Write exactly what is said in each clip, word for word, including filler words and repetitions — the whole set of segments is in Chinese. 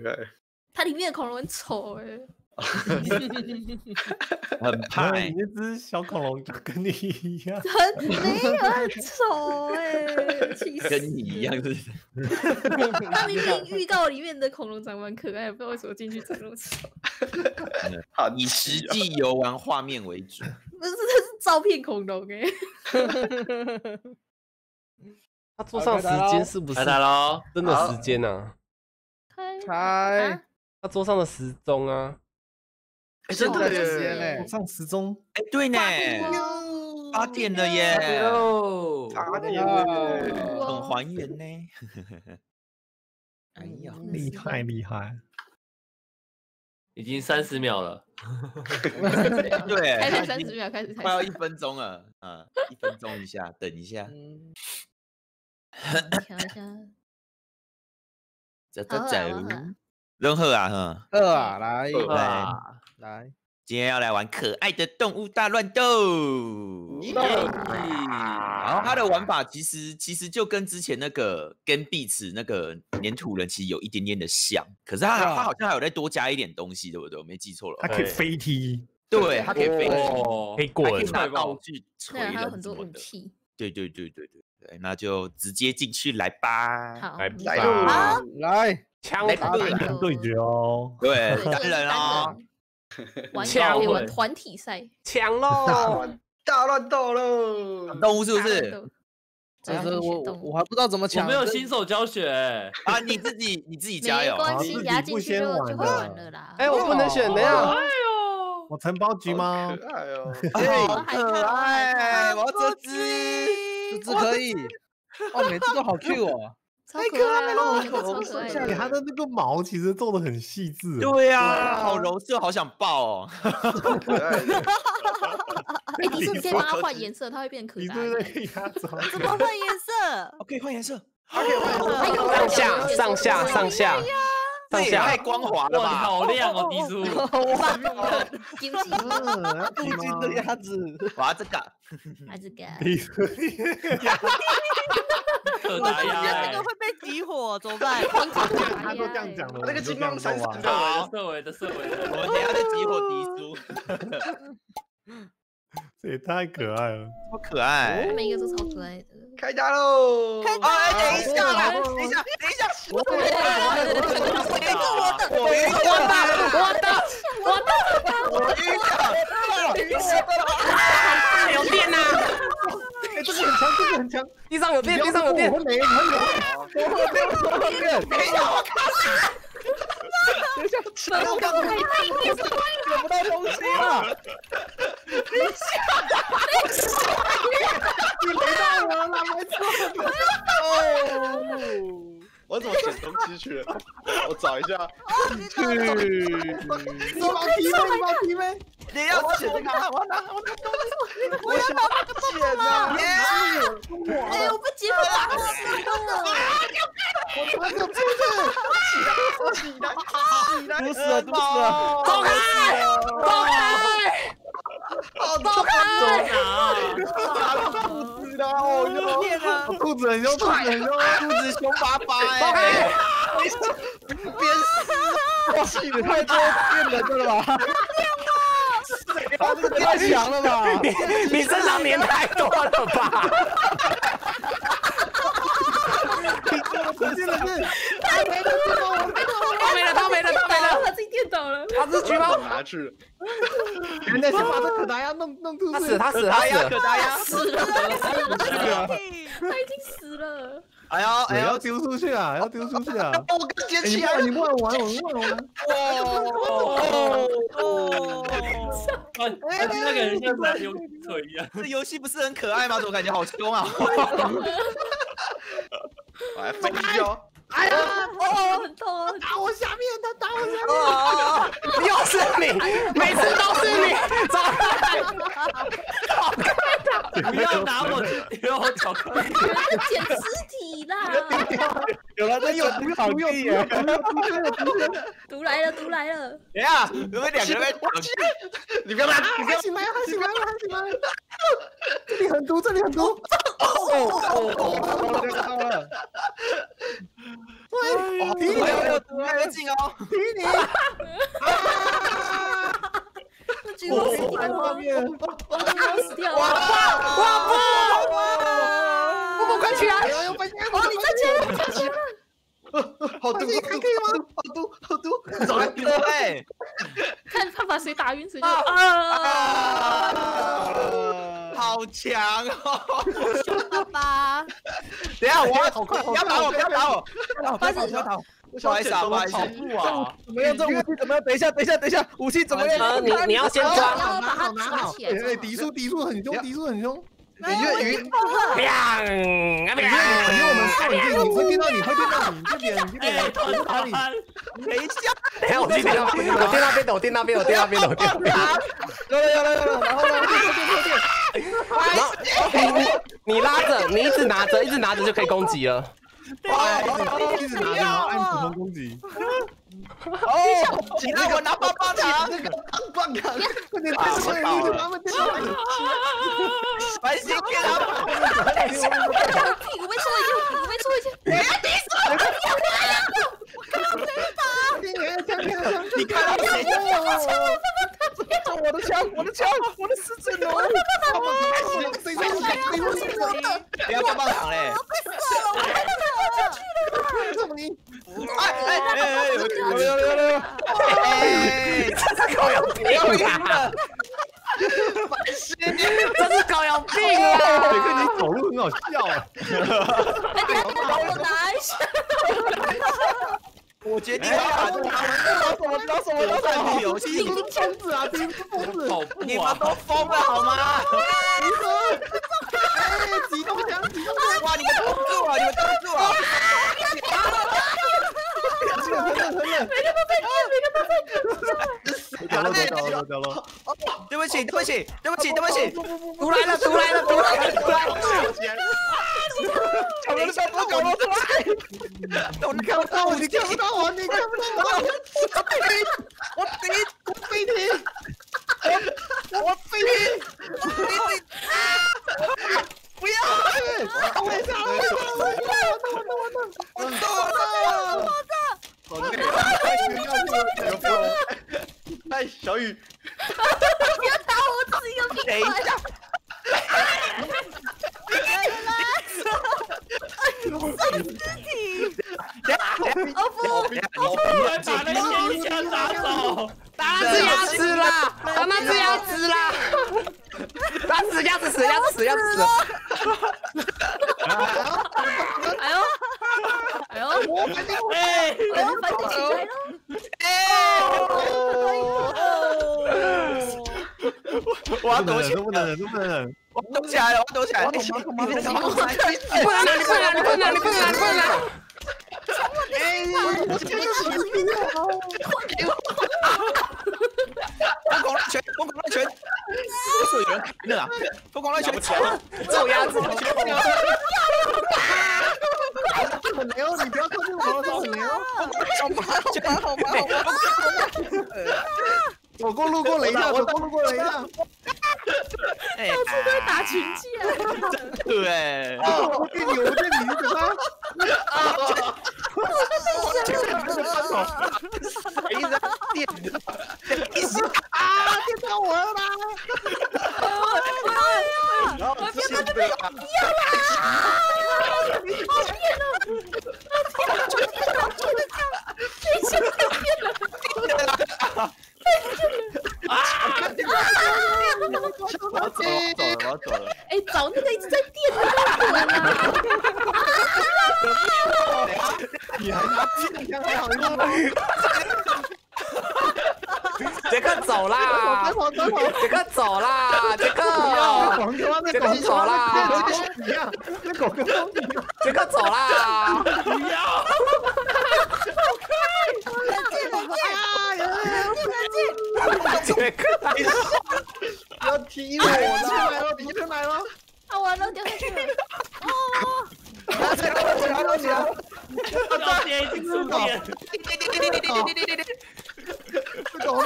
爱。 它里面的恐龙很丑哎、欸。 很派， 你那只小恐龙就跟你一样， 很没有很丑哎、欸，气死！ 跟你一样是。 他明明预告里面的恐龙长蛮可爱的，不知道为什么进去长那么丑。 以实际游玩画面为主。 不是，这是照片恐龙哎、 欸。他桌上时间是不是真的时间啊？ 开。 他桌上的时钟啊。 哎，真的耶！桌上时钟， 哎，对呢，八点了耶！ 八点了， 很还原呢。哎呀， 厉害厉害！ 已经三十秒了。 对， 开始三十秒，开始快要一分钟了，嗯，一分钟一下，等一下。 调一下。 走走走。任何啊，哈， 二啊，来来来， 今天要来玩可爱的动物大乱斗。然后它的玩法其实其实就跟之前那个跟壁纸那个粘土人其实有一点点的像，可是它它好像还有再多加一点东西，对不对？我没记错了。 它可以飞踢， 对，它可以飞踢， 可以过人， 可以拿道具锤人， 还有很多武器。 对对对对对对，那就直接进去来吧。 好， 来吧，来。 枪人对决哦， 对，单人哦， 枪可以玩团体赛， 枪喽， 大乱斗喽， 动物是不是？ 这是我我还不知道怎么抢， 我没有新手教学啊，你自己你自己加油， 没关系，压进去就就会玩了啦。 哎，我不能选的呀， 哎呦， 我承包局吗？ 可爱哦， 好可爱，我要这只， 这只可以，哦，每只都好 Q 哦。 太可爱了，超可爱的。 它的那个毛其实做的很细致。 对呀，好柔顺，好想抱哦。 哎，迪士尼可以帮它换颜色，它会变可爱。 对，可以它怎么换颜色？ 可以换颜色， 上下上下上下上下， 太光滑了吧？ 好亮哦，迪叔。 哇，金金镀金的鸭子， 哇，这个， 还是给。 可我达鸭， 这个会被激活，怎么办？ 他都这样讲了， 那个金光闪闪的，色尾的色尾的， 我们等下再激活迪叔。 这也太可爱了， 好可爱！ 他们一个都超可爱的。 开打喽！ 开打！ 哎，等一下啦，等一下，等一下， 我的，我的， 我晕了， 我的，我的， 我晕了， 有电呐！ 哎，这个很强，这个很强， 地上有电，地上有电， 我没，我有，我没有，我没有， 等一下，我靠！ 等一下，我刚才捡不到东西了。 等一下， 你没到我了，没错。 哦，我怎么捡东西去了？我找一下。 去，你帮提妹，你帮提妹。 你要捡这个，我拿，我拿东西， 我想捡啊！ 哎，我不接不了， 我拿着出去， 起来，起来， 毒死了，毒死了！ 走开，走开， 走开！ 肚子的哦， 天肚子很凶，肚子很凶， 肚子凶巴巴哎！ 鞭尸， 哇，气的太多变人的了吧？他这个太强了吧？ 你你身上粘太多了吧？ 我记得是，他没了，我没他没了，他没了，他没了， 他自己电倒了。 他是橘猫， 拿去了。 原来先把这可达鸭弄弄出去， 他死，他死，他死了， 可达鸭死了， 了， 他已经死了。 哎呦哎呦， 要丢出去啊，要丢出去啊！ 我刚捡起来， 你不玩玩，我不玩玩。 哦哦，哎，那个人像在游腿一样。 这游戏不是很可爱吗？怎么感觉好凶啊？ 我来飞一哦！ 哎呀，哦，很痛啊！ 打我下面，他打我下面。 又是你，每次都是你，走开！ 不要拿我去丢巧克力， 他捡尸体啦！ 有了，那有不要场地耶！ 毒来了，毒来了！ 等一下，你们两个人被挡住， 你不要来，你不要他醒来了，他醒来了，他醒来了！这里很毒，这里很毒！ 哦哦哦，到了到了！ 对，皮还有有毒还有进哦！ 皮你！ 那结果死掉了， 画面， 我都要死掉了！ 哇不！ 布布快起来！ 哦， 你站起来，站起来！ 好毒， 还可以吗？ 好毒，好毒！走来， 对， 看他把谁打晕谁就啊啊！ 好强哦！ 爸爸， 等一下，我要好快， 不要打我，不要打我！不要逃，不要逃！不好意思啊，不好意思。 啊！怎么样？这武器怎么样？等一下，等一下，等一下，武器怎么样？ 呃，你你要先你抓， 要把它抓起来。 哎，敌数敌数很凶，敌数很凶。 你越鱼， 砰！啊因为我们靠很近，你会听到，你会听到，你这边，你这边，我打你。 等一下， 等下我去听那边，我听那边的，我听那边，我听那边的，我听那边的。 有了有了有了，然后呢？ 然后你你拉着，你一直拿着，一直拿着就可以攻击了。 一直拿着，然后按普通攻击。 哦，请让我拿棒棒糖， 那个棒棒糖， 快点，快点，快点，他们这个。 白心给他。 我屁股被戳一下，屁股被戳一下。 你看到谁？ 我的枪，我的枪，我的狮子龙！ 谁谁谁谁谁？ 不要棒棒糖嘞！ 这么你？ 哎哎哎哎！有有有有有！ 哎， 这是狗有病啊！这是狗有病啊！ 杰克，你走路很好笑啊！ 哎，等下等下，我拿一下。 我决定要把这个拿什么拿什么拿什么游戏， 疯子啊，你是疯子！ 你们都疯了好吗？ 哎，激动枪，激动枪！ 哇，你们挡住啊！你们挡住啊！ 真的真的真的！ 每个都在电，每个都在电。 掉了掉了掉了！ 对不起，对不起，对不起，对不起！ 毒来了，毒来了，毒来了，毒来了！ 抢了小狗搞了出来！ 我你看不到我，你看不到我，你看不到我！ 我飞踢，我飞踢， 我飞踢！ 我飞踢！不要！ 我回家了，我回家了，我回家了，我走了，我走了。 哎，小雨， 不要打我，这是一个屁等一下， 哦不， 快把那个烟枪拿走！ 打死鸭子啦！打那只鸭子啦！打死鸭子，死鸭子，死鸭子死！ 哎呦，哎呦， 哎， 哎呦，反正起来了。 我要躲起来， 不能忍，不能忍！ 我躲起来了，我躲起来了！你不能拿，你不能拿，你不能拿，你不能拿，你不能拿！ 我这个是晕了。 疯狂乱拳，疯狂乱拳！为什么有人看那啊？疯狂乱拳！ 揍鸭子！ 很雷哦，你不要靠近我，很雷哦！ 好吧，好吧，好吧， 走过路过雷一下，走过路过雷一下。 哎， 到处都在打群架。 对， 我对你，我对你，你怎么？ 一直在电的，一直啊！电到我了啦！ 然后不要不要不要啦！好骗哦！好骗哦！这些太骗了！ 我要走了，我要走了。 哎，找那个一直在电的那个人啊！ 你还拿气枪，还好一点。 杰克走啦！ 走走走！ 杰克走啦！杰克！ 黄哥，那狗走啦！ 一样，那狗跟猫一样。 杰克走啦！ 不要！ 杰克， 要踢我了！你去哪了？ 啊完了，掉下去了！ 到电电，一直触电。 这个我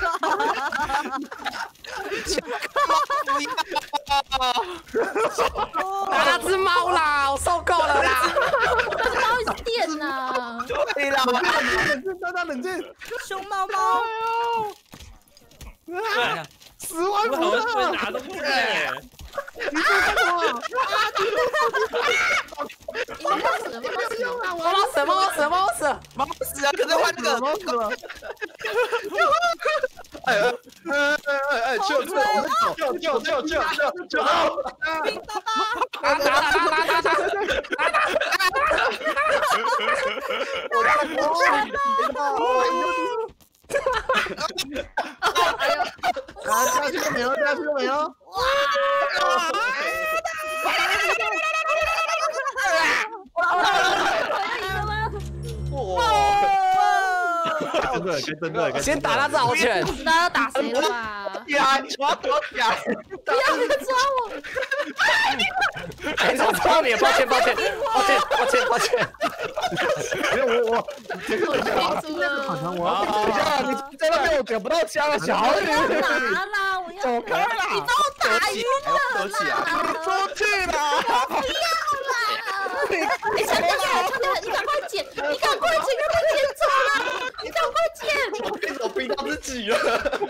打那只猫啦，我受够了啦！ 这猫一直电呐！ 对啦， 冷静，大家冷静。 熊猫猫， 对， 十万我伏好像特， 拿都不对。 你做什么？ 猫猫死了，猫猫死了！ 猫猫死，猫猫死，猫猫死！ 猫死啊！可是换那个猫死了！哎哎哎哎哎！救救救救救救救救！ 冰爸爸， 打打打打打打！ 我的啊！下去了没有？下去了没有？真的，真的， 先打那只獒犬， 知道要打谁了吧？ 呀！抓我呀！ 不要那个抓我！ 哎，我抓你，抱歉，抱歉，抱歉，抱歉，抱歉。 没有我我，这个我拼出了！ 我等一下，你在那边我点不到枪啊，小我雨！ 要拿啦！我要走开啦！ 你把我打晕了躲起啊！ 出去啦！ 不要啦！你抢掉下来，抢掉！你赶快捡！你赶快捡！赶快捡走啦！你赶快捡！ 我被我逼到自己了。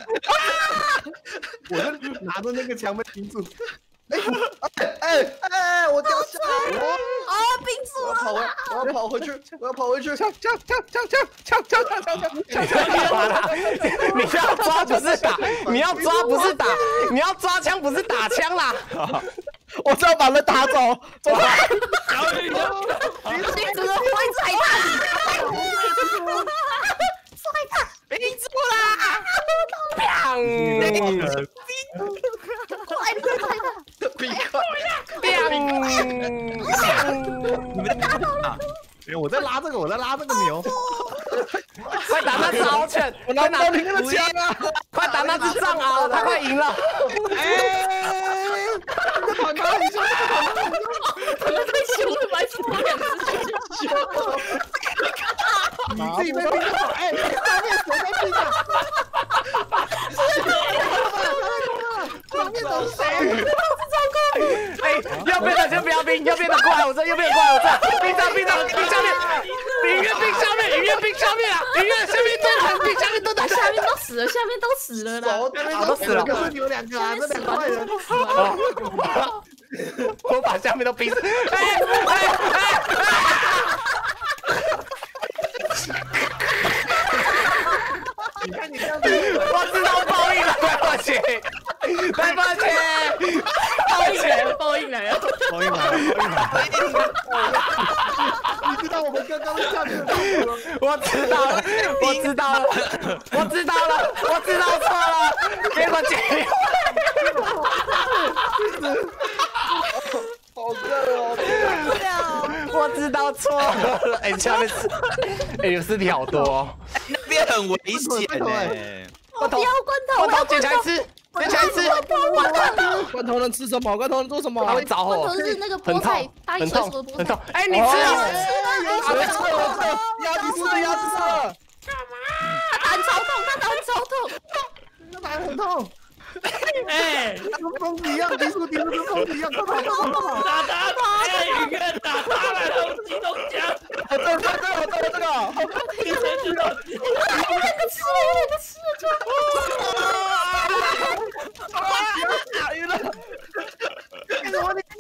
我就拿着那个枪被盯住。哎哎哎！我掉下来了！ 啊，冰住我要跑回，我要跑回去，我要跑回去！枪枪枪枪枪枪枪枪枪枪！ 你在干嘛啦？你要抓不是打，你要抓不是打，你要抓枪不是打枪啦！ 我是要把人打走，走吧！ 小雨， 冰住了，我一踩他！摔他！ 冰住啦！ 砰！ 快点踩他！ 冰块！ 你们在干嘛？ 哎，我在拉这个，我在拉这个牛。 快打那只獒犬！ 我拿到你那个枪啊！ 快打那只藏獒，他快赢了！ 哎，你跑哪里去？ 他们太凶了，白痴！ 你自己被逼到，哎，上面谁在逼他？上面都是谁？ 哎，右边的先不要冰，右边的过来，我这右边的过来，我这冰上冰上冰下面，云月冰下面，云月冰下面啊，云月下面蹲着，冰下面蹲着， 下面都死了，下面都死了啦！ 手那边都死了，可是你们两个啊，这两个坏人。 我把下面都冰死，哎哎哎！ 你看你这样子， 我知道报应了，对不起，对不起， 报应来了，报应来了！ 报应来了，报应来了！你知道我们刚刚下面的吗？ 我知道了，我知道了，我知道了，我知道错了，给我解释。 好热哦！ 我知道错了。哎，下面是，哎，有尸体好多哦。 那边很危险哎！ 罐头， 不要罐头， 罐头捡起来吃，捡起来吃。 罐头能吃什么？罐头能做什么？ 它会着火， 罐头是那个很菠菜痛， 大很痛一水手的，菠菜很痛。哎，你吃了？ 有吃了，有吃了，鸭子吃了，鸭子吃了。 他打很超痛，他打很超痛， 那打很痛。 哎， 跟疯子一样，迪叔迪叔跟疯子一样，快跑快跑！ 打他！哎，雨月打他了，用机动枪！ 这个这个这个这个， 你谁知道？ 有两个吃了，有两个吃了，就打晕了！你怎么你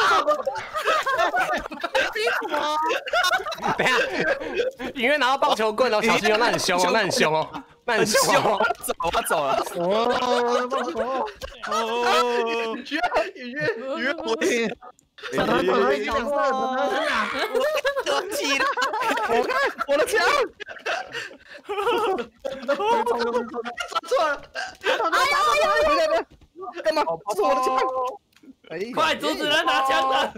等一下，隐约拿到棒球棍哦，小心哦，那很凶哦，那很凶哦，那很凶哦。 走，我走了。 哦，放手！哦，雨月雨月雨月，我听。他他他已经两次了， 我起了， 我看我的枪。抓错了！哎呀哎呀！干嘛？这是我的枪！ 快阻止人拿枪的！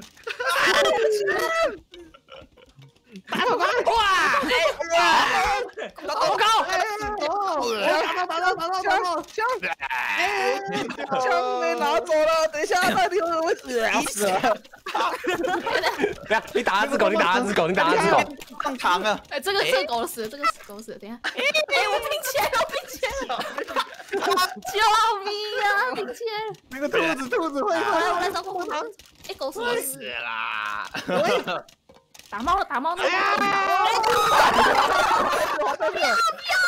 打他吧！ 哇！ 好高！打到打到打到打到枪！枪被拿走了，等一下，那里有人会死死了！ 不要，你打那只狗，你打那只狗，你打那只狗。 上膛了。 哎，这个这个狗死，这个狗死，等一下。哎，我并肩，我并肩。救命啊！并肩。 那个兔子，兔子会来，我来找狗狗。哎，狗死了。 死啦！ 打猫了，打猫了。哎呀！不要不要不要！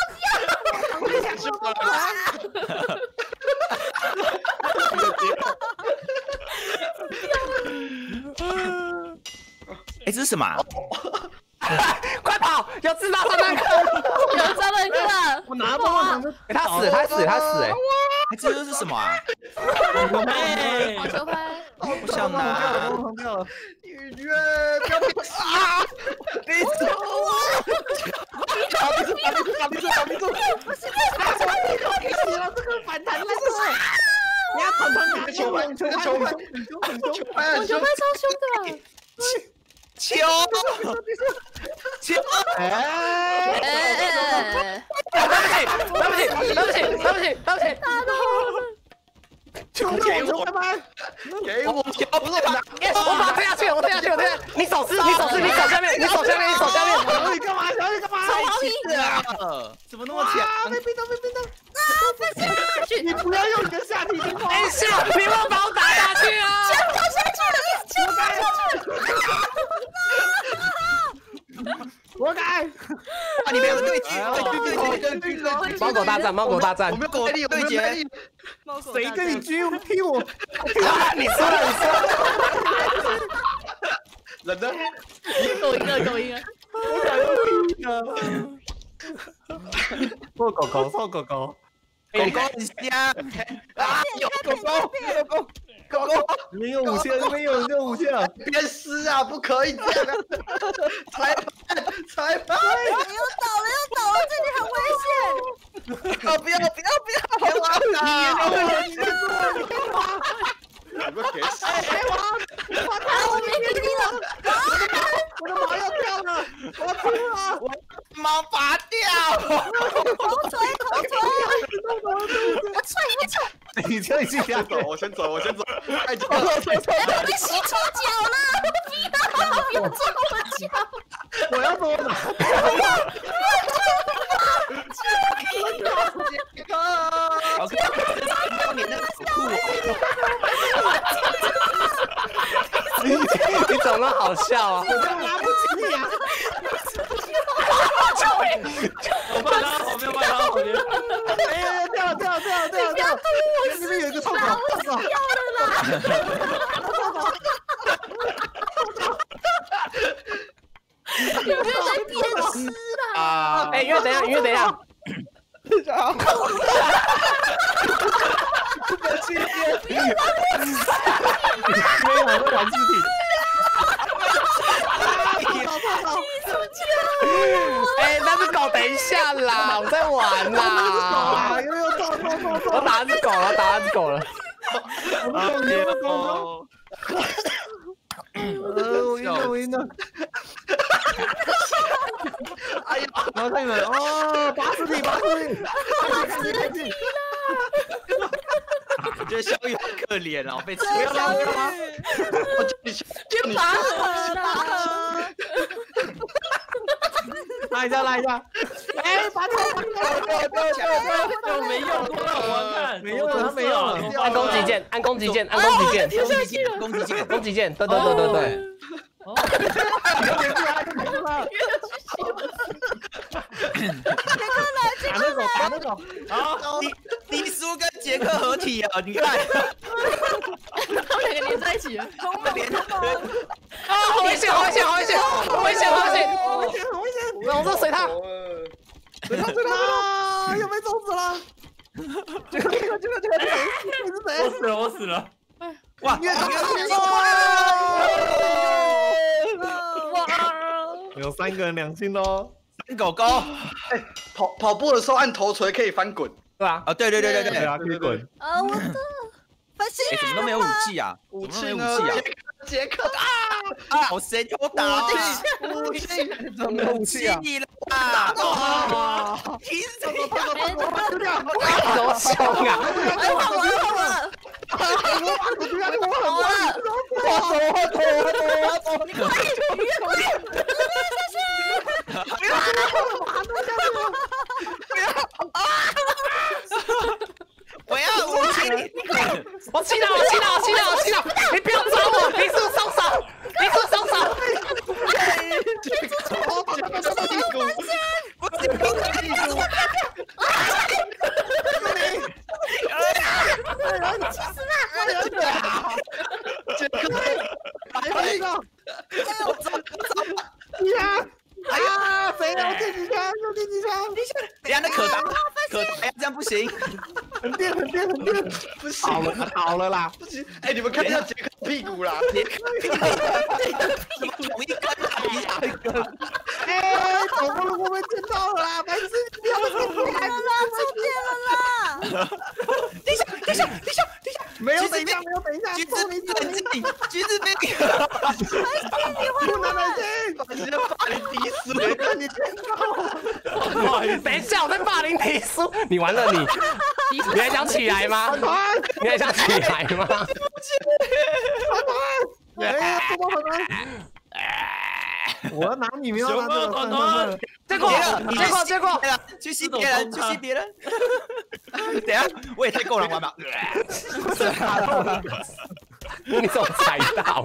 哎，这是什么？ 快跑！有自杀炸弹客！ 有炸弹客！ 我拿棒棒糖就， 哎，他死，他死，他死！哎， 哎，这又是什么啊？ 好球拍！ 我想拿。 棒棒糖掉了。 雨月，不要别啊！别走！打别住，打别住，打别住，打别住！ 不是， 你死了，这个反弹了，你要捧捧你的球拍，球拍，球拍，球拍， 我球拍超凶的。 球球！ 哎哎哎！ 对不起，对不起，对不起，对不起，对不起。 球给我，给我球！ 我把它推下去，我推下去，我推下去。你手撕，你手撕，你手下面，你手下面，你手下面。 你干嘛？小雨干嘛？ 超毛衣！ 怎么那么强？ 被冰到，被冰到！ 啊！飞下去！ 你不要用你的下体冰花！ 哎，笑，你们把我打下去啊！ 枪掉下去了，枪掉下去了！ 活该！ 啊！你们两个对决，对决，对决， 猫狗大战，猫狗大战我。们有狗力，对决。 谁跟你狙？踢我！ 你输了，你输了。 冷的。 狗赢了，狗赢了！ 我想要踢的。臭狗狗，臭狗狗。 狗狗很香啊！有狗狗，有狗，狗狗， 里面有武器了，里面有人有武器了。 别撕啊！不可以这样！裁判，裁判！ 又倒了，又倒了，这里很危险。 不要不要不要不要！给我打！ 你不要给死！ 啊，我没给你了。 我的毛要掉了，我哭了。 毛拔掉！ 口水，口水！我踹，我踹！ 你这已经先走，我先走，我先走。太久了， 我被洗错脚了，不要，不要撞我脚！ 我要怎么拿？ 好看，当年那个酷你你怎么好笑啊？ 我就拿不起你啊！ 我帮他旁边，帮他旁边。 哎呀，掉了，掉了，掉了，掉了！掉了！里面有一个臭狗，臭狗！ 有没有在鞭尸啦？ 啊！ 哎，音乐等一下，音乐等一下。 这个世界，没有我在玩尸体。 哎，那只狗，等一下啦，我在玩啦。 有没有撞撞撞撞？ 我打那只狗了，打那只狗了。 我赢了，呃，我赢了，我赢了。哎呀，然后太远哦，八十米，八十米，八十米。 我觉得小雨好可怜哦，被吃不要拉，不要拉！ 我叫你去， 别拔河啦！ 拉一下，拉一下。哎，拔掉，拔掉， 我没用过，我看没用了，他没用了。 按攻击键，按攻击键，按攻击键， 攻击键，攻击键， 攻击键，对对对对对。 打那狗，打那狗。 啊！迪迪苏跟杰克合体啊！你看， 他们两个连在一起了。 连啊，好危险，好危险，好危险，好危险，好危险！ 危险，很危险！ 我这随他。 追他，追他！又被撞死了。这个，这个，这个，这个，你是谁？ 我死了，我死了。 哇！ 越撞越哇！ 有三个人两星喽。 三狗狗。 哎，跑跑步的时候按头锤可以翻滚。 对吧？ 哦，对对对对对。 对啊，可以滚。 啊，我的分心哎，怎么都没有武器啊？ 武器怎么呢？ 都没有武器杰克啊！ 啊！好谁偷打？ 武器， 怎么没有武器啊？ 你了啊！ 啊！ 停死！ 丢掉！ 多凶啊！ 哎，换我了，换我了！ 我把狗丢下去，我很好了， 等走我走我走我走， 你快，鱼跃过来， 不要马上下去！ 我要武器！ 我气到，我气到，我气到，我气到！你不要抓我，你是不是松手？你是不是松手？ 屁股，我这个屁股， 你气死了！ 杰克， 来一个，我走我走，呀！啊！谁要电击枪？用电击枪！ 等下那可达可达，哎，这样不行， 很电很电很电， 不行， 好了好了啦， 不行！哎，你们看一下杰克屁股啦， 杰克屁股，怎么同一根啊？一下一根， 哎，走过了我们见到了啦，白痴，不要出来了啦，出电了啦！ 等一下，等一下，等一下，等一下， 没有等一下，没有等一下， 橘子冷静，橘子冰， 不能冷静， 直接把你敌死， 你见到， 等一下，我在霸凌你输，你完了你，你还想起来吗？你还想起来吗？ 哎呀，这么狠啊！我要拿你，没有拿这个，算算算。 结果，结果，结果， 去吸别人，去吸别人。等下，我也太够了，玩吧。 你怎么踩到？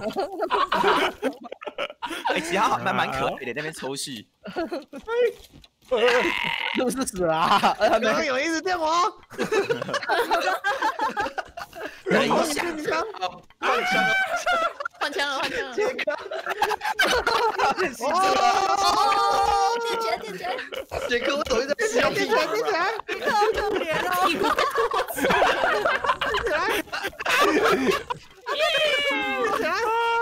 哎，其他蛮蛮可爱的，那边抽蓄。 是不是死了啊？刚刚有一直电我。 等一下， 换枪了， 换枪了，换枪了。 杰克， 哦，电起来，电起来， 杰克，我怎么在笑屁股电起来， 你可好可怜哦！ 屁股电起来，电起来！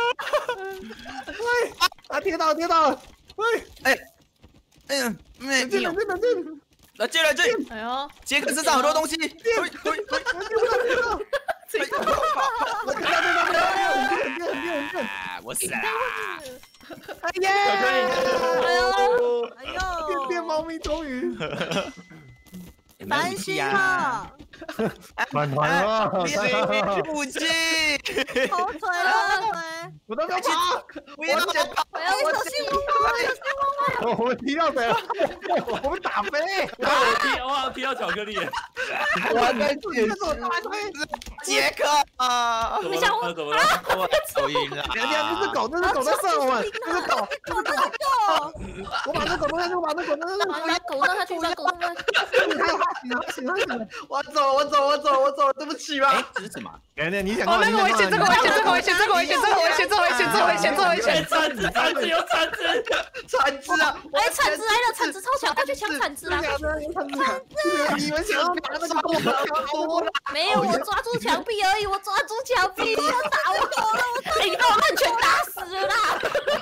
喂，啊，跌倒，跌倒了！喂， 哎，哎呀， 冷静，冷静，冷静！ 来，接来，接。 哎呦， 杰克身上很多东西。 跌，跌，跌，跌倒！我跌倒，跌倒，跌倒！很电，很电，很电！ 我死了。 哎耶！ 哎呦，哎电呦， 电猫咪终于翻新了， 满团了， 武器， 后退了，后退。 我都要跑！ 我要跑， 我要小心我，小心我！ 我们踢到谁了？ 我们打飞！ 我踢，哇，踢到巧克力。 我还在解释。 杰克啊！ 怎么了？怎么了？ 我手晕了。 等一下，那只狗，那只狗在射我们，那只狗，那只狗， 狗， 我把那狗弄下去，我把那狗弄下去。 把狗让他去，把狗让他去。 还有他醒了，醒了，醒了！ 我走，我走，我走，我走，对不起吧。 哎，这是什么？ 等等，你想哦，那个危险，这个危险，这个危险，这个危险，这个危险，这个危险，这个危险，这个危险！ 铲子，铲子，有铲子， 铲子啊！ 哎，铲子来了，铲子超强，快去抢铲子啦！ 你们想要拿那个狗打没有，我抓住墙壁而已，我抓住墙壁，要打我狗了，我哎，你把我乱拳打死了啦！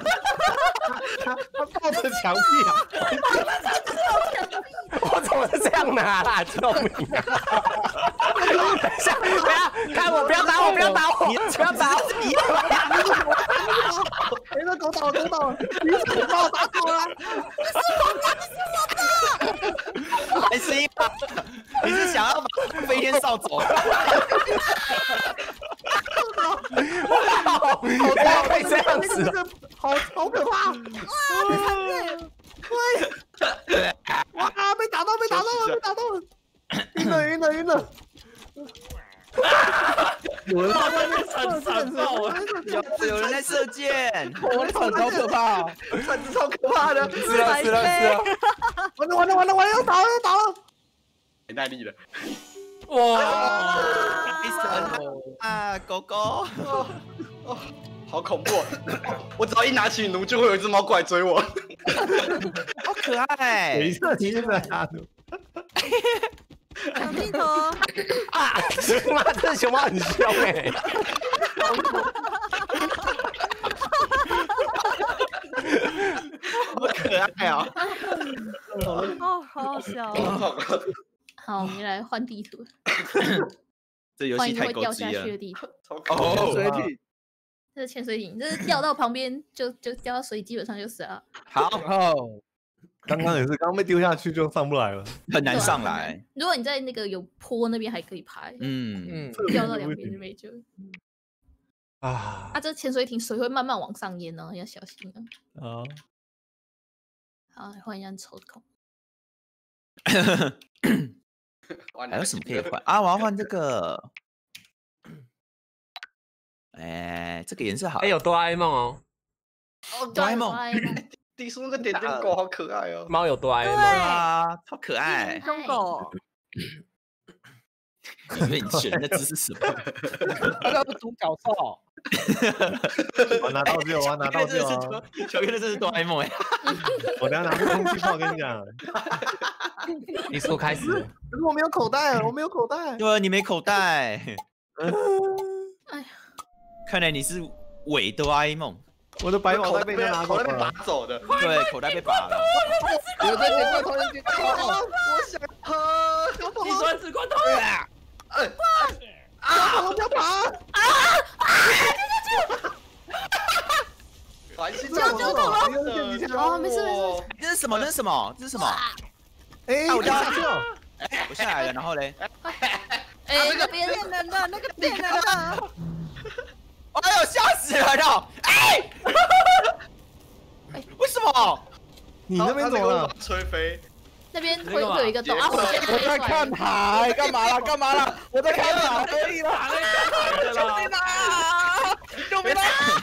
他抱着墙壁啊！ 我怎么是这样拿啦？救命啊！等一下，不要看我，不要打我，不要打我，不要打我！ 哎，那狗倒了，狗倒了！你怎么把我打倒了？ 还行吧？你是想要把飞天扫走？ 好，不要可以这样子， 好好可怕！喂！哇！被打到，被打到了，被打到了！晕了，晕了，晕了！ 有人把那铲铲爆了， 有有人在射箭， 我的铲超可怕， 铲子超可怕的， 死了，死了，死了！ 完了，完了，完了，完了，要倒了，要倒了！ 没耐力了。 哇！ 飞神啊，狗狗！ 哦，好恐怖！我只要一拿起弩，就会有一只猫过来追我。 好可爱！ 等一下，你现在打的。 抢镜头， 啊！妈，这熊猫很凶哎！ 好可爱啊！ 哦，好好笑哦。 好，我们来换地图， 这游戏换一个太狗急会掉下去了。 的地图。 超可爱！ 哦， 水体， 这是潜水艇，这是掉到旁边就就掉到水，基本上就死了。 好， 哦，刚刚也是，刚刚被丢下去就上不来了。 很难上来。 如果你在那个有坡那边还可以爬， 嗯， 嗯， 掉到两边就没救。 啊啊，这潜水艇水会慢慢往上淹哦，要小心哦。 啊！ 好，换一下抽空。 还有什么可以换啊？我要换这个。哎，这个颜色好。 哎，有哆啦 A 梦哦。 哦， 哆啦 A 梦。 地叔那个点点狗好可爱哦。 猫有哆啦 A 梦啊，超可爱。 凶狗。 因为你选的那只是什么？ 那个不主角兽。 我拿道具，我要拿道具哦。 小哥的这是哆啦 A 梦哎。 我等下拿出空气炮跟你讲。 你说开始。 可是我没有口袋，我没有口袋。 对，你没口袋。 哎呀， 看来你是伪哆啦 A 梦。 我的白脑袋被他拿走口袋被拔了。 走的。 对，口袋被拔了。 有在点罐头，有点罐头。 我想喝。 计算纸罐头。 哎啊！我不要爬！ 啊啊！ 烦死救救我了！ 哦，没事没事。 这是什么？这是什么？这是什么？ 哎， 我掉下去了。 哎，我下来了，然后嘞？ 哎，那边骗人的，那个骗人的。 哎呦，吓死人了！哎，为什么？ 你那边怎么了？ 吹飞。 那边会会有一个洞啊！我我在看海，干嘛啦？干嘛啦？我在看海而已啦！救命啊！救命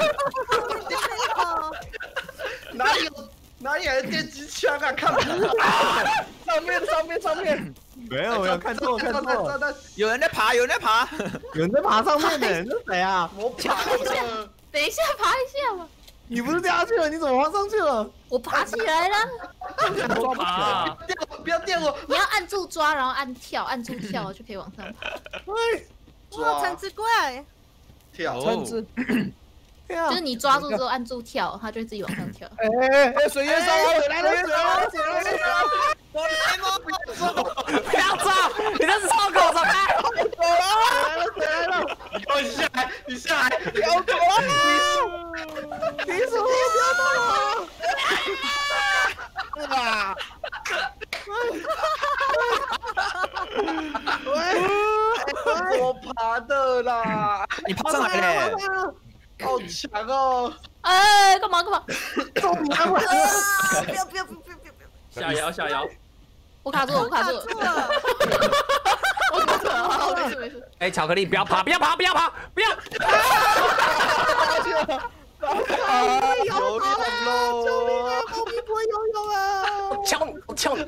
啊！ 哪有哪里来的电击枪啊？看上面上面上面！ 没有没有，看错看错。 有人在爬，有人在爬， 有人在爬上面呢，那谁啊？ 我爬了。 等一下，爬一下嘛。 你不是掉下去了？你怎么爬上去了？ 我爬起来了。 抓不起来。 不要电我！ 你要按住抓，然后按跳，按住跳就可以往上爬。 哇，橙子怪！ 跳， 橙子。 就是你抓住之后按住跳，它就会自己往上跳。 哎哎哎！水淹上回来了！水了！水了！水了！ 哆啦 A 梦， 不要抓！你那是超狗，走开！ 走了！水来了！ 你给我下来！你下来！ 不要走了！你你怎么不要动了？是吧？ 喂，我爬的啦！ 你爬上来嘞！ 好强哦！ 哎，干嘛干嘛？ 不要不要不要不要不要不要！ 下摇下摇！ 我卡住了，我卡住了，我卡住了，好，没事没事。 哎，巧克力，不要爬，不要爬，不要爬，不要！ 下去了！ 游泳喽！ 救命啊！猫咪不会游泳啊！ 敲你，我敲你！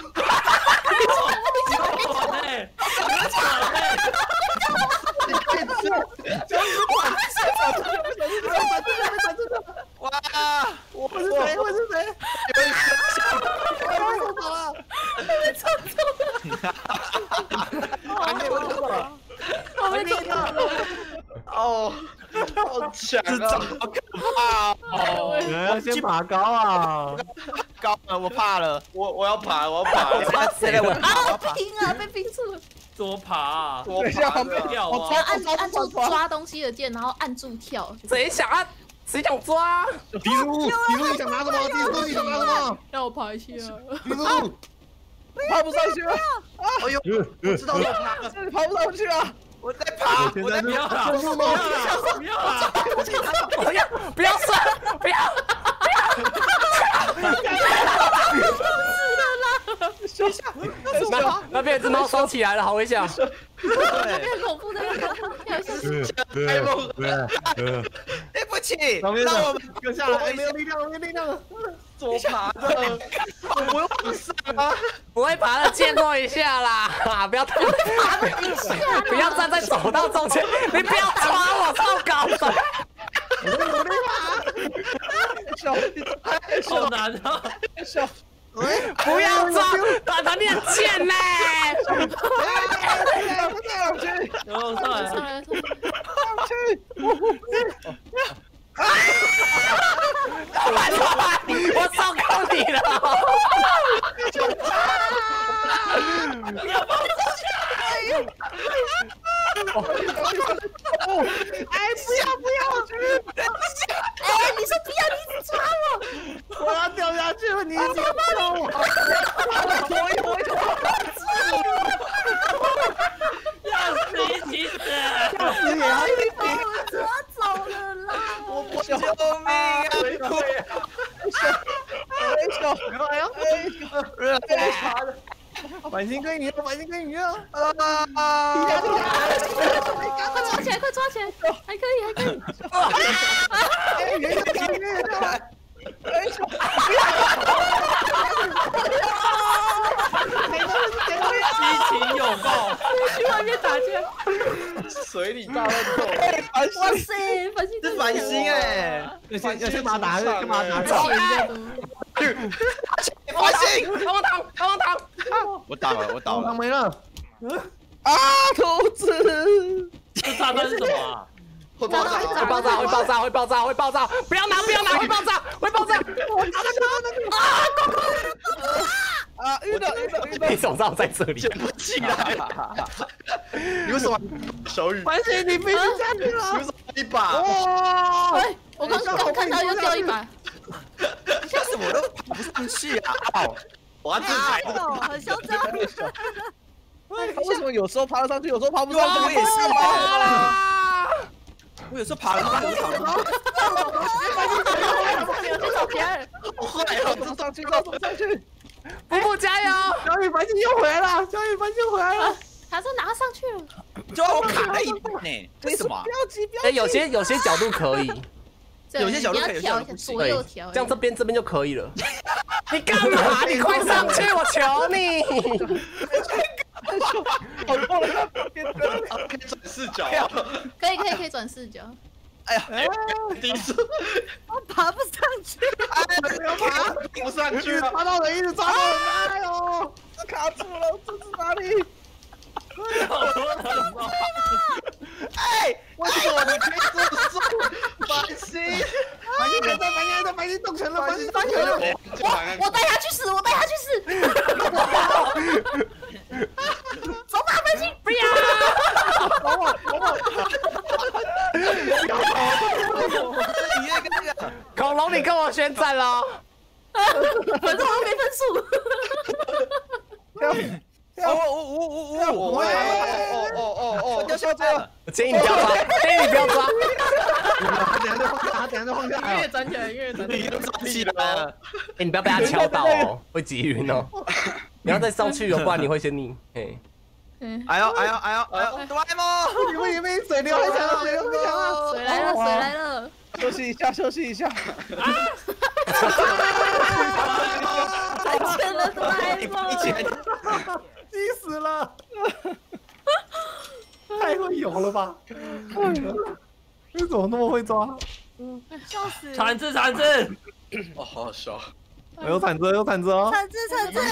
哎， 哇！ 我是谁？我是谁？我走了！ 被冲走了！ 还没有走了！ 我被冲走了！ 哦，好强啊！ 好可怕哦！ 你要先爬高啊！ 高了，我怕了。 我我要爬，我要爬！ 怕死了，我啊，被冰了，被冰住了！ 多爬， 我等一下， 爬旁边的。 跳啊！ 要按按住抓东西的键，然后按住跳。 谁想啊？谁想抓？ 迪叔，迪叔你想拿什么？迪叔你想拿什么？ 让我爬一下。 迪叔， 爬不上去了！ 哎呦，我知道我爬了。 爬不上去了！ 我在爬， 现在是不要啦！ 救助吗？ 不要啦！ 不要，不要射，不要！那那边有只猫收起来了，好危险！ 很恐怖的那个，跳一下。 对对对， 对不起， 上面让我们跟下来，没有力量，没有力量了。 怎么爬的？我又往上啊！ 不会爬的见过一下啦，不要太不要站在走道中间，你不要抓我，超高的。 我在努力爬。小， 好难啊！ 小， 不要抓，短头你很贱嘞！ 不再上去， 然后上来上来， 上去。 我受够你了！ 不要放哎，不要不要！ 哎，你说不要，你一直抓我， 我要掉下去了，你一直抓我！我一我一要死一起死！ 要死也要一起！ 把我抓走了啦！ 命啊！ 哎呦，哎呦，哎呦，繁星跟鱼，繁星跟鱼啊！啊！踢下踢下！ 快抓起来，快抓起来，还可以，还可以。 哎，鱼鱼鱼！哎呦！ 激情拥抱， 去外面打架。 水里大乱斗。 哇塞，繁星这繁星哎， 要先要先把它打，先把它打钱走。 比较多。 繁星， 帮我挡，帮我挡！ 我倒了，我倒了。 糖没了。啊，兔子！ 这炸弹是什么啊？ 会爆炸， 会爆炸，会爆炸，会爆炸，会爆炸！不要拿，不要拿，会爆炸，会爆炸！ 啊，遇到遇到遇到！ 你手上在这里， 捡不起来。你为什么手语？ 繁星，你飞下去你为了！ 什么一把？ 哇！ 哎，我刚刚看到又掉一把。 为什么我都爬不上去啊？哦， 我要自拍。 很嚣张。 他为什么有时候爬得上去，有时候爬不对啊， 上去？ 我也是啊。我有时候爬了爬不上去。 我去找别人。 好坏哦， 走上去，走上去！ 布布加油！ 小雨繁星又回来了，小雨繁星回来了。 他说拿上去了。 就我卡在一半呢，为什么啊？ 不要急，不要急。 哎，有些有些角度可以， 有些角度可以你要调有些角度不行左右调。 这样这边这边就可以了。你干嘛？你快上去，我求你！ 可以转视角啊！ 可以可以可以转视角。 哎呀， 第一次我爬不上去。 不要爬，不上去了。 抓到人，一直抓到人！哎呦，卡住了，这是哪里？ 哎，为什么你可以这么做？繁星， 繁星还在，繁星还在，繁星动成了，繁星动成了。 我我带他去死，我带他去死。走吧，繁星，不要。 走我，走我。 你那个那个恐龙，你跟我宣战了。 反正我没分数。 哦哦哦哦哦哦哦哦哦！ 要下这了， 建议你不要抓，建议你不要抓。 他等下就放下，他等下就放下。 越转起来越转起来。 你都着起来了。 哎，你不要被他敲到哦，会击晕哦。你要再上去哦，不然你会先溺。嘿， 哎呦哎呦哎呦哎呦！哆啦 A 梦， 你们你们水流很强了，水流很强了。 水来了，水来了。 休息一下，休息一下。 再见了，哆啦 A 梦。 一起来。 急死了！太会游了吧！你怎么那么会抓？ 笑死！ 铲子铲子， 哦，好好笑。 有铲子，有铲子哦！ 铲子铲子！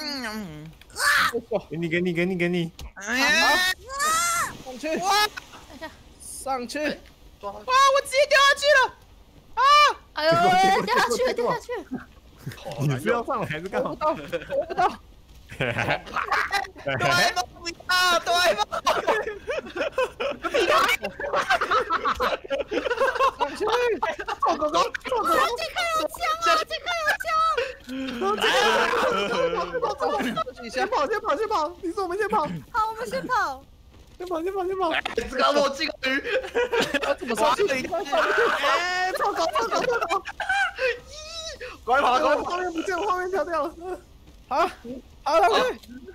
给你，给你，给你，给你！ 哎呀！ 上去！ 哇！ 上去！ 哇！我直接掉下去了！啊！ 哎呦，掉下去了，掉下去了。 你是要上来还是干嘛？ 哆啦 A 梦不要，哆啦 A 梦！ 上去！走走走，走走！ 这颗有枪啊！这颗有枪！ 先跑，先跑，先跑！你说我们先跑， 好，我们先跑。 先跑，先跑，先跑！ 这个我进鱼， 怎么上去？哎，臭狗，臭狗，臭狗！ 快跑，快跑！ 画面不见，画面跳掉了。好，好了，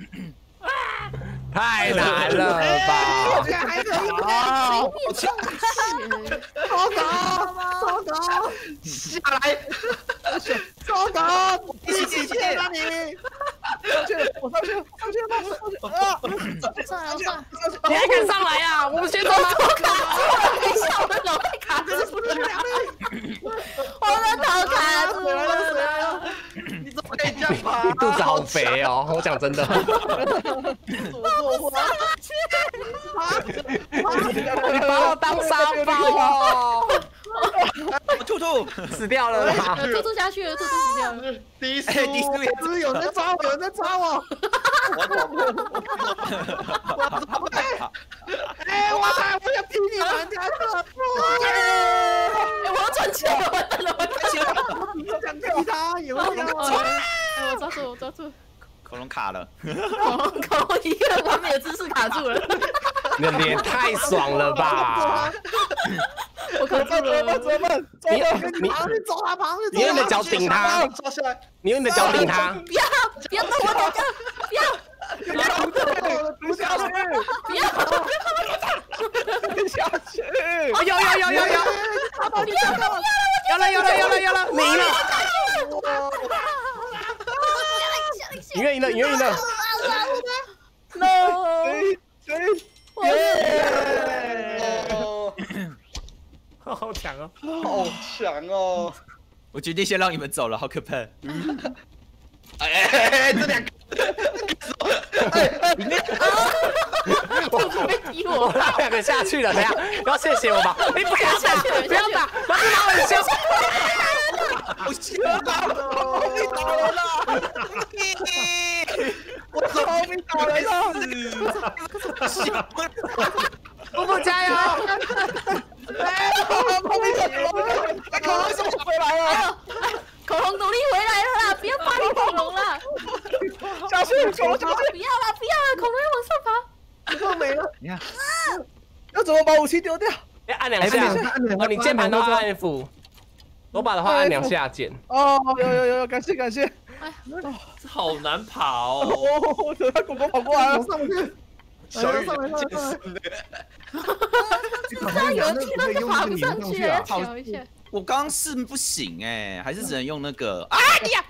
太难了吧！ 这还可以啊！ 超高，超高， 下来， 超高，一起见啊你！上去，我上去，上去吧，啊！ 上来，上来！ 你还敢上来呀？我们先走了。 等一下，我的脑袋卡住了，我的头卡住了。 你怎么可以这样爬？ 你肚子好肥哦！我讲真的。你把我当沙包哦！ 兔兔死掉了啦！ 兔兔下去了，兔兔死掉了。 第四， 第四是不是有人在抓我？有人在抓我！ 我走， 哎，我操！我要踢你们家的！ 哎，我要赚钱了，完蛋了，完蛋了！ 你想踢他？有没有？ 哎，我抓住，我抓住。 恐龙卡了， 恐龙一个完美的姿势卡住了。 你的脸太爽了吧！ 我可怎么办？怎么办？ 你你爬，你走啊，爬！ 你用你的脚顶他， 抓下来， 你用你的脚顶他。 不要不要动我脚脚，不要不下去， 不要不下去！ 哦，有有有有有， 不要不要！ 有了有了有了有了，你赢了，赢了赢了赢了赢了。 No！ 谁？ 我耶！ 好强哦！ 好强哦！ 我决定先让你们走了，好可怕。 哎哎哎，这两个， 我被踢我， 我们两个下去了，等下要谢谢我吧？你不要打，不要打，老师打很凶。 好香啊！ 后面打人了！我操，后面打人了！ 布布加油！ 哎，后面打人了！恐龙怎么回来了？ 恐龙努力回来了啦！不要霸凌恐龙啦！ 下去，恐龙下去！ 不要啦，不要啦！恐龙要往上爬。 这没了。 你看， 要怎么把武器丢掉？ 哎，按两下。哦，你键盘都按 F。罗把的话按两下键。 哦，有有有有，感谢感谢。 这好难跑哦！ 哦，等下狗狗跑过来了，上不去。 小雨上来上来上来！ 这样有去那个爬不上去，要调一下。 我刚刚是不行哎，还是只能用那个啊呀！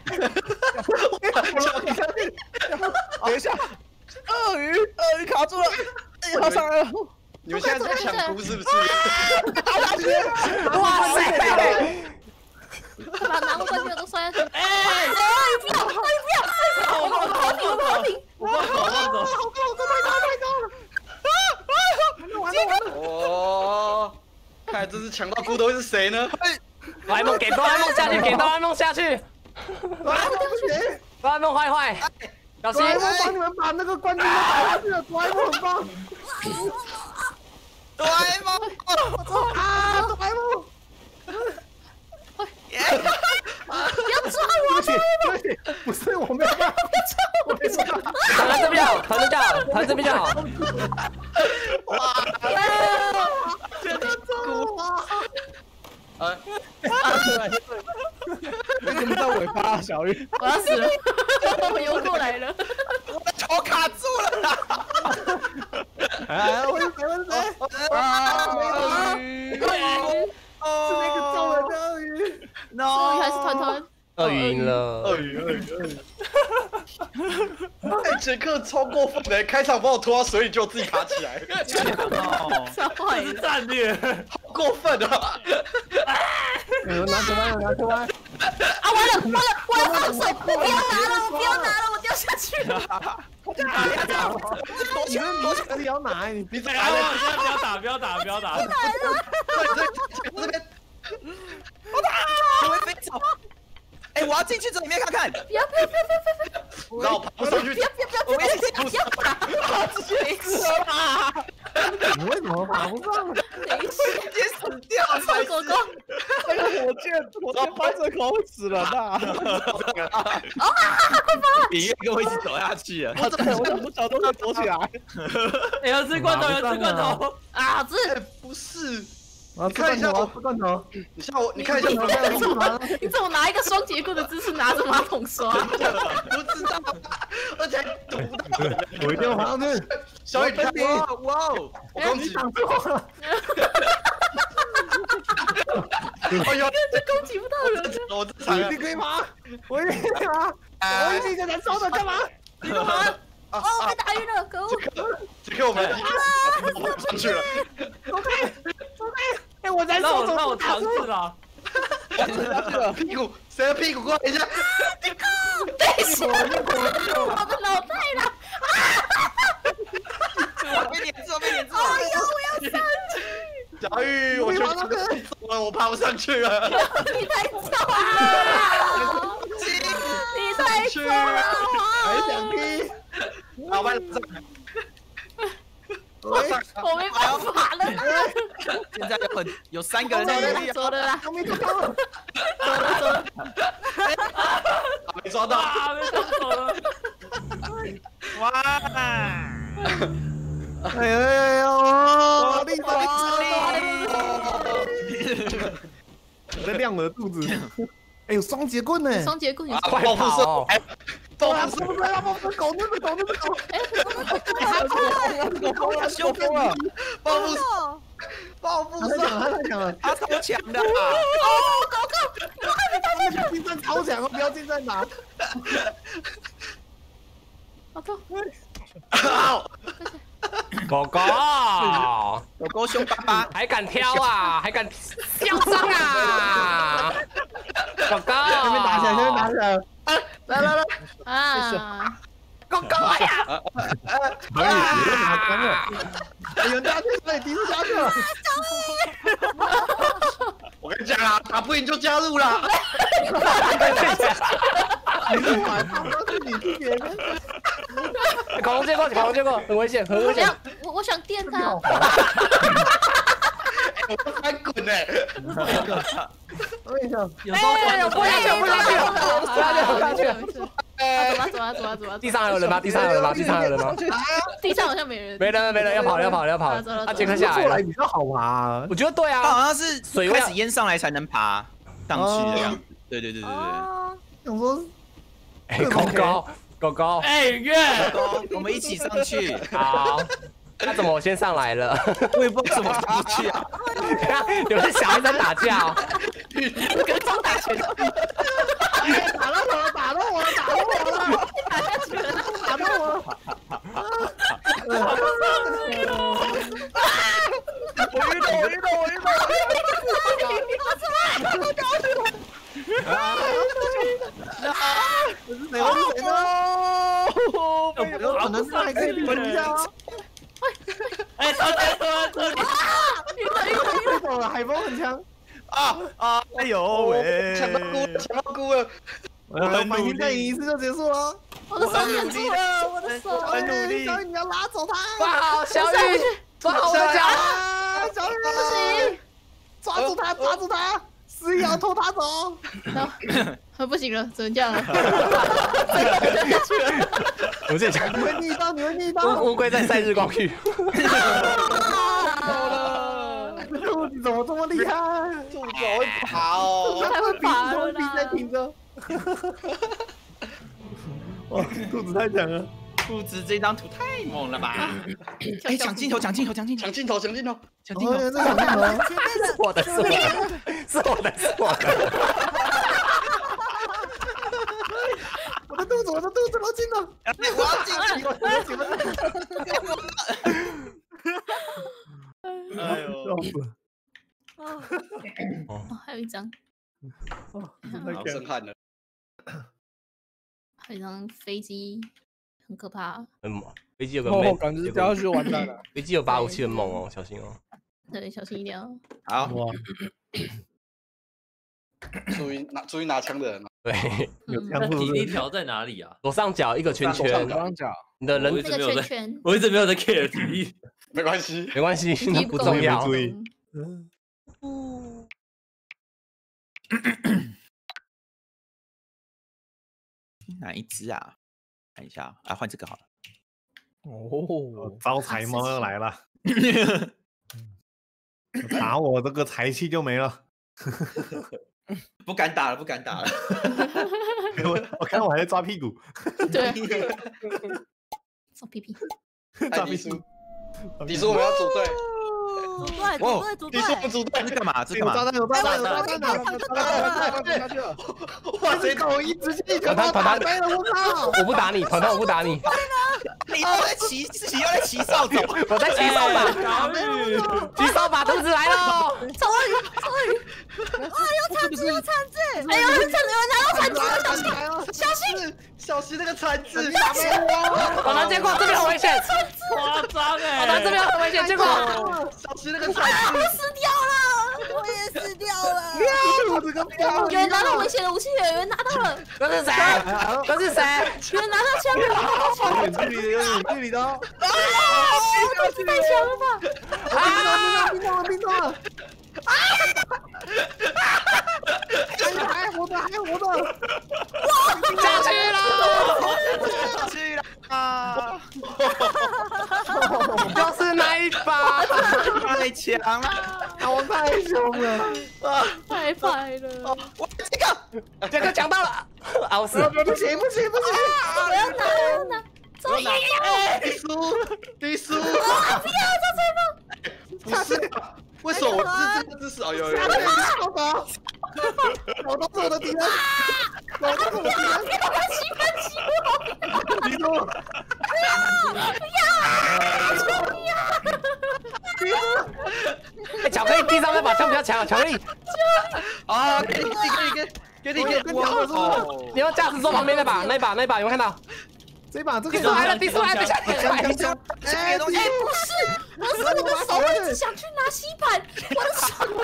等一下，鳄鱼鳄鱼卡住了，哎，它上来了。 你们现在在抢菇是不是？ 哇塞！ 把拿过冠军的都摔下去。哎哎，不要！哎不要！我我跑平，我跑平。 我放走，我放走。 好高，好高，太高，太高了！啊啊！完了完了！ 哦，看来这次抢到菇的会是谁呢？ 哆啦 A 梦给哆啦 A 梦下去，给哆啦 A 梦下去。 哆啦 A 梦不行， 哆啦 A 梦坏坏，小心！ 哆啦 A 梦帮你们把那个冠军都打下去了，哆啦 A 梦很棒。 哆啦 A 梦， 啊，哆啦 A 梦！ 不要抓我！ 对不起，不是我没有办法，我没办法。 躺在这边好，躺这边好，躺这边就好。 哇！真的菇啊！啊！ 为什么在尾巴？小鱼， 我要死了！我游过来了。 我的头卡住了啦！ 哎，我是谁？我是谁？啊！是那个揍人的鳄鱼。 鳄鱼还是团团？ 鳄鱼赢了。 鳄鱼，鳄鱼，鳄鱼！哎，杰克超过分的，开场把我拖到水里，就自己爬起来， 超坏的战略， 好过分啊！ 有拿出来，拿出来！ 啊！完了完了，我要放手！我不要拿了，我不要拿了，我掉下去了！ 你们你这里要拿，你你怎么哎， 来不要打，不要打，不要打！ 这边？ 我会飞走。哎，我要进去这里面看看。 不要不要不要不要不要！ 让我爬不上去不。要不要不要不要不要不要爬！ 直接死了！ 你为什么爬不上？ 等一下， 直接死掉了。 臭狗狗！ 那个火箭，火箭发射口会死人的。 比月跟我一起走下去了。 我怎么我怎么脚都会躲起来？ 哎，要吃罐头，要吃罐头！ 啊！这哎，不是， 我看一下我罐头， 你像我，你看一下我你怎么你怎么拿一个双节棍的姿势拿着马桶刷？ 不知道，而且读不到。 我一定要爬上去。 小雨，你看哇哇哦！ 我攻击， 挡住我了。 哎呦， 这攻击不到人。 我这惨了我一定可以爬，我一定可以爬，我一定在燃烧着，干嘛？ 你干嘛？哦，被打晕了，可恶！ 杰克，我们跑上去了。 哎，我燃让我烧着， 让我尝试了。 屁股，谁的屁股过来一下？ 对死我的脑袋了！ 我被黏住，被黏住。 哎呦，我要上去！ 小雨，我觉得你走了，我爬不上去了。 你太臭了！你太臭了！ 还想踢？ 好吧，上来。 我没办法了啦！ 现在有很有三个人走了啦， 在努力。 走了啦， 我没抓到。 走了走了。 没抓到。 啊，被抓走了！ 哇！ 哎呦哎呦！力大力在亮我的肚子。哎，有双节棍呢！ 双节棍， 快跑！ 走啊！不是要抱着狗，那个狗，那个狗！ 哎， 狗要凶疯了！报复报复他抢了，他抢了， 他超强的！ 哦，狗狗，我还没打下去。 竞争超强，不要竞争打。 狗狗， 狗狗， 狗狗凶巴巴， 还敢挑啊？还敢嚣张啊？狗狗， 下面打起来，下面打起来！来来来， 啊！ 狗狗呀！ 可以，别拿枪了！有人加去，所以敌人加去了。 我跟你讲啊，打不赢就加入啦。 你是玩，他是你自己的。 恐龙见过，恐龙见过，很危险，很危险。 我我想电他。 我翻滚哎！ 我跟你讲， 有时候不下去，不下去，不下去，不下去。 走吧，走吧，走吧，走吧。 地上还有人吗？地上还有人吗？地上还有人吗？ 地上好像没人。 没人，没人，要跑了，要跑了，要跑了。他杰克下来了， 比较好爬。 我觉得对啊， 他好像是水开始淹上来才能爬上去的样子。对对对对对。 想说， 哎，狗狗，狗狗， 哎月， 狗，我们一起上去。 好。那怎么我先上来了？ 我也不知道怎么上不去啊！ 你们小孩在打架哦， 跟张打拳， 打到我了，打到我了，打到我了， 打下去了， 打到我了！ 我晕倒，我晕倒，我晕倒！ 我是谁？我是谁呢？有可能是还可以闻一下吗？ 哎，走走走走！ 飞走了，海风很强啊啊！ 哎呦喂！ 抢到菇了，抢到菇了！ 我反应再赢一次就结束了。 我的手忍住了，我的手。 很努力。 小雨，你要拉走他。 抓好小雨，抓好我的脚。 小雨， 不行， 抓住他，抓住他，死也要拖他走。 不行了，只能这样了。 我这讲， 你会逆刀，你会逆刀。 乌龟在晒日光浴。 兔子怎么这么厉害？ 兔子好会爬哦！ 它会爬了，比赛停着。哇，兔子太强了！ 兔子这张图太猛了吧！哎，抢镜头，抢镜头，抢镜头， 抢镜头，抢镜头， 抢镜头！ 这抢镜头， 是我的，是我的，是我的，是我的。 我的肚子，我的肚子，我进了！ 我要进去！ 我要进了！ 哎呦！ 哦，还有一张， 好震撼了！ 还有一张飞机，很可怕。 嗯，飞机有个妹， 感觉掉下去完蛋了。 飞机有八五七很猛哦，小心哦。 对，小心一点哦。 好， 哇， 注意拿注意拿枪的人。 对， 有枪体力条在哪里啊？ 左上角一个圈圈， 左上角， 你的人那个圈圈， 我一直没有在 care 体力。 没关系， 没关系，那不重要。 注意。 哪一只啊？看一下啊，换这个好了。 哦，招财猫要来了，打我这个财气就没了。 不敢打了，不敢打了。 我我看我还在抓屁股。 对，抓屁屁。 抓屁股。迪叔，我们要组队。 组队，组队，组队。 迪叔，我们组队。 这干嘛？这干嘛？ 有炸弹，有炸弹，有炸弹！哇，这狗一直进， 团团团团， 飞了，我靠！ 我不打你，团团我不打你。 你又在骑，自己又在骑扫帚。 我在骑扫把，骑扫把，兔子来了！ 超鳄鱼，超鳄鱼！啊，有铲子，有铲子！哎呦，有铲子，有人拿到铲子了，小心，小心， 小心那个铲子！ 团团见过，这边很危险。 夸张哎！ 团团这边很危险，见过。 小心那个铲子！ 我死掉了，我也死掉了。 我这个有人拿到危险的武器，有人拿到了。 这是谁？这是谁？ 有人拿到枪了，拿到枪了。 远距离的，有远距离的。啊！ 太强了吧！ 啊！冰冻了，冰冻了！啊！还活着，还活着！ 下去了， 下去了啊！ 就是那一把， 太强了！ 好大王太凶了啊！ 太快了！ 我这个这个抢到了，啊，我死！ 不行不行不行！ 我要拿，我要拿，终于低输低输！ 不要招财猫！ 不是，为什么我是这个姿势？哦，有有有！ 好的，我都是我的敌人，我都是我的敌人。 不要，不要，不要， 敌人， 哎，巧克力地上那把枪比较强，巧克力， 啊，给你给你给你给你给你！哦， 你要驾驶座旁边那把，那把那把有没有看到？ 这把这个地出来了，地出来了，下地出来了。 哎，东西哎，不是，不是，我的手一直想去拿吸盘，我的手，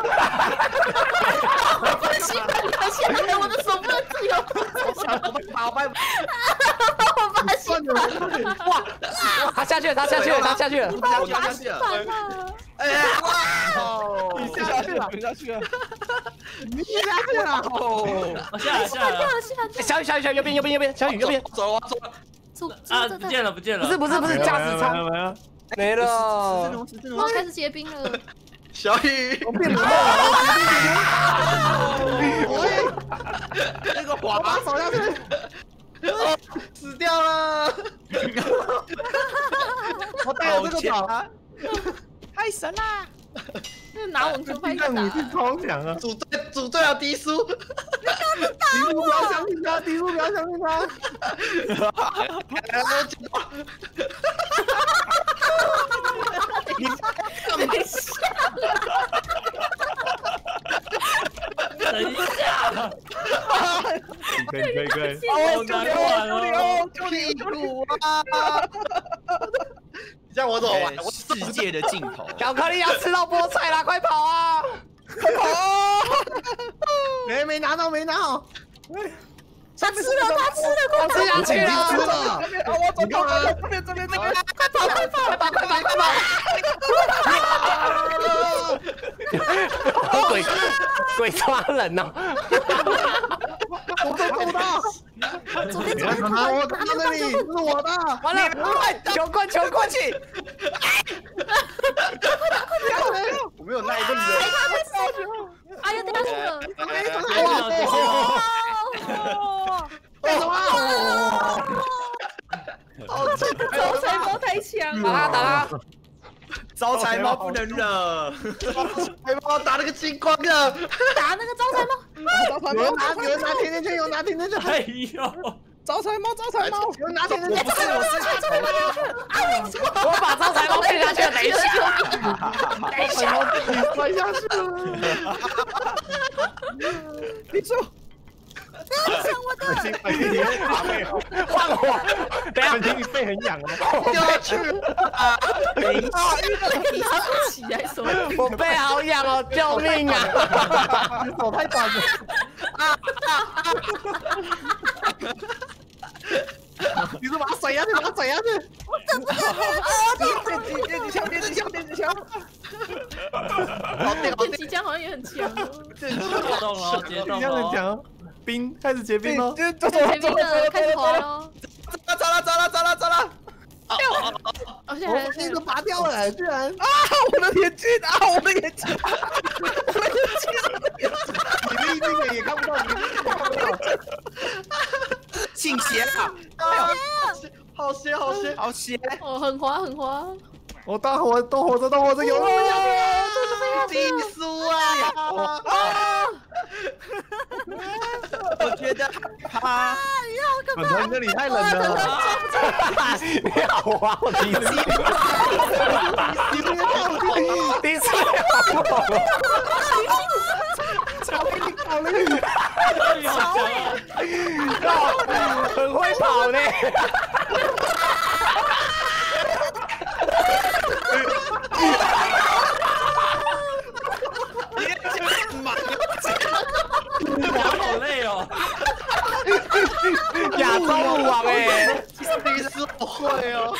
我不能吸盘拿下来，我的手不能自由动作， 好拜， 我把吸盘， 哇，他下去了，他下去了，他下去了。 我我下把吸去了。 盘了， 哎呀！ 哦， 你下去了， 你下去了， 你下去了。 哦， 我下来吸下来了盘掉了，吸盘掉了， 小雨，小雨，小雨，右边，右边，右边，小雨，右边。 走啊走啊！ 走啊， 走走不见了不见了， 不是，不是，不是驾驶舱没有， 没了。 我开始结冰了， 小雨， 我变冷了， 那个滑我把手下去， 死掉了！ 我带了这个岛， 太神啦！ 拿网球拍这武器打， 超强啊！ 组队组队要低输， 敌叔不要相信他，敌叔不要相信他。 等一下， 等一下， 可以可以可以， 好难玩哦。 屁股啊！你让我怎么玩？我世界的尽头。 巧克力要吃到菠菜啦，快跑啊！ 没没拿到，没拿好。 他吃了，他吃了，快吃下去吃了！ 了， 我走了， 这边这边这边， 快跑，快跑， 快跑，快跑，快跑！鬼鬼抓人哦！ 我都够到。 左边左边， 拿我拿这里，这是我的。 完了，球过球过去！ 我没有耐力了。 哎呀，掉下了！ 干什么？ 招财猫太强打他打他！ 招财猫不能惹。 还帮我打了个金光的， 打那个招财猫， 有人拿，有人拿甜甜圈，有人拿甜甜圈， 哎呦， 招财猫，招财猫， 有人拿甜甜圈。 我不是，我是。 我把招财猫骗下去了，等一下，等一下， 你摔下去了。 你说， 抢我的！ 你爬背后， 换我！等一下， 你背很痒哦。 掉下去了。 等一下， 你要起来什么？ 我背好痒哦，救命啊！ 你手太短了。你是把它甩下去，把它甩下去。 电子枪，电子枪，电子枪。 电击枪好像也很强哦。 解冻了，解冻一样的了。 讲，冰开始结冰喽。 开始结冰了，开始滑喽！ 糟了糟了糟了糟了！ 哦，现我在把你都拔掉了，居然！ 啊！我的眼睛啊！我的眼睛！我的眼睛！ 你的那个也看不到，你的看不到。 倾斜了， 好斜好斜！ 好斜！ 哦，很滑很滑。 我当活都活着，都活着，有了！ 低输啊！ 我觉得他本团这里太冷了。 你好啊，我第一次， 你不要跳进去！ 第一次好不好？ 巧克力，巧克力！ 很会跑呢。 好累哦。 亚洲舞王哎， 低输我会哦。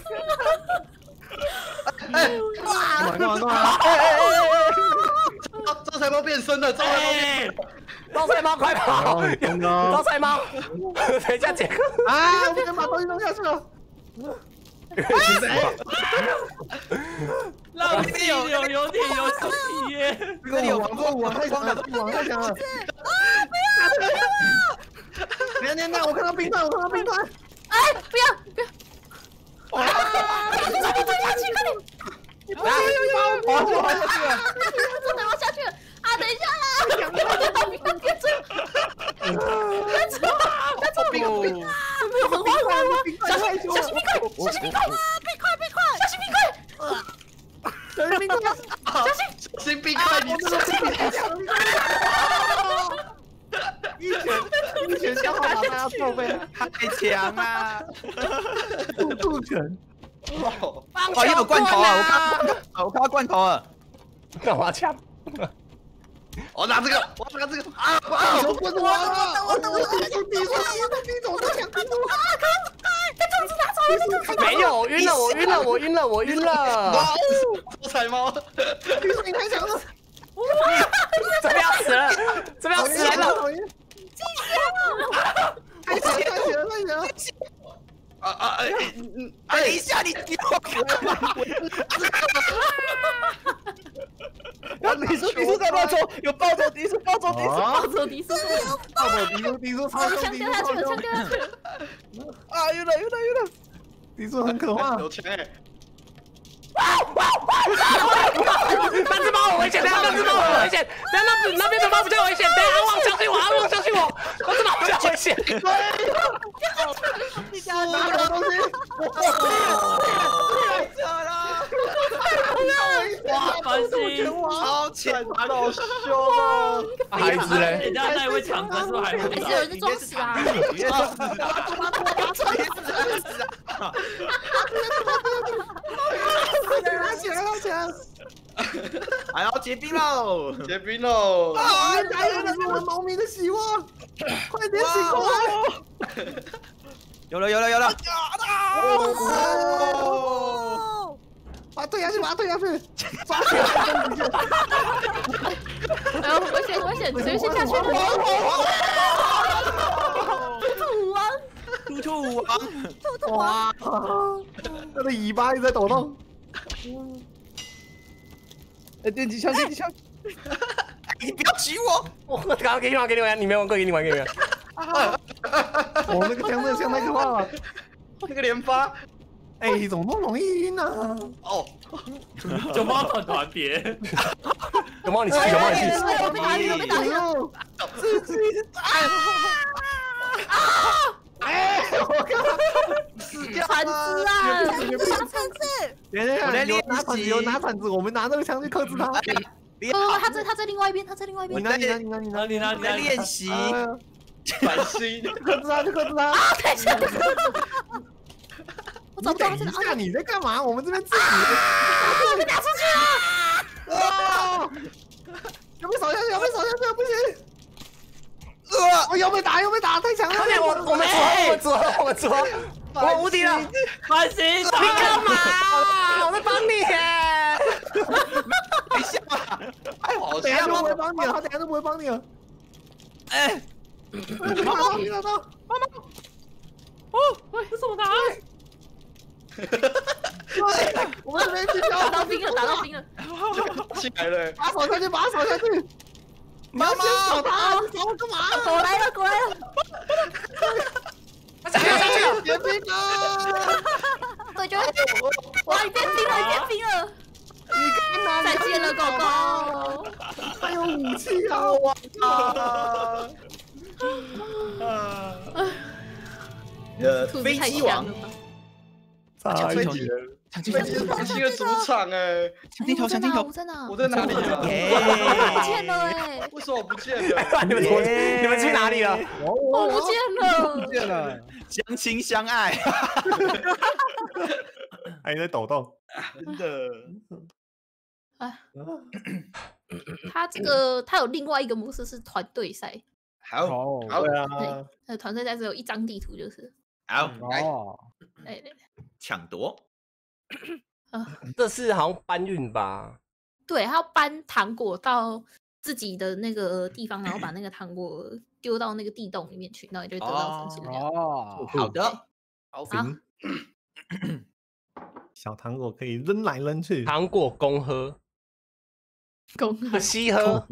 哎，哇！干嘛干嘛？ 哎哎哎哎！招财猫变身了，招财猫变身。 招财猫快跑！招财猫，等一下杰克啊！我不能把东西弄下去了。 让有有有点有小体耶， 这个有网络网太强了，网太强了。啊！不要！不要！等等，我看到冰团，我看到冰团。 哎，不要不要！啊！快点快点下去，快点！ 你不要滑下去，滑下去了， 真的滑下去了！啊，等一下啦！不要别追！别追！别追！ 冰冰没有很滑很滑很滑！小心小心冰块！小心冰块！冰块冰块！小心冰块！ 小心冰块！ 小心小心冰块！你小心冰块！ 一拳一拳刚好把他要揍飞， 太强啊！ 速度拳。 哦， 哦，又有罐头啊！我看，我看到罐头了。 干嘛抢？ 我拿这个，我拿这个啊！ 啊！我我我我我我低手低手低手都抢低手啊！ 快快！他种子拿走了，他种子没有，我晕了，我晕了，我晕了，我晕了！ 我踩猫， 低手你太强了！ 这边要死了，这边要死人了！ 太强太强太强！ 啊啊哎！ 哎，等一下，你给我看！ 我你说你说在暴走，有暴走迪数，暴走迪数， 暴走迪数， 暴走迪数，迪数超凶， 枪迪掉下去了，枪掉下去了！ 啊，晕了晕了晕了，迪数很可怕。 有钱哎！ 那只猫很危险，等下那只猫很危险，等下那那边的猫比较危险，等下阿旺相信我，阿旺相信我，那只猫比较危险。 你家拿什么东西？太扯了！ 哇，繁星， 超强， 好凶啊！ 孩子嘞？ 人家那位抢分是不是还不还是有人在装死啊？ 拉起来拉起来！ 还要结冰喽！ 结冰喽！ 啊！加油！这是我农民的希望，快点醒过来！ 有了有了有了！ 哦！把它推下去，把它推下去！抓起来！ 哎呦，危险危险，谁先下去了？兔王， 兔兔王， 兔兔王！ 它的尾巴一直在抖动。哎，电击枪，电击枪！ 你不要挤我！ 我刚刚给你玩，给你玩，你没玩过，给你玩，给你玩。 我那个枪，那个枪太可怕了！ 那个连发， 哎，怎么那么容易晕呢？ 哦， 九猫团团别， 有猫你去，有猫你去。 我被打晕，我被打晕了！ 自己啊！哎，我靠！死掉！ 铲子啊！铲子，铲子！ 等等， 我在练有拿铲子，有拿铲子，我们拿那个枪去克制他。 哦，他在他在另外一边，他在另外一边。 你拿，你拿，你拿，你拿， 你拿你拿在练习。 繁星， 克制他，去克制他！ 啊，太强了！我找不到他在哪。 等一下，你在干嘛？我们这边自己。 我被打出去了！ 啊！有没有扫下去？有没有扫下去？不行！呃，我又被打，又被打，太强了！ 快点，我我们组合，我们组合，我们无敌了！ 繁星， 你干嘛？我在帮你。 等一下吧， 哎，好等一下像就不会帮你了，他等一下就不会帮你了。 哎， 你拿到，你拿到，妈妈！ 哦，喂，这是我拿。 对，我们没去打到冰了，打到冰了！ 起来了， 把手下去，把他扫下去。妈妈，扫他，你扫我干嘛？ 狗来了，狗来了！ 他下去了， 别冰啊！ 对，就哇，你变冰了，你变冰了！ 你干嘛？ 再见了，狗狗。 还有武器啊！我啊！ 呃， 兔子飞机王太强了，吧？ 差一点飞机是繁星的主场哎， 抢镜头，抢镜头我！在哪？ 我在哪里啊？ 不见了哎！ 为什么我不见了？ 你们你们去哪里了？ 我不见了！ 不见了， 相亲相爱， 还在抖动。 真的， 啊，他这个他有另外一个模式是团队赛， 好， 哦， 好对啊， 对，那团队赛只有一张地图，就是好，来哦， 哎对抢夺， 这是好像搬运吧？ 对，他要搬糖果到自己的那个地方，然后把那个糖果丢到那个地洞里面去，然后你就会得到分数。这样哦， 好的， 好好， 小糖果可以扔来扔去。 糖果公喝， 公喝西喝。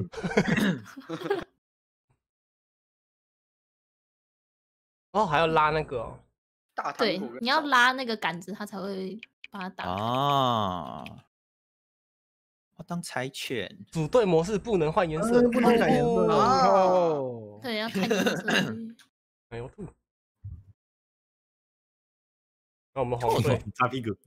哦，还要拉那个哦。 大糖对果， 你要拉那个杆子，它才会把它打开。 哦，我当柴犬。 组队模式不能换颜色， 不能改颜色哦。 对，要看颜色。 哎呦兔。那我们红队擦屁股。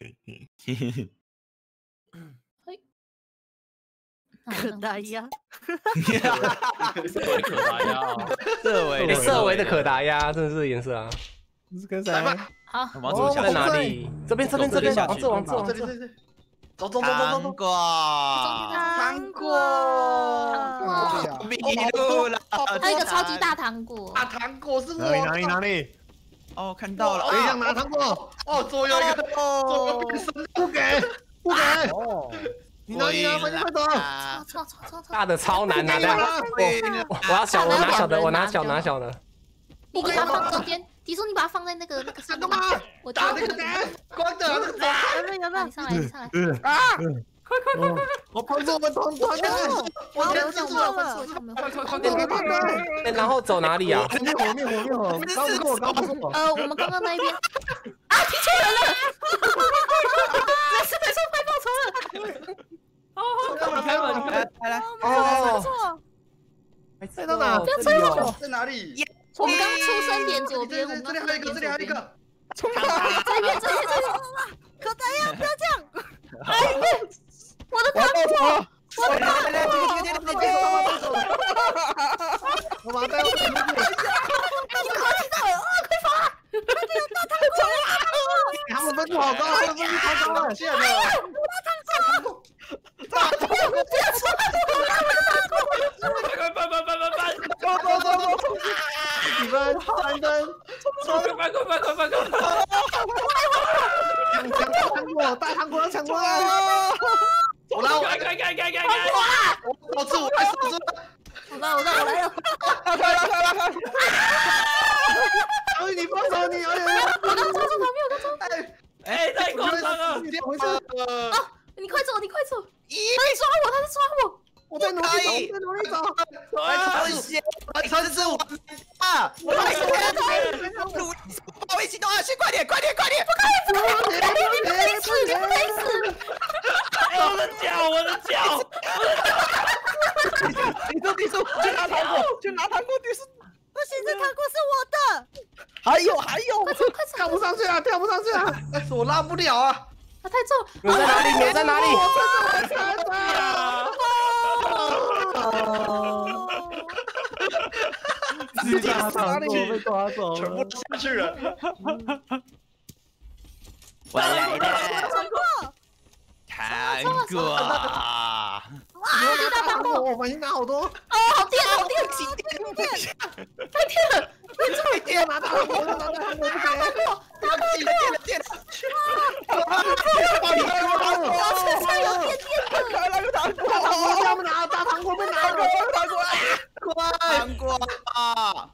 可达鸭， 色为可达鸭， 色为色为的可达鸭，真的是颜色啊！ 这是跟谁？ 好， 我们要走下在哪里？这边这边这边，往这往这往这。 这里这里，走走走走走糖走。 果， 糖果， 糖迷路了。 还有一个超级大糖果， 大糖果是我。 哪里哪里哪里？ 哦，看到了。 谁想拿糖果？ 哦，左右一个，左右变身， 不给不给！ 哦， 你拿你拿，快点快走！ 超超超超超！ 大的超难拿的，我我要小的，我拿小的，我拿小拿小的。 你把它放中间，迪叔，你把它放在那个那个上面。 干嘛？ 我打那个蛋，光的那个蛋， 有没有有没有你？上来，你上来。 啊！ 快快快快快！我帮助我们团团队， 我没有，我没有分错，我没有分错。 快快快快！ 哎，然后走哪里啊？ 灭火灭火灭火！刚不过刚不过。 呃，我们刚刚那一边啊，提前人了！没事没事，快报仇了！ 好好，你开门，你开门， 来来， 哦，错， 在到哪？ 不要追我！ 在哪里？ 我们刚出生点左边，我这里们这里还有一个，这里还有一个。 这边这边这边， 可达鸭不要这样， 我的糖果，我的糖果， 我把它带回去。 你快知道了啊！快发！ 他们分数好高，他们分数超高了。 见了。 大糖果，不要出来！ 快快快快快快！ 走走走走！几分？三分。 快快快快快快快！ 抢抢大糖果，大糖果要抢过来！ 我来，我来， 开开开开开！ 我守住，我来守住。 我来，我来，我来了！ 快来快来快！小雨，你放手，你有点。 我刚抓住他，没有刚抓。 哎，太夸张了！ 你怎么回事？ 呃， 你快走，你快走！他在抓我，他在抓我！ 我在努力走，我在努力走。 来尝试，来尝试我啊！ 我来尝试。 努力，保卫行动啊！先快点，快点，快点！ 你不可以死，你不可以死！ 我的脚，我的脚！ 你说你说，去拿糖果，去拿糖果，你是。 不行，这糖果是我的。 还有还有， 快走，快走！ 跳不上去啊，跳不上去啊！ 哎，我拉不了啊！ 他太重， 你在哪里？你在哪里？ 自己哪里被抓走全部了？ 下去了。 我来了， 糖果， 糖果， 我拿糖果，我反应拿好多。 哦，好电，好电，太电了！ 太电拿糖果，拿糖果不给。 电了电了电了！ 把你开我糖果， 我身上有电电的。 开那个糖果， 大糖果他们拿，大糖果被拿了。 糖果， 糖果啊！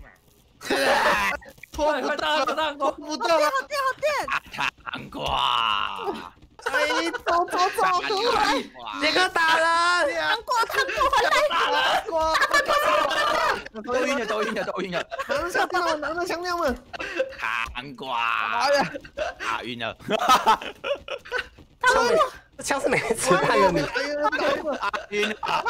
拖快快大大拖不动了。 好电好电， 糖果！ 哎，走走走，出来！ 杰克打人！ 糖果，糖果回来！ 糖果， 都晕了，都晕了，都晕了！ 拿着香料们，拿着香料们。 糖果！ 哎呀， 啊，晕了！ 枪没，这枪是没吃太有你。 啊，晕了！啊，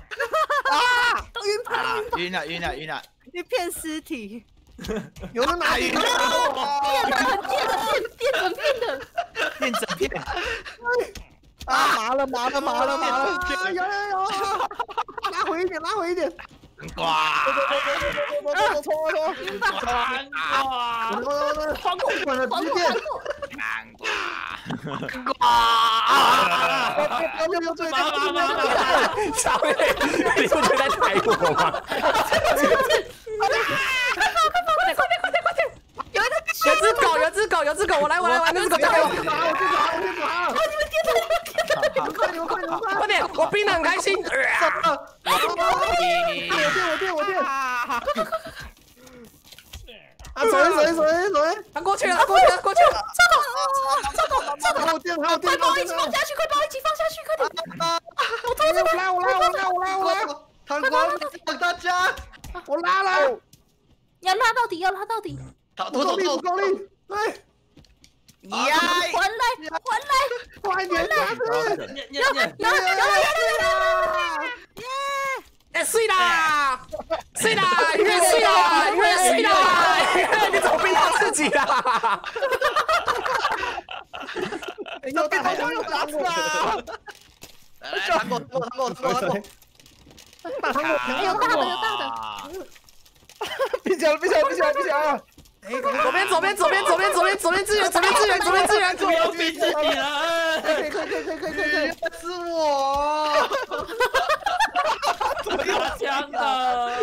晕啊，晕了，晕了，晕了！ 一片尸体。 有人拿晕电的，很电的，电电整片的。 变整片！ 啊，麻了麻了麻了麻了！ 有有有，拉回一点，拉回一点。 糖果！ 走走走走走走！ 糖果， 放过我的糖果， 支点糖。果。 糖果！啊！ 不要不要追妈妈妈妈！ 小妹，你不觉得在踩我吗？有只狗，有只狗，有只狗，我来，我来，我来，那只狗交给我。 快点快点快快点，我冰的很开心。 我电我电我电！啊，走一走一走一走一！ 他过去了，他过去了，过去了。 电，还有电， 快把我一起放下去，快把我一起放下去，快点！ 我拖着，我拉，我拉，我拉，我拉，我拉， 糖果让大家， 我拉了， 要拉到底，要拉到底！ 糖不够力， 果不够力，对， 呀， 还来，还来！ 快点下去！ 要要要要要要！ 哎，睡啦，睡啦，鱼儿睡啦，鱼儿睡啦，鱼儿你怎么逼到自己啦？ 又变糖果又打死了！ 来来，糖果，糖果，糖果，糖果， 大糖果， 有大的，有大的！ 闭起来了，闭起来了，闭起来了，闭起来了！ 左边，左边，左边，左边，左边，左边支援，左边支援，左边支援， 不要逼自己了。 可以，可以，可以，可以，可以，可以， 是我。 拿枪的，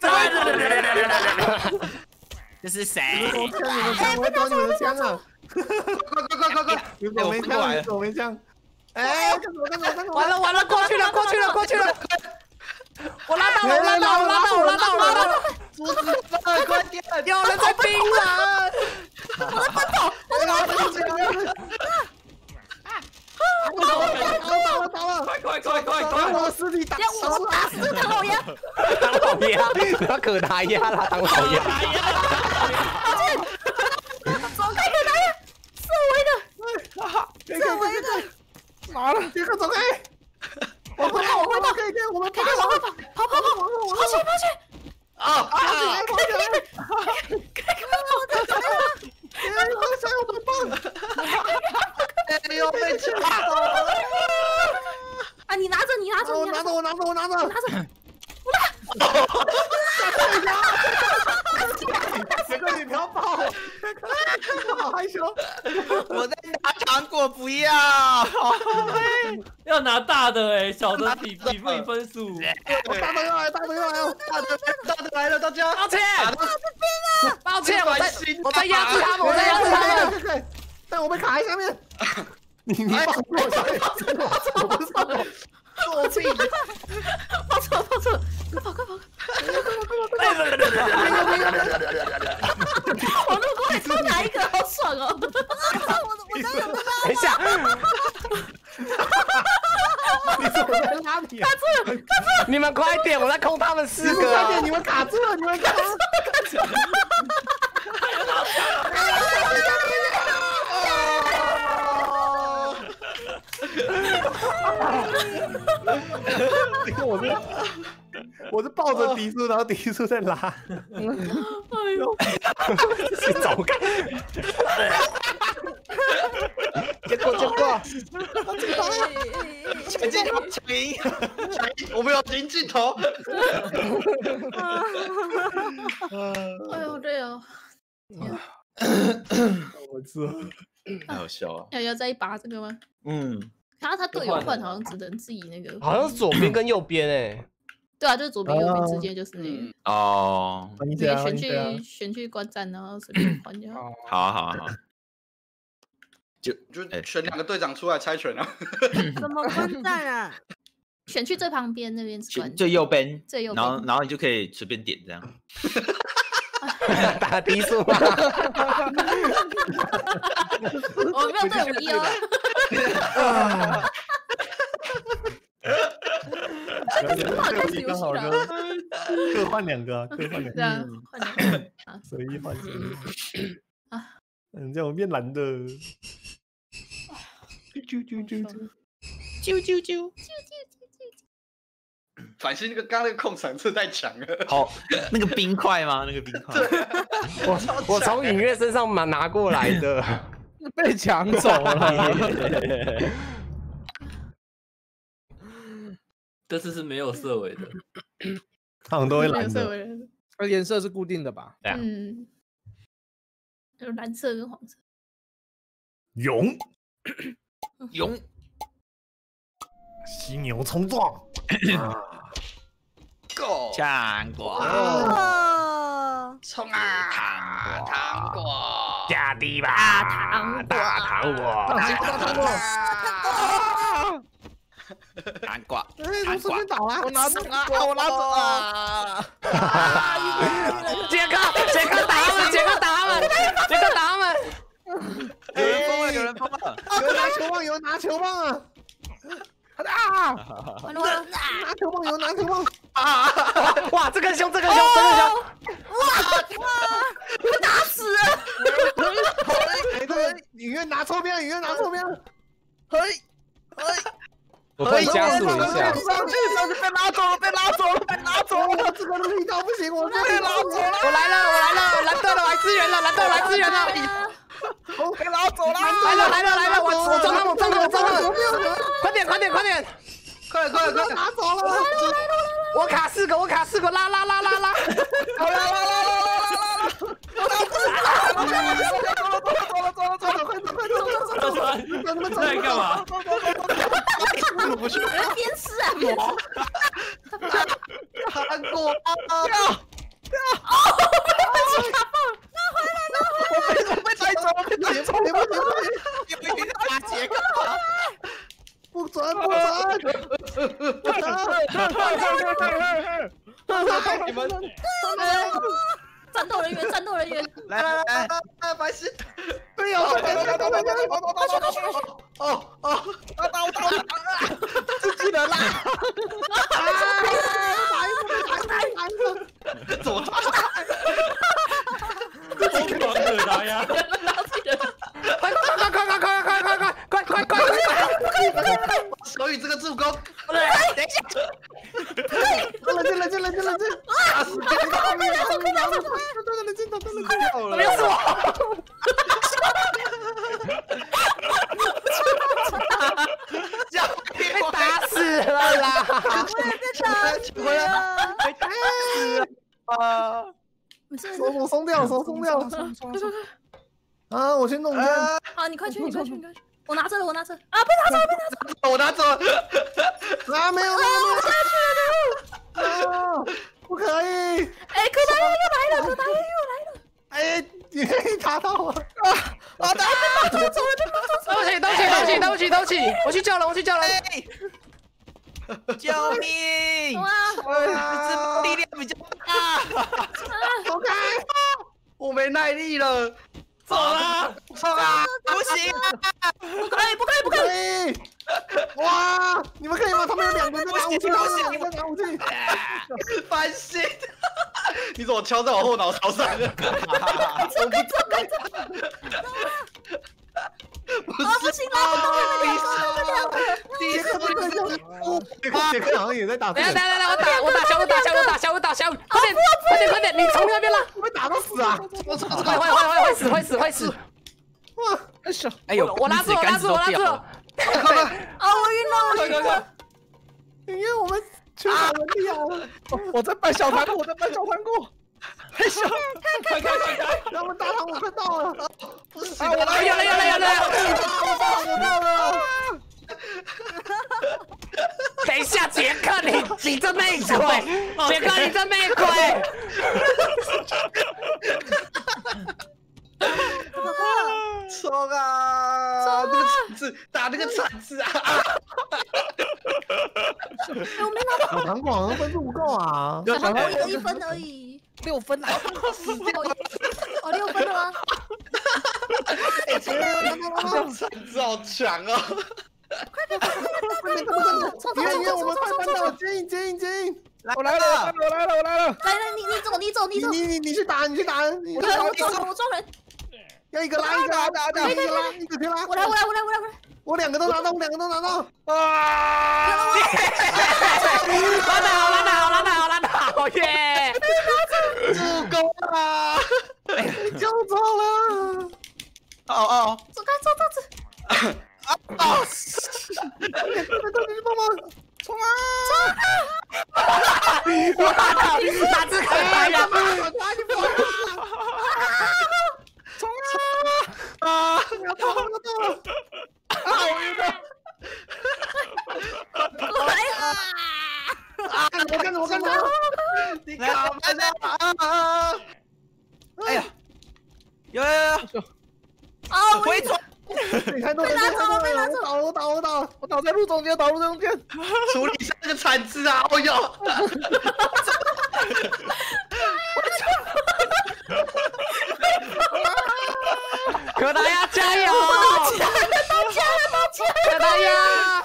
这是谁？ 我抢你们枪，我要找你们的枪啊！ 快快快快快！ 有手没枪，有手没枪！哎，干什么？干什么？干什么？ 完了完了，过去了，过去了，过去了！我拉到了，我拉到，我拉到，我拉到，我拉到！ 阻止了，快点！ 有人在冰人！ 我在奔跑，我在奔跑！ 我倒了，倒了，倒了！ 快快快快把快！ 我的尸体打死我打死这唐老鸭！ 当老鸭，不要可达鸭啦，当老鸭！ 走开，可达鸭！射围的，射围的！ 麻了，别克走开！ 我会跑，我会跑， 可以，可以，我们可以往后跑，跑跑跑，跑起来，跑起来！ 啊啊！ 跑起来，跑起来！哎，我的小友棒！ 哎呦，被抢走了！ 啊，你拿着，你拿着， 我拿着，我拿着，我拿着， 拿着！ 杰克，你不要抱我！好害羞！ 我在拿糖果，不要！ 要拿大的哎，小的比比不赢分数。 我大的要来，大的要来， 大的大的来了，大家！ 抱歉，抱歉，我在心我在压制他们，我在压制他们。 可以，但我被卡在下面。你你放我下面，我不是放我， 作弊！ 跑错，跑错，快跑，快跑！我路过还抽哪一个，好爽哦！我我刚有个拉， 等一下， 你怎么在拉你啊？ 卡住了，卡住了！ 你们快点，我在控他们四快个。 点，你们卡住了，你们卡住了！我是我是抱着迪叔，然后迪叔在拉。 哎呦， 去走开！ 结果结果， 抢镜头，抢赢，抢赢！我们有赢镜头。 哎呦，累哦！ 我知道， 太好笑了。 要要再一把这个吗？ 嗯， 然后他队友换好像只能自己那个， 好像是左边跟右边哎。 对啊，就是左边右边之间就是那个， 哦， 你可以选去选去观战，然后随便换就好。 好啊好啊好啊， 就就选两个队长出来猜拳啊！ 怎么观战啊？ 选去最旁边那边是观， 最右边， 最右边， 然后然后你就可以随便点这样。 打低速吗？ 我没有对五一哦。开始游戏了， 各换两个，各换两对啊个，， 换两个啊， 随意换随意啊。 嗯，这样我变蓝的。啾啾啾啾啾啾啾！ 反正那个刚刚那个控场真的太强了。 好，那个冰块吗？那个冰块。 我我从影月身上拿拿过来的， 被抢走了。 这次是没有色尾的， 他们都会没有蓝的， 色为人， 而颜色是固定的吧？ 对啊嗯，有蓝色跟黄色。 勇， 勇， 犀牛冲撞。 Go， 糖果， 哦， 冲啊！糖果， 加低吧， 糖大糖果， 大糖果， 糖果， 哎，我随便倒啊！ 我拿走啊！我拿走啊！ 杰克，杰克打他们，杰克打他们，杰克打他们。 有人疯了，有人疯了！ 哦， 有人拿球棒，有人拿球棒啊！啊！ 完了完了！ 拿球棒，有人拿球棒！ 啊！哇，这个凶，这个凶，这个凶！ 哇哇！被打死了！ 哎，对，影院拿错边，影院拿错边。 嘿，嘿。 我帮你加速一下。 上去，上去，被拉走了，被拉走了，被拉走了！ 这个力道不行，我被拉走了！ 我来了，我来了，蓝豆的来支援了，蓝豆来支援了！ 被拉走了！ 来了，来了，来了！我我撞他，我撞他，我撞他！快点，快点，快点！ 快点，快点，快点！ 拿走了！ 我卡四个，我卡四个，拉拉拉拉拉！ 好啦啦啦啦啦啦啦！走了，走了，走了，走了，走了，快走，快走， 走走，你在干嘛？ 不是鞭尸啊！鞭尸！ 韩国啊！ 哦，被卡爆！拿回来，拿回来！ 我被我被带走了，被带走了！ 有一个大杰干嘛？ 不准，不准！ 你们战斗人员，战斗人员！ 来来来来，白痴！ 哎呦，快点，快点，快点！ 快去，快去！哦哦， 打打我打我！ 自己人啦！怎么打？ 疯狂的打呀！ 快快快快快快快快快快快快！ 手语这个助攻， 等一下， 冷静，冷静，冷静，冷静！ 打死别人！ 冷静，冷静，冷静，冷静！ 掉了！ 没有我！被打死了啦！ 我也被打死回来！ 了！ 被打死了啊！ 手手松掉，手松掉！啊，我去弄一下。 好，你快去，你快去，你快去！我拿着了，我拿着啊！被拿走了，被拿走了！ 我拿走了！ 啊，没有，没有，没有！啊，不可以！ 哎，可达鸭又来了，可达鸭又来了！ 哎，你可以打到我！ 啊！啊！打！ 走了，走了， 对不起，对不起，对不起，对不起，对不起！我去救人，我去救人！ 救命！ 哇！ 力量比较大。 走开！ 我没耐力了， 走了， 冲啊！ 不行啊！ 不可以，不可以，不可以！ 以！哇！你们可以吗？他们有两个人在拿武器，他们有两个人在拿武器。 翻新！你怎么敲在我后脑勺上了？ 走开，走开，走开！ 不啊，不行了，不两个， 第一次不能救杰克好像也在打。 等下，等下，等下，我打，我打小五，打小五，打小五，打小五！快点，快点，快点！你从那边拉！ 会打到死啊！ 我操！ 会会会会会死，会死，会死！ 哇！ 哎呦！ 哎呦， 我拉住，我拉住，我拉住！ 啊，我晕了，我晕了！ 因为我们缺少人力啊！ 我在搬小糖果，我在搬小糖果。 太小！ 快快快快！ 他们大堂我看到了。 不行！ 有了，有了，有了，有了！ 我到了，我到了！ 等一下，杰克，你你这内鬼！杰克，你这内鬼！ 冲啊！那个铲子打那个铲子啊！ 我没拿到， 小糖果好像分数不够啊！ 小糖果有一分而已。 六分来， 哦，六分了吗？ 铲子好强啊！ 快点，快点，快点，快点！冲冲因为因为冲冲我们快冲冲冲！ 搬到了，接应接应接应！ 我来了，我来了，我来了！ 来来，你你走，你走，你走！ 你你你你去打，你去打！你我来，我撞人，我撞人！ 要一个拉一个拉，打打一个拉一个可以拉。 我来，我来，我来，我来，我来！ 我两个都拿到，我两个都拿到。 啊！拉得好，拉得好，拉得好，拉得好耶！ 助攻啊！ 你救走了！ 哦哦， 走开，走到这。 啊啊！ 快点，快点，去帮忙！ 冲啊！ 我靠！哪只可打呀？ 冲啊！ 啊！ 要到了，要到了！ 啊！我晕了！ 来啊！ 啊！我看着，我看着！ 你干嘛呢？啊！ 哎呀，有有有！ 啊！ 回转， 你看到了， 拿走了，被拿走倒了，我倒了，我倒了！ 我倒在路中间，倒路中间。 处理一下那个铲子啊！哦哟！ 可达鸭加油！ 加油！ 快打呀！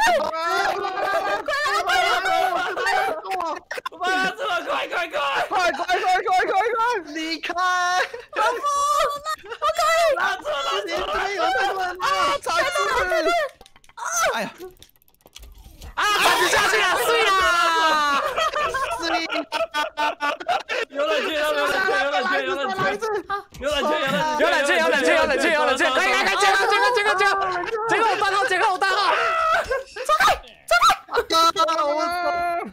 把他这么快快快！ 快快快快快快离开！ 老夫，我可以。 拉错拉这错！ 边有那个人啊！才是。 哎呀， 啊，板子下去了，碎啦！ 有冷气，有冷气，有冷气，有冷气，有冷气， 有冷气，有冷气，有冷气，有冷气，可以可以可以，杰克杰克杰克杰克，杰克我单号，杰克我单号。 走开，走开。 我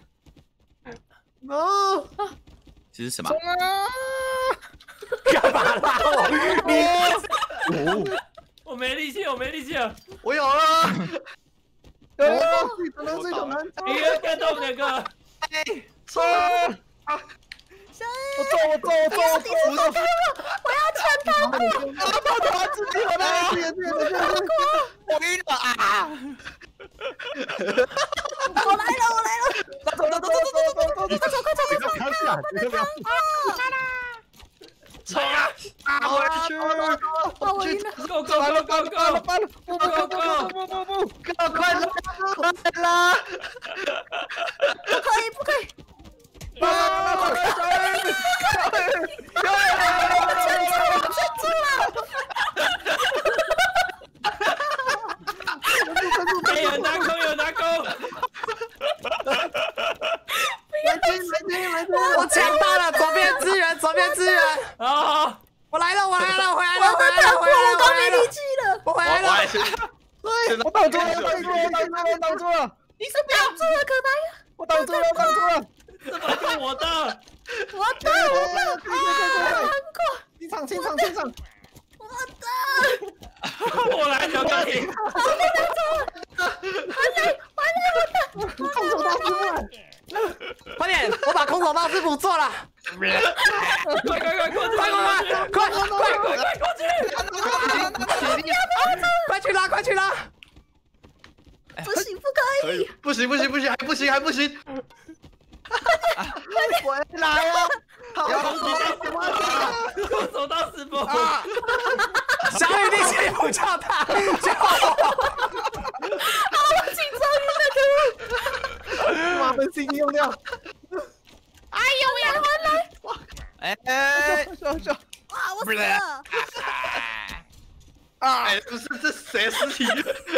走。 这是什么？ 干嘛拉我？你我没力气，我没力气了。 我有了。 有人自己可能是有人。 音乐跟动两个。 冲！我走，我走，我走，我走，我走！ 我要抢他们！ 啊！跑他自己，我来，自己，自己，自己！ 我晕了啊！ 我来了，我来了！ 走走走走走走走！ 快走，快走，快走！ 不要下，别不要！ 冲啊！啊！回去！ 我晕了！ Go go go go go！ 完了！不不不不不不不！ 快快拉！快拉！ 不可以，不可以！ 啊！快快哎，有拿钩，有拿钩！ 来进来进来进！ 我抢到了，左边支援，左边支援。 好， 我来了，我来了，回来了， 我回来了， 都抢过回来了， 了，都回来了没力，气了。 我回来了。 我挡住了，挡住了，挡住了，挡住了！ 你是挡住了，可达呀！ 我挡住了，挡住了！ 这把是我的， 我的，我的， 快快快快！ 难过， 进场，进场，进场！ 我的， 我来小钢琴。 还来，还来，我的， 空手道师傅！ 快点，我把空手道师傅做了。 快快快过去！ 快快快快快快快快过去！ 快去拉，快去拉！ 不行，不可以， 不行不行不行，还不行还不行！ 回来啊！ 空手道师傅， 小雨力气不较大，救我！ 好紧张，那个， 马本 C D 用掉。 哎呦，我要回来！ 哎哎， 笑笑！ 哇，我死了！ 啊！哎，不是，这谁尸体？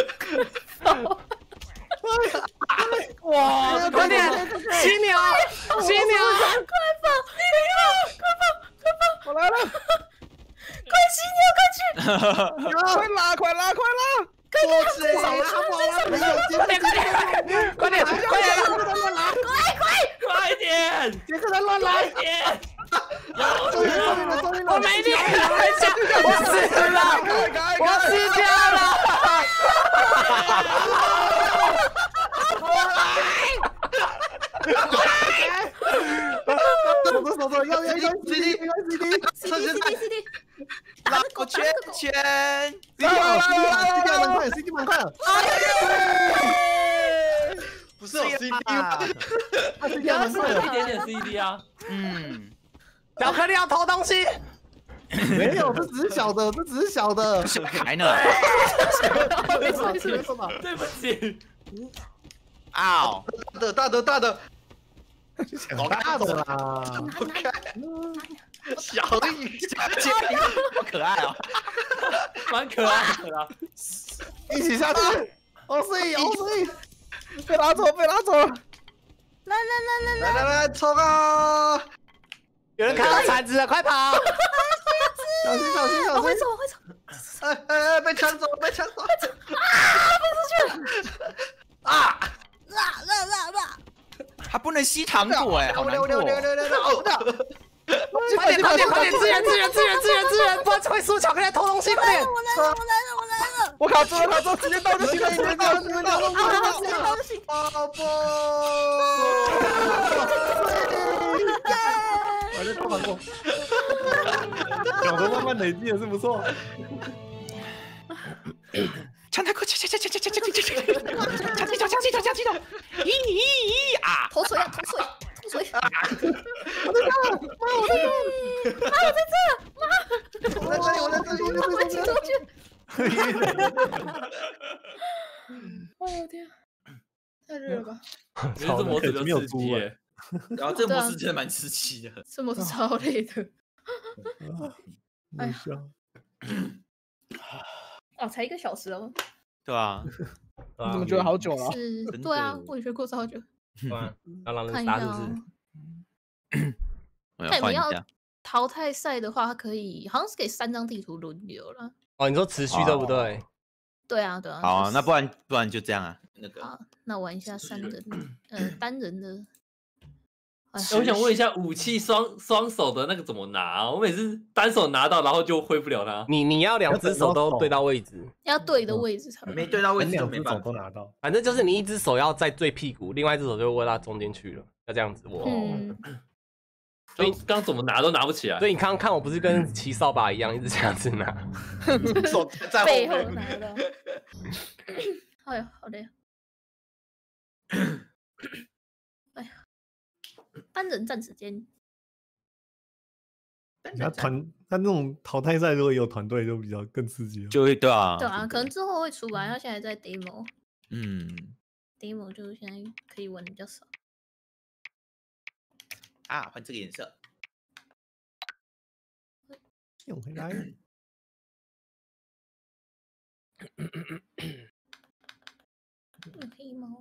哇！ 快点，犀牛，犀牛！ 快跑！快跑！快跑！ 我来了！ 快犀牛，快去！ 快拉，快拉，快拉！ 我谁？ 少拉不拉，没有杰克， 快点，快点，快点！ 快快！ 快点， 杰克在乱拉！ 快点！ 终于了，终于了，终于了！ 我没力了，我死了，我死掉了！ 手手手手，要要要 C D， 要 C D， C D C D C D， 拉我圈圈！ C D 来来来， C D 蛮快 ，C D 蛮快的。 不是有 C D 吗？ 他 C D 蛮快的。 一点点 C D 啊。 嗯， 小颗粒要偷东西。 没有，这只是小的，这只是小的。 小孩呢？ 没错没错没错。 对不起。 啊！ 大的大的大的， 老大的啦。 不看。小雨， 这个好可爱哦， 蛮可爱的啦。 一起下去。哦所以哦所以，被拉走被拉走。 来来来来来来来，冲啊！ 有人看到铲子了，快跑！ 小心小心小心！ 我会走，我会走。 哎哎哎，被抢走了，被抢走了！ 啊，飞出去了！ 啊！ 啦啦啦啦！ 他不能吸糖果哎，好难过。 快点快点快点，支援支援支援支援支援，不然会输巧克力偷东西，快点！ 我来了，我来了，我来了！ 我卡住了卡住了，直接到就行了，直接到直接到，直接到。 好，行好行。 宝宝， 我在偷过。小的慢慢累积也是不错。 抢太快，抢抢抢抢抢抢抢抢抢！抢鸡头，抢鸡头，抢鸡头！咦咦咦啊！ 投水啊，投水，投水！ 我在这，妈，我在这， 妈，我在这，妈， 我在这里，我在这里，我在这里， 我请出去。 哦天，太热了吧！ 我觉得这模式比较刺激耶。 然后这模式真的蛮刺激的， 这模式超累的。哎呀，哦，才一个小时哦。 对啊， 你怎么觉得好久了？ 是，对啊，我也觉得过超久。 要让人看一下杀是不哦是？ 看你们要淘汰赛的话，它可以好像是给三张地图轮流了。 哦，你说持续对不对？ 对啊，对啊。 好啊，那不然不然就这样啊。那个， 好，那玩一下三人，呃，单人的。 我想问一下，武器双双手的那个怎么拿啊？我每次单手拿到，然后就挥不了它。 你你要两只手都对到位置， 要对的位置才没对到位置就没办法都拿到。 反正就是你一只手要在最屁股，另外一只手就握到中间去了，要这样子握。 嗯。 所以刚怎么拿都拿不起来。 所以你刚刚看我不是跟骑扫把一样，一直这样子拿， 手在背后拿的。哎呀，好累。哎呀。单人战时间， 那团那那种淘汰赛如果有团队就比较更刺激了， 就会对啊， 对啊，可能之后会出来，他现在在 demo， 嗯 ，demo 就现在可以玩的比较少。 啊，换这个颜色， 用回来。 黑猫。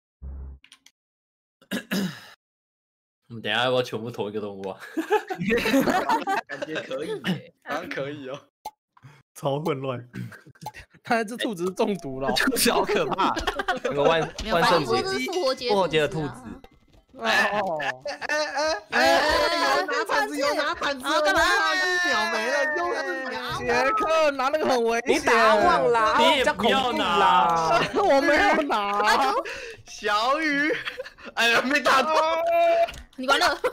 我们等一下要不要全部投一个动物啊？ 感觉可以耶，好像可以哦。 超混乱， 看来这兔子是中毒了， 兔子好可怕。 那个万万圣节复活节复活节的兔子。 哦， 哎哎哎！有拿铲子，有拿铲子， 干嘛？ 秒没了，又是秒。 杰克拿那个很危险， 你打忘啦， 你也不要拿啦， 我没有拿。 小雨，哎呀，没打到， 你完了。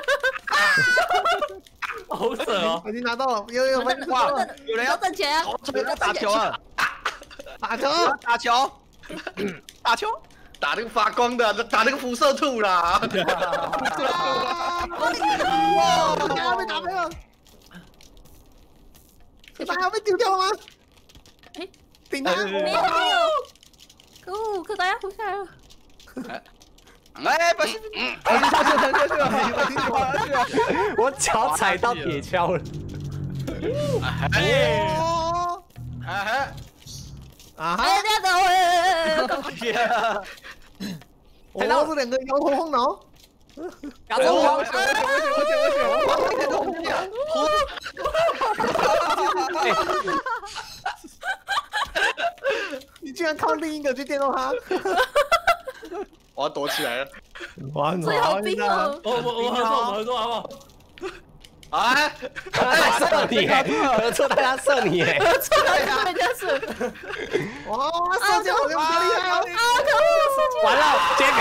好扯哦！ 已经拿到了，有有分哇！ 有人要挣钱啊！ 有人要打球啊！ 打球， 打球，打球。 打那个发光的，打那个辐射兔啦！ 哇，打被打没了，你把它被丢掉了吗？ 哎， 顶他！ 没有没有，可恶，可大家活下来了。 哎，不是， 嗯，我下去了，下去了，我听你话下去了， 我脚踩到铁锹了。 哎，哎。 啊！ 哎，这样子， 我我拿出两个摇头晃脑， 摇头晃脑， 我选我选我选我选，你居然靠另一个去电动他， 我要躲起来了， 哇， 最好兵哦！ 我我我合作，我合作好不好？ 哎， 他射你，合作他射你， 合作他人家射， 哇，射箭好像比较厉害哦！ 啊，可恶， 完了，杰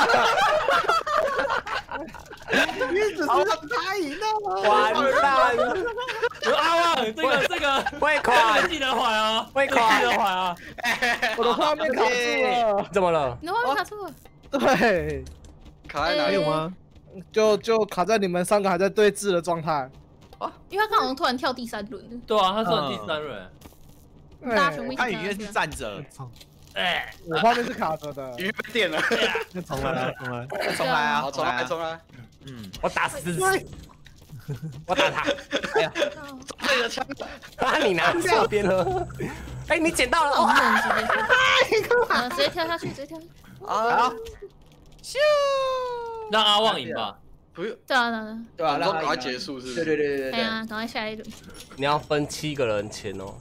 克，你只是让他赢了， 完蛋了！ 阿旺，这个这个汇款， 记得还啊， 汇款， 记得还啊！ 我的画面卡住了， 怎么了？ 你的画面卡住了， 对， 卡在哪里有吗？ 就就卡在你们三个还在对峙的状态。 因为他刚好像突然跳第三轮， 对啊，他算第三轮。 大家全部一起他隐约是站着， 哎， 我画面是卡着的， 鱼被电了， 那重来，重来， 重来啊， 好，重来，重来， 嗯， 我打死你，我打他， 哎呀， 对着枪， 啊，你拿这边了，哎，你捡到了， 我们直接跳下去，直接跳下去， 好， 咻， 让阿旺赢吧。 不用， 对啊，对啊， 对吧？ 然后赶快结束，是不是？ 对对对对对， 哎呀，赶快下一轮。 你要分七个人钱哦。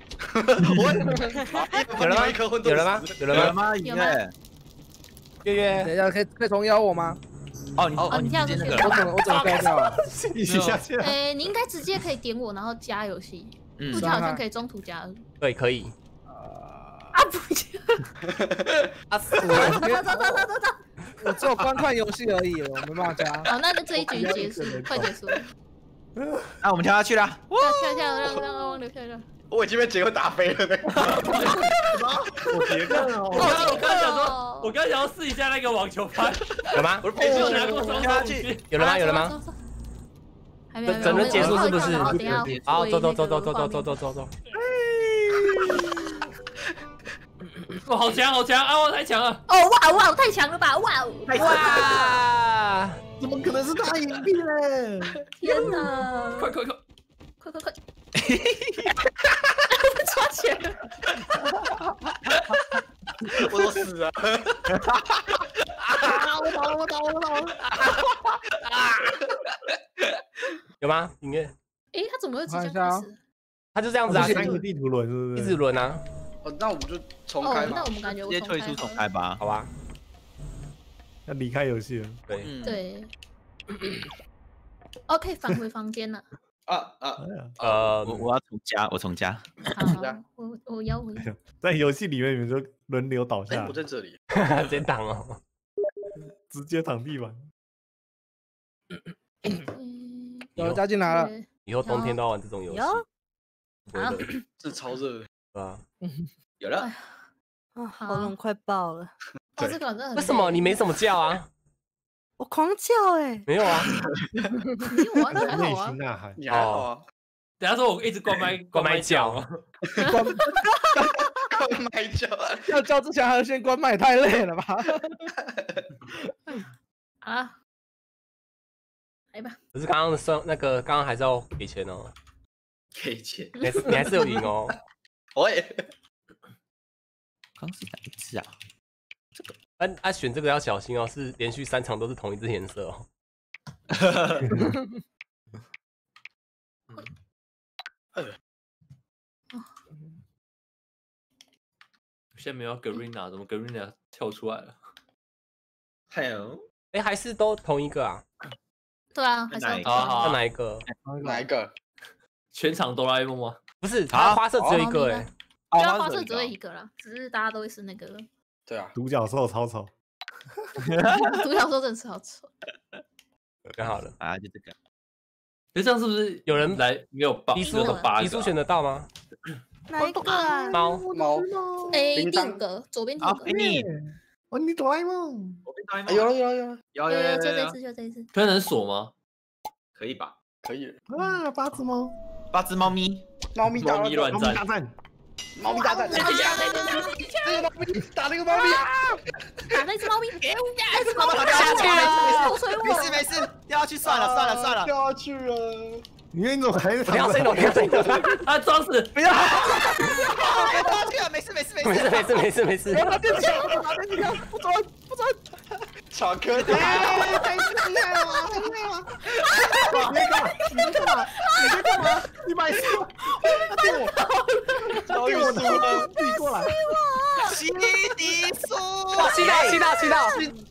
有人吗？有人吗？有人吗？ 有吗？ 月月， 等一下，可以可以重邀我吗？ 哦，你哦，你跳出去， 我怎么我怎么跳掉了？ 一起下去了。 哎，你应该直接可以点我，然后加游戏。不加好像可以中途加入。 对，可以。 啊不加。 啊死走走走走走走。 我只有观看游戏而已，我没办法加。 好，那就这一局结束，快结束。 那我们跳下去了。 跳跳，让让阿旺留下来。 我已经被杰克打飞了呢。 我杰克哦， 我刚想说，我刚想要试一下那个网球拍， 有吗？ 我没有拿过双手武器。 有人吗？有人吗？ 还没。 整轮结束是不是？ 好，等一下。 好，走走走走走走走走走走。 哇，好强好强啊！我太强了！ 哦哇哇，太强了吧！哇哇！ 怎么可能是他赢币嘞？ 天哪！ 快快快快快快！抓起来！ 我都死了。 啊！我倒了，我倒了，我倒了！ 有吗？音乐？ 哎，他怎么会直接看一下啊开始？ 他就这样子啊， 三个地图轮是不是？ 一直轮啊， 哦，那我们就重哦开，嘛那我。们感觉直我接退出重开吧。 好吧？ 要离开游戏了。 对， 嗯， 对。OK，返回房间了。 啊啊！ 哎呀， 呃我，我要重加，我重加。 好，我我要我要。 在游戏里面你们就轮流倒哎， 下我，在这里。 直接挡哦。 直接躺地板。 嗯， 有加进来了， 对以后冬天都要玩这种游戏有， 不会冷， 这超热的。 对吧？ 有了。 啊，喉咙快爆了， 哦，这个真的很为什么你没什么叫啊？ 我狂叫哎， 没有啊， 没有啊？你还内好啊心。呐喊。 你还好啊？ 等下说我一直关麦关麦叫叫， 关麦叫。 要叫之前还要先关麦，太累了吧？ 啊，来吧。 可是刚刚的算那个，刚刚还是要给钱哦， 给钱。 你还是你还是有赢哦。 喂。 刚是哪一只啊？ 啊啊，选这个要小心哦，是连续三场都是同一只颜色哦。 现在没有 Garena，怎么 Garena 跳出来了？ 还有哎，还是都同一个啊？ 对啊，还是哪一个要好好那哪一个？ 哪一个？ 全场哆啦 A 梦吗？ 不是，它花色只有一个哦哎。 对啊，花色只有一个啦，只是大家都会是那个对啊。 独角兽超丑， 独角兽，真的是好丑。 刚好了， 啊，就这个。 可这样是不是有人来没有八？ 迪叔没有八个啊迪叔选得到吗？ 哪一个啊？ 猫猫。 哎， 铃铛第五个，左边第好， 五个给。你。 哦，你哆啦 A 梦， 哎有了有了有了， 有有对， 有有有， 就这次，就这一次。 可能锁吗？ 可以吧？ 可以了。 啊，八只猫， 八只猫咪， 猫咪大猫咪乱战猫咪大，战， 猫咪大战。这个猫咪打那个猫咪。 打那只猫咪，给我那只猫咪下去了口水我。 没事没事，掉下去算了算了算了。 掉下去了。 你你怎么还是不要声动，不要声动， 啊，装死！ 不要，别掉下去了，没事没事没没事没事没事没事。 拿电枪，拿电枪，不准不准！ 巧克力。 哎，太厉害了吗？太厉害了吗？你在干嘛？你在干嘛？你在干嘛？你买书，电我， 终于输了。 自己过来。 西迪苏， 哇，气到气到气到！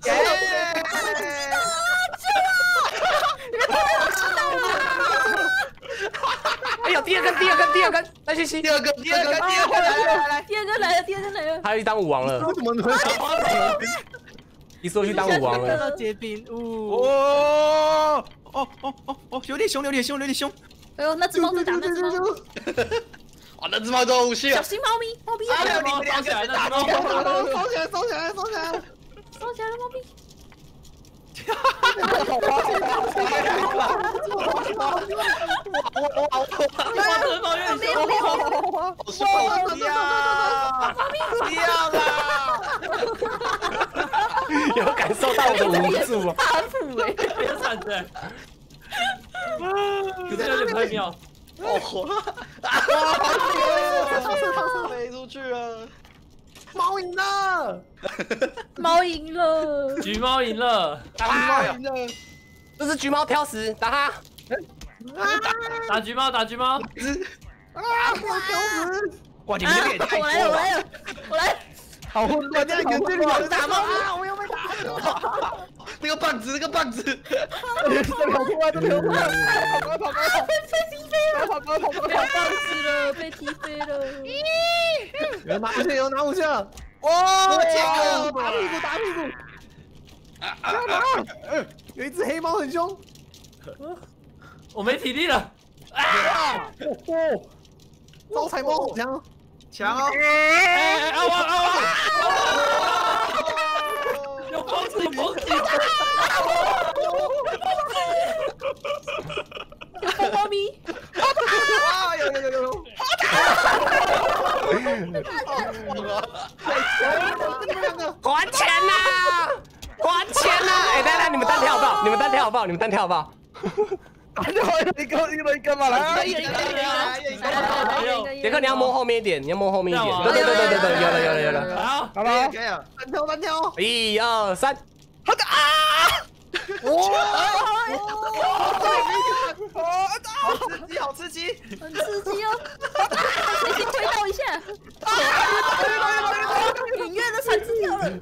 哎呦，第二根第二根第二根，来去吸。 第二个，第二个，第二个，来来来， 第二个来了，第二个来了。 他要去当武王了， 为什么你会一说去当武王了。 看到结冰雾， 哦哦哦哦哦，有点凶，有点凶，有点凶。 哎呦，那只猫在打那只猫， 哇，那只猫都有武器小了。 心猫咪，猫咪哎呦， 来了， 你们两个人打收起来，收起来，收起来！ 收起来了，猫咪。 哇，这猫有点凶。 我是猫不要，不要啦！ 有感受到我的无助吗？ 大斧哎， 别闪着。可是有点不太妙。 哦， 逃射逃射， 飞出去了。 猫赢了， 猫赢了。 橘猫赢了， 猫赢了。 这是橘猫挑食，打他！ 打橘猫，打橘猫。 哇，你们这个也太我来了，我多了。 来了，我来了。 好混乱，这个这里有人打猫啊！我又被打， 那个棒子，那个棒子。 这里有破坏，这里有破坏，跑过来，跑过来， 被踢飞了， 跑过来，跑过被来！ 棒死了，被踢飞了。 有人拿武器，有人拿武器了！ 哇，这哇， 个打屁股，打屁股！不要打！有一只黑猫很凶。 我没体力了。 啊！哦，招财猫好强！ 强哦！ 哎，阿旺阿旺，有疯子有疯子， 有疯猫咪， 哇，有有有有有！ 太强了！ 跳好不好？你们单挑好不好？ 单挑一个一个一个嘛，来， 一个一个一个一个， 杰克你要摸后面一点，你要摸后面一点。对对对对对，有了有了有了。 好， 好了， 可以啊， 单挑单挑， 一二三， 好的啊！哇！ 好刺激，好刺激！ 很刺激哦！谁先推到一下？影月的铲子掉了！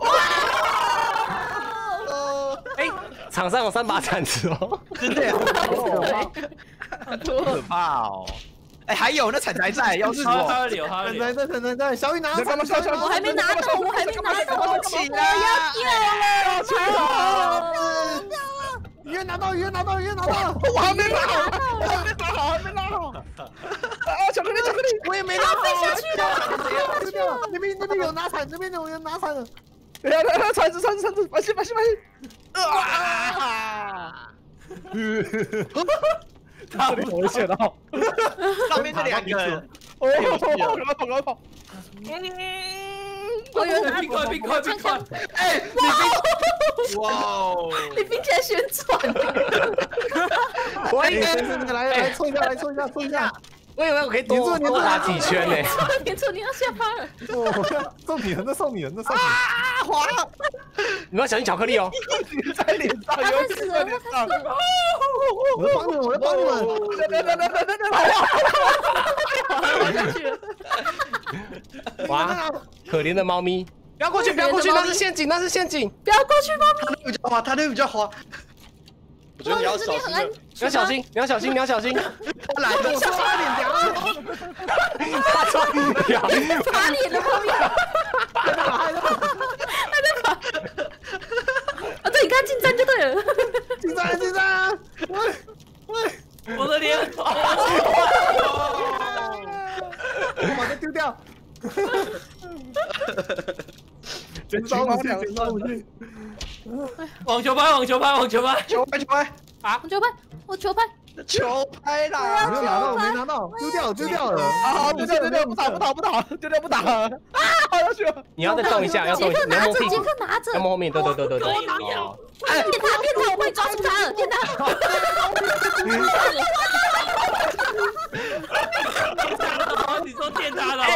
哎，场上有三把铲子哦。 真的呀， 好多可怕哦！哎，还有那铲子还在，要是他我他流他流在，在在在在，小雨拿什么？小雨我还没拿到，我还没拿到，我不行啊！ 要掉了！ 鱼拿到，鱼拿到，鱼拿到，我还没拿好，我还没拿好，还没拿好。啊，巧克力，巧克力，我也没拿好， 飞下去了， 飞掉了。那边那边有拿铲，那边有人拿铲了。来来来，铲子，铲子，铲子，把戏，把戏，把戏。啊！这里危险哦！ 上面这两个人， 哦，跑跑跑跑跑！ 我有冰块冰块冰块， 哎，你冰，哇哦， 你冰起来旋转， 我以为来来凑一下，来凑一下，凑一下。 我以为我可以多多打几圈呢。 别错，你要下趴了。 哦，送你人，这送你人，这送你。 啊，滑了， 你们要小心巧克力哦。 在脸上， 他开始了，他开始了。 我在帮你们，我在帮你们。来来来来来来！ 滑下去了。 哇，可怜的猫咪，不要过去，不要过去，那是陷阱，那是陷阱。 不要过去，猫咪。 他那比较滑，他那比较滑。我觉得你要小心了， 你要小心，你要小心，你要小心。 他来了， 我说他脸颊， 他抓你了， 擦脸的猫咪。还在爬，还在爬。啊，对，你看进站就对了。 紧张紧张，喂喂， 我的脸， 我把它丢掉。捡到武器，捡到武器。 网球拍网球拍网球拍， 球拍球拍我球拍，我球拍。 球拍啦！ 没有拿到，没拿到，丢掉丢掉了。啊，丢掉丢掉，不打不打不打，丢掉不打。啊，好要去。 你要再动一下，要动一下，你要摸屁股， 杰克拿着， 要摸后面，对对对对对。 哎，电他电他，我帮你抓住他了，电他。 你说电他了？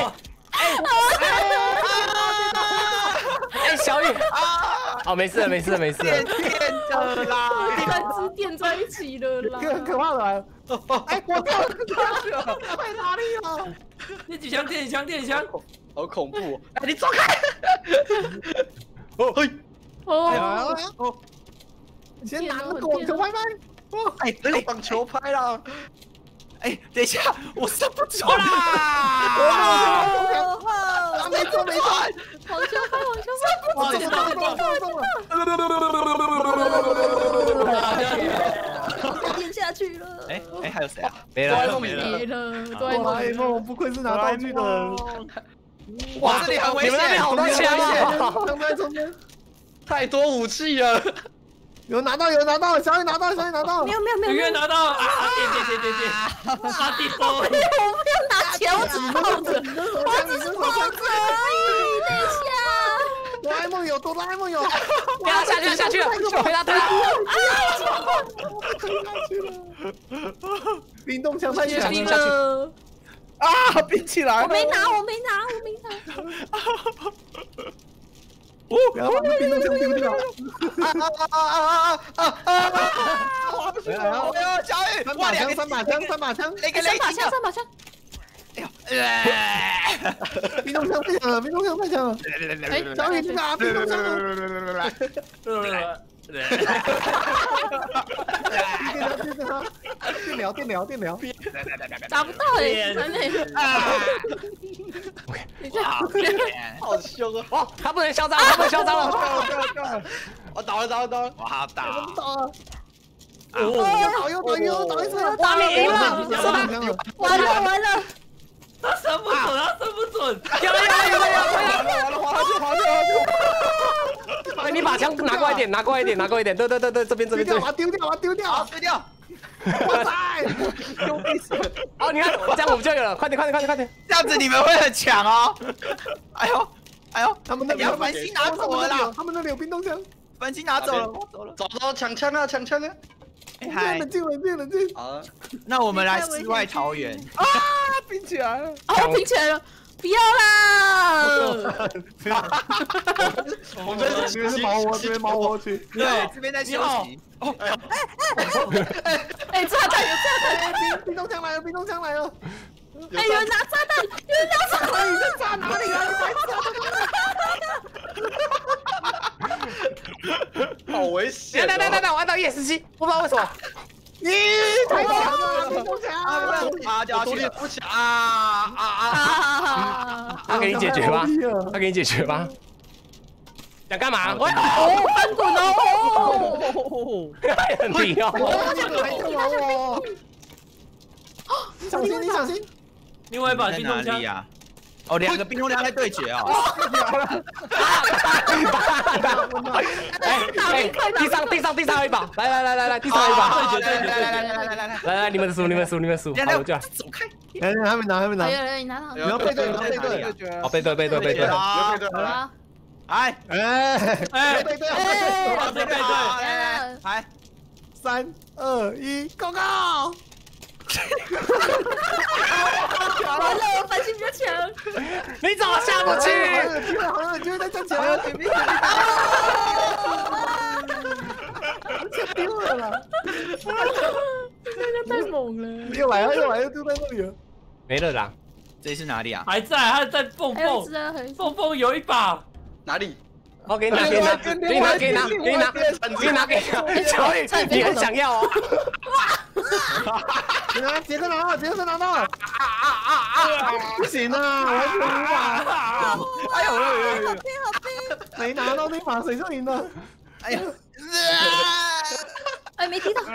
哎，小雨啊！哦，没事了，没事了，没事了。 电的啦， 三只电在一起了啦。 这个很可怕的。哎，我掉下去了，在哪里了？ 电击枪电击枪电击枪， 好恐怖！哎，你走开！哦嘿， 哦， 哦，你先拿那个网球拍拍。哦， 哎，那个棒球拍啦！ 哎，等一下，我上不走啦！ 啊，没错没错， 网球拍，网球拍， 我中了中了中了， 电下去了。 哎哎，还有谁啊？ 没了， 没了， 哆啦 A 梦不愧是拿道具的人。 哇，这里很危险， 你们那边好多枪啊！ 中间中间， 太多武器了。 有拿到有拿到，小雨拿到小雨拿到。 没有没有没有， 永远拿到啊！电电电电电，他地包。 我没有拿钱，我只是抱着，我只是抱着而已。等一下， 哆啦 A 梦有，哆啦 A 梦有。 不要下去了，下去了，推他推他。 冰冻枪太强冰了了。 啊！冰起来了。 我没拿，我没拿，我没拿。 不要把那冰冻枪丢掉！ 啊啊啊啊啊啊啊！不行，我要小雨， 三把枪，三把枪，三把枪， 那个三把枪，三把枪。 哎呦， 冰冻枪太强了，冰冻枪太强了！哎，小雨去拿冰冻枪了！电疗，电疗，电疗， 打不到哎，完美。等一下， 好凶啊！ 哦，他不能嚣张，他不能嚣张了。 我倒了，倒了，倒了！ 我好打啊！ 倒了！又倒又倒又倒一次， 哇，你赢了！ 完了完了！ 他射不准，他射不准！ 有了有了有了有了！ 完了，滑下去，滑下去，滑下去！ 哎，你把枪拿过来一点，拿过来一点，拿过来一点。对对对对，这边这边这边。 把它丢掉，把它丢掉， 丢掉！ 哇塞，兄弟死！ 好，你看这样我们就有了，快点快点快点快点！ 这样子你们会很强哦！哎呦哎呦， 他们那里你要繁星拿走了啦！ 他们那里有冰冻枪。 繁星拿走了，我走了。 找到抢枪啊，抢枪啊！ 嗨， 冷静冷静冷静。 好， 那我们来世外桃源。 啊，冰起来了！ 哦，拼起来了，不要啦！ 我们这这边是毛窝，这边毛窝区。 对，这边在休息。 哎，炸弹有炸弹！ 冰冰冻枪来了，冰冻枪来了！ 哎，有人拿炸弹，有人拿炸弹！ 你在炸哪里啊？你在好危险！ 等等等等，我按到 E S 七，不知道为什么。 咦，太强了！冰冻枪啊，掉下去了。 不起啊啊啊！ 啊！ 他给你解决吗？他给你解决吗？想干嘛？我哦，翻滚哦！ 很厉害哦！你小心，你小心！ 另外一把在冰冻枪哪里啊？哦，两个冰冻枪在对决哦。 哎哎，地上地上地上有一把，来来来来来，地上有一把， 对决对决来来来来来来来， 来来你们输你们输你们输，好我就来， 走开。 来来，还没拿，还没拿哎。呀，你拿到， 你要背对，你要背对。 好背对背对背对， 好， 对好了， 来， 哎， 哎， 对对哎， 对对对， 来来， 三二一，Go Go！ 完了，繁星比较强。 你怎么下不去？ 有机会，好像有机会再站起来。前面，这丢了啦！ 太猛了！ 又来了，又来了，就在那里了。 没了啦， 这是哪里啊？ 还在，还在凤还有凤只啊，还有凤凤有一把， 哪里？ 好给你拿给你拿给你拿给你拿给你拿给你拿给你拿，小雨你很想要哦。 你拿杰克拿到，杰克拿到！啊啊啊啊！不行啊，完全无法！ 哎呦呦呦呦！ 好拼好拼！ 没拿到那把，谁就赢了？ 哎呀！ 哎，没踢到。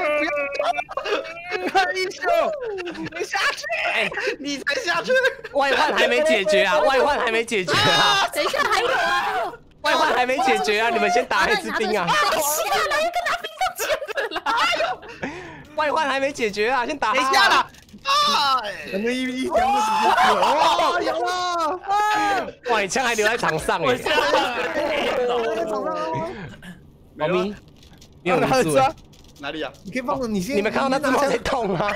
英雄，你下去！ 哎， 你才下去！ 外患还没解决啊，外患还没解决啊， 等一下，还有啊，还有。 外患还没解决啊，你们先打一支兵啊。 等一下，来一个拿冰冻枪的啦！ 外患还没解决啊，先打。 等一下啦！啊！ 反正一一枪就直接死了。哦，赢了！ 哇，你枪还留在场上哎。 我下在场上哦。 猫咪，你有人住？ 哪里啊？ 你可以放着，你先。 你们看到那只猫在动吗？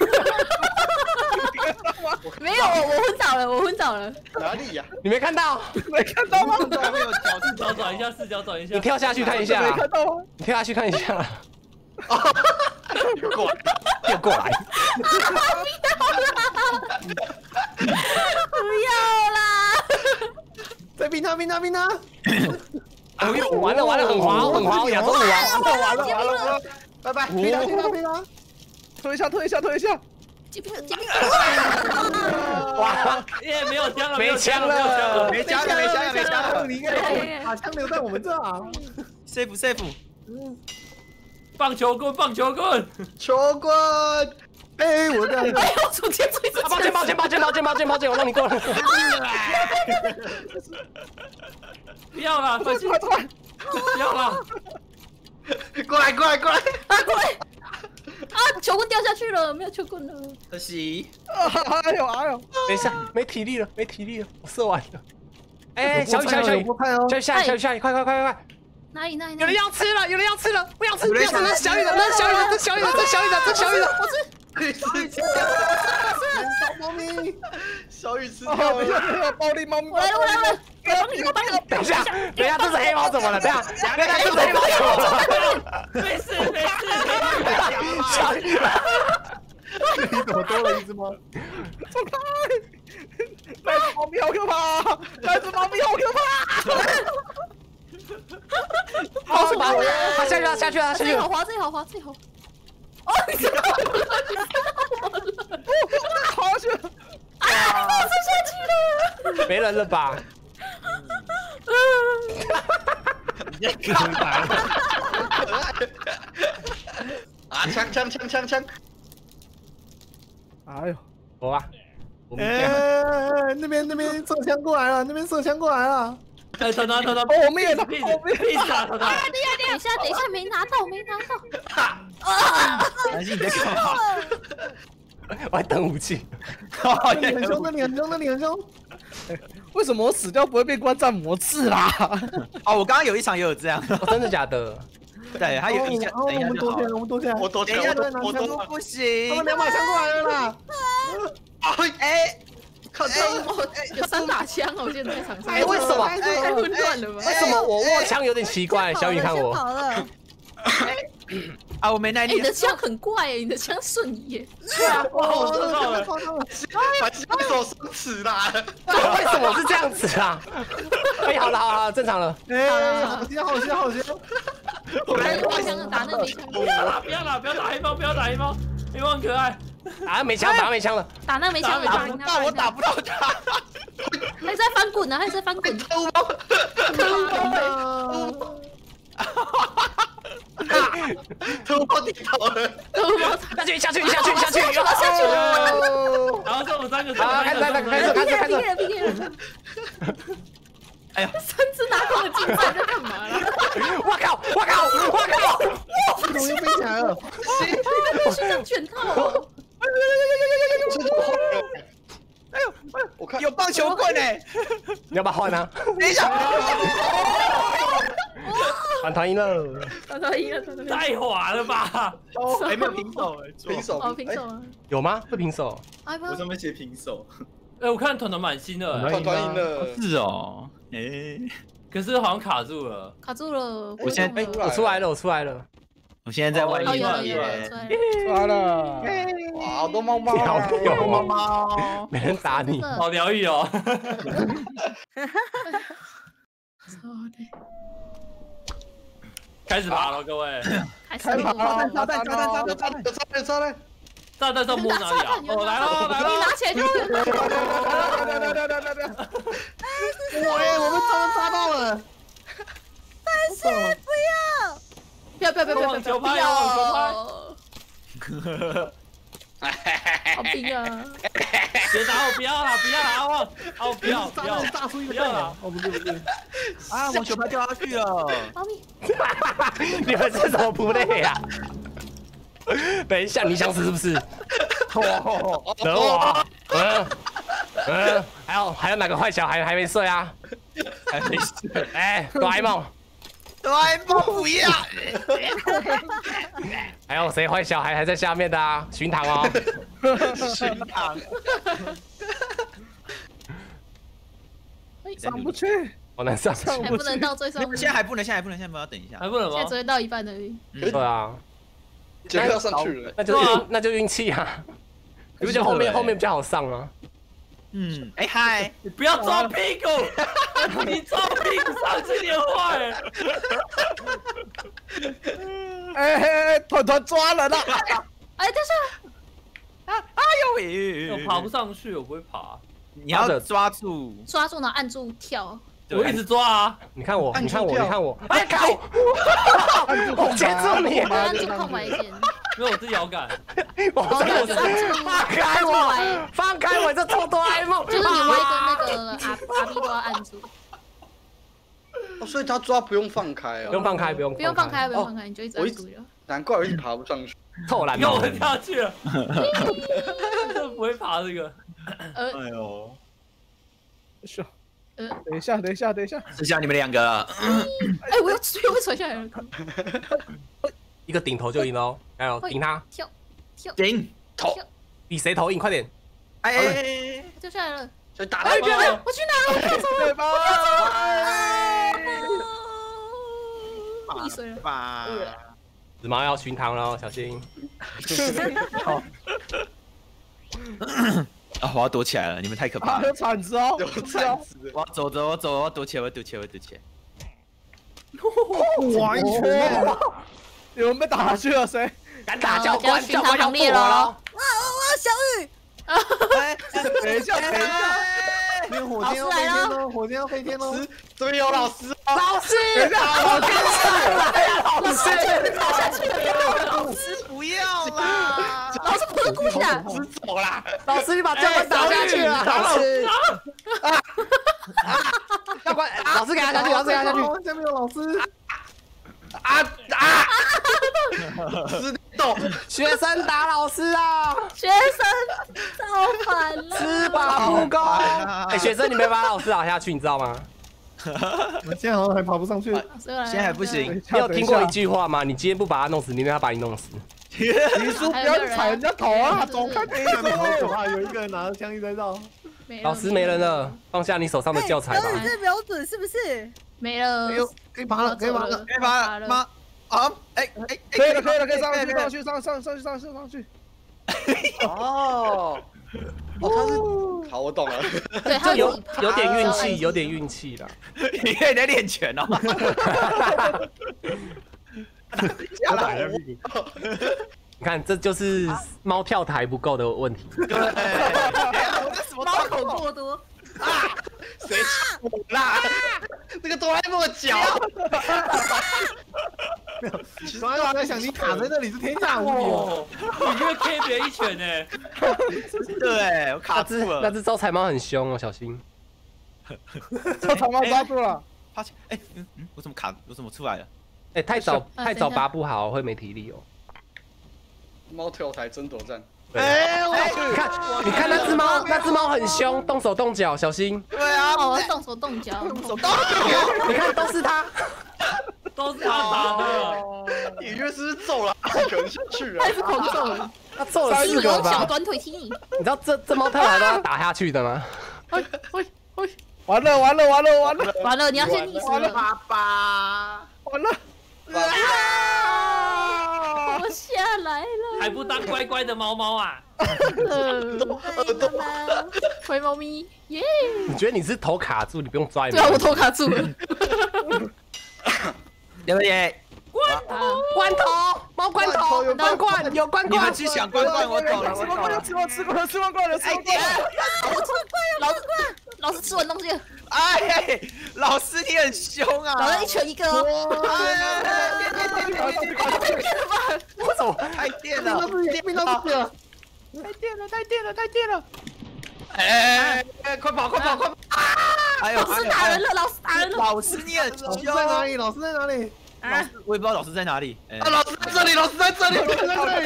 没有，我我昏倒了，我昏倒了。 哪里呀？ 你没看到？ 没看到吗？ 还没有脚视角转一下，视角转一下。 你跳下去看一下啦。 没看到吗？ 你跳下去看一下啦。 过来， 又过来。 不要啦！ 再冰他，冰他，冰他！ 哎呦，完了完了，很滑很滑，亚洲舞啊！ 完了完了！ 拜拜！ 冰他，冰他，冰他！ 推一下，推一下，推一下！ 接兵了，接兵了！哇， 耶，没有枪了， 没枪了， 没枪了，没枪了，没枪了！ 你应该把枪留在我们这啊 ！safe safe。 棒球棍，棒球棍， 球棍！ 哎，我这样。 哎呦，出天追着！ 抱歉抱歉抱歉抱歉抱歉抱歉，我让你过了。 不要了，快快快！不要了！ 过来过来过来！ 啊过来！啊，球棍掉下去了，没有球棍了。 可惜。 哎呦哎呦！ 等一下，没体力了，没体力了，我射完了。哎，小雨小雨小雨，小雨下雨小雨下雨，快快快快快！ 哪里哪里？ 有人要吃了，有人要吃了，不要吃，不要吃，那是小雨的，那是小雨的，这小雨的，这小雨的，这小雨的， 我吃。 猫咪， 小雨吃掉了，暴力猫咪！ 我来了，我来了，我帮你，我帮你。 等一下，等一下，这是黑猫怎么了？等一下，等一下，这是黑猫怎么了？ 没事没事， 小雨， 你怎么多了一只猫？走开！那只猫咪好可怕，那只猫咪好可怕！ 好滑，他下去了，下去了，下去了。 这好滑，这好滑，这好。哦，你知道我了，你知道我了。 好下去了。 啊，我摔下去了。 没人了吧？ 你在干嘛？ 啊！枪枪枪枪枪！ 哎呦， 我吧。 哎，那边那边射枪过来了，那边射枪过来了。 哎，他他他他， 我灭了， 我灭了，他他。 等一下，等一下，没拿到，没拿到。 啊！南希你在干嘛？ 我在等武器。 你很凶，那里很凶，那里很凶。 为什么我死掉不会被关战模式啦？ 哦，我刚刚有一场也有这样， 哦真的假的？ 对，他有一下， 哦， 等一下就好我们躲起来， 了。 我们躲起来。 我躲起来， 等一下， 我躲，我躲。 不他行们。两把枪过来了啦！ 哎哎，看哎，我有三把枪哦，我记得在场上。 哎为什么太混乱了吧？ 为什么我握枪有点奇怪？小雨看我， 跑了， 啊，我没耐哎， 力你。的枪很怪哎，你的枪瞬移耶。 对啊，哇，我知道了把枪手松弛啦！ 为什么是这样子啊？哎，好了好了，正常了。 哎，好香好香好香！ 我来没枪打那没枪， 不要啦，不要啦，不要打黑猫，不要打黑猫，黑猫很可爱。 打没枪，打没枪了。 打那没枪， 打打赢他。 但我打不到他。 还在翻滚呢，还在翻滚。 偷猫，偷猫地头了。 下去下去下去下去！ 下去了。 然后这我们三个， 好，开始开始开始开始开始。 P K 了 P K 了。 哎呀， 三只拿刀的竞赛在干嘛啦？ 我靠我靠我靠！ 系统又飞起来了。 他必须当卷套哦。 哎呦， 我看有棒球棍哎！ 你要不要换啊？ 等一下， 团团赢了。 团团赢了，团团赢了。 太滑了吧？ 哦， 还没有平手哎， 平手， 哦，平手啊！ 有吗？会平手？ 哎不， 我上面写平手， 哎，我看团团满新的， 团团赢了。 是哦，哎， 可是好像卡住了。 卡住了。 我现在不动了我出来了，我出来了。 我现在在外哦，有面了有了， 耶出来了。 出来了。 哇，好多猫猫啊！ 有猫猫， 没人打你。 好疗愈哦。开始爬了，各位。 开始开跑了，炸弹炸弹炸有炸弹炸弹！ 弹，有炸弹，炸弹！ 炸弹上摸哪里啊？哦，来了来了。 你拿起来就会。 喂，我们炸弹炸到了！ 但是不要， 不要不要不要不要往球不要！ 拍往球好拼啊！ 别打我，不要啦，不要啦，阿旺，阿旺不要不要炸弹炸出一个不要啦洞来！哦，不对不对， 啊，网球拍掉下去了。 猫咪， 你们是什么 play 啊？等一下，你想死是不是？等我。嗯嗯，还有还有哪个坏小孩还没睡啊？ 还没事， 哎，哆啦 A 梦， 哆啦 A 梦不要。 还有谁坏小孩还在下面的啊？巡堂哦。 巡堂。 上不去。 好难上。 还不能到最上面。 现在还不能，现在还不能，现在不要等一下。 还不能吗现在只？会到一半而已。 对啊， 杰克要上去了， 那就运那就运气啊。你不觉得后面后面比较好上吗？ 嗯，哎嗨， 你不要抓屁股，你抓屁股上去你坏。 哎哎哎，团团抓人了！ 哎，等下， 啊哎呦喂， 我爬不上去，我不会爬。 你要抓住， 抓住然后按住跳。 我一直抓啊。 你看我， 按你看我， 住跳你看我，哎靠！我接住你！ 按住空白键。 没有，我是摇杆。 我真的是放开我！放开我！这臭哆啦 A 梦！ 就是你歪跟那个阿阿 B 都要按住， 哦，所以他抓不用放开哦， 不用放开，不用不用放开，不用放开，你就一直我一按住就好。 难怪我一直爬不上去。 臭懒又猫！ 跳下去了。真的不会爬这个。 呃哎呦， 是。 呃， 等一下，等一下，等一下！ 剩下你们两个了。 哎，我又又被传下来了。 一个顶头就赢了哦！加油，顶他！ 跳跳顶头， 比谁头硬，快点！ 哎哎哎， 掉下来了。 所以打他哎， 一边。 我去哪了？我跳走了。 对吧？ 溺水了。 吧。 紫毛要巡堂了，小心！ 好， 啊，我要躲起来了，你们太可怕了还有。铲子哦， 有铲子， 我要走走，我走，我要躲起来，我要躲起来，我要躲起来。 哇一拳！有人被打下去了，谁？ 敢打好教官， 就要巡堂教官要行列咯过我了！ 哇哇小雨， 哎， 等一下，等一下，那个火箭要飞天哦，火箭要飞天哦！ 这边有老师， 老师，等一下，我跟上来呀，老师！ 打下去了。 老师不要啦！ 老师不是故意的。 老师走啦， 老师，你把教官打下去了！老师，教官，老师给他下去，老师给他下去！ 下面有老师， 啊啊！是动。 学生打老师啊！ 学生造反了， 吃饱不够。哎，学生你没把老师打下去，你知道吗？ 我现在好像还爬不上去。 现在还不行。 你有听过一句话吗？你今天不把他弄死，明天他把你弄死。 你说不要去踩人家头啊！走开！好可怕，有一个人拿着枪一直在绕。 老师没人了，放下你手上的教材吧。 你这瞄准是不是？ 没了。 哎呦，可以爬了，可以爬了， 可以爬了吗？啊！哎哎， 可以了，可以了，可以上去，上去，上上上去，上去，上去。 哦。哦，他是好，我懂了。 对，他有有点运气，有点运气啦。 你可以在练拳哦。 下来了， 你看，这就是猫跳台不够的问题。 对， 猫口过多啊！谁我啦？那个哆啦 A 梦的脚。 哆啦 A 梦在想，你卡在那里是天下无敌。 你越 K 别人一拳呢？ 对，我卡住了。 那只招财猫很凶哦，小心。 招财猫抓住了。 发现，哎，嗯嗯，我怎么卡？我怎么出来了？ 哎，太早太早拔不好，会没体力哦。 猫跳台争夺战。 哎，我去！你看，你看那只猫，那只猫很凶，动手动脚，小心。 对啊，我动手动脚，动手动脚。 你看，都是它， 都是他打的。 你越是揍了几个人下去了？ 还是狂揍了？ 他揍了四个吧？ 小短腿踢你。 你知道这这猫跳台都要打下去的吗？ 喂喂喂！ 完了完了完了完了完了！你要先溺死了， 爸爸！ 完了！ 啊！我下来了， 还不当乖乖的猫猫啊！ 耳朵，灰猫咪，耶！ 你觉得你是头卡住，你不用抓？ 对啊，我头卡住了。 刘爷， 罐头， 罐头，猫罐头，有罐罐，有罐罐。 你们去抢罐罐，我走了，我走了。 吃完吃过了，吃完罐了，吃完罐了。 我吃完老师，老师吃完东西。 哎，老师你很凶啊！ 老师一拳一个哦。 我怎么太电了？ 电到不了， 太电了，太电了，太电了！哎哎，快跑，快跑，快跑！哎呦， 老师打人了，老师打人了！ 老师你很老师凶。 在哪里？老师在哪里？ 老师，我也不知道老师在哪里。 啊，老师在这里，老师在这里，老师在这里！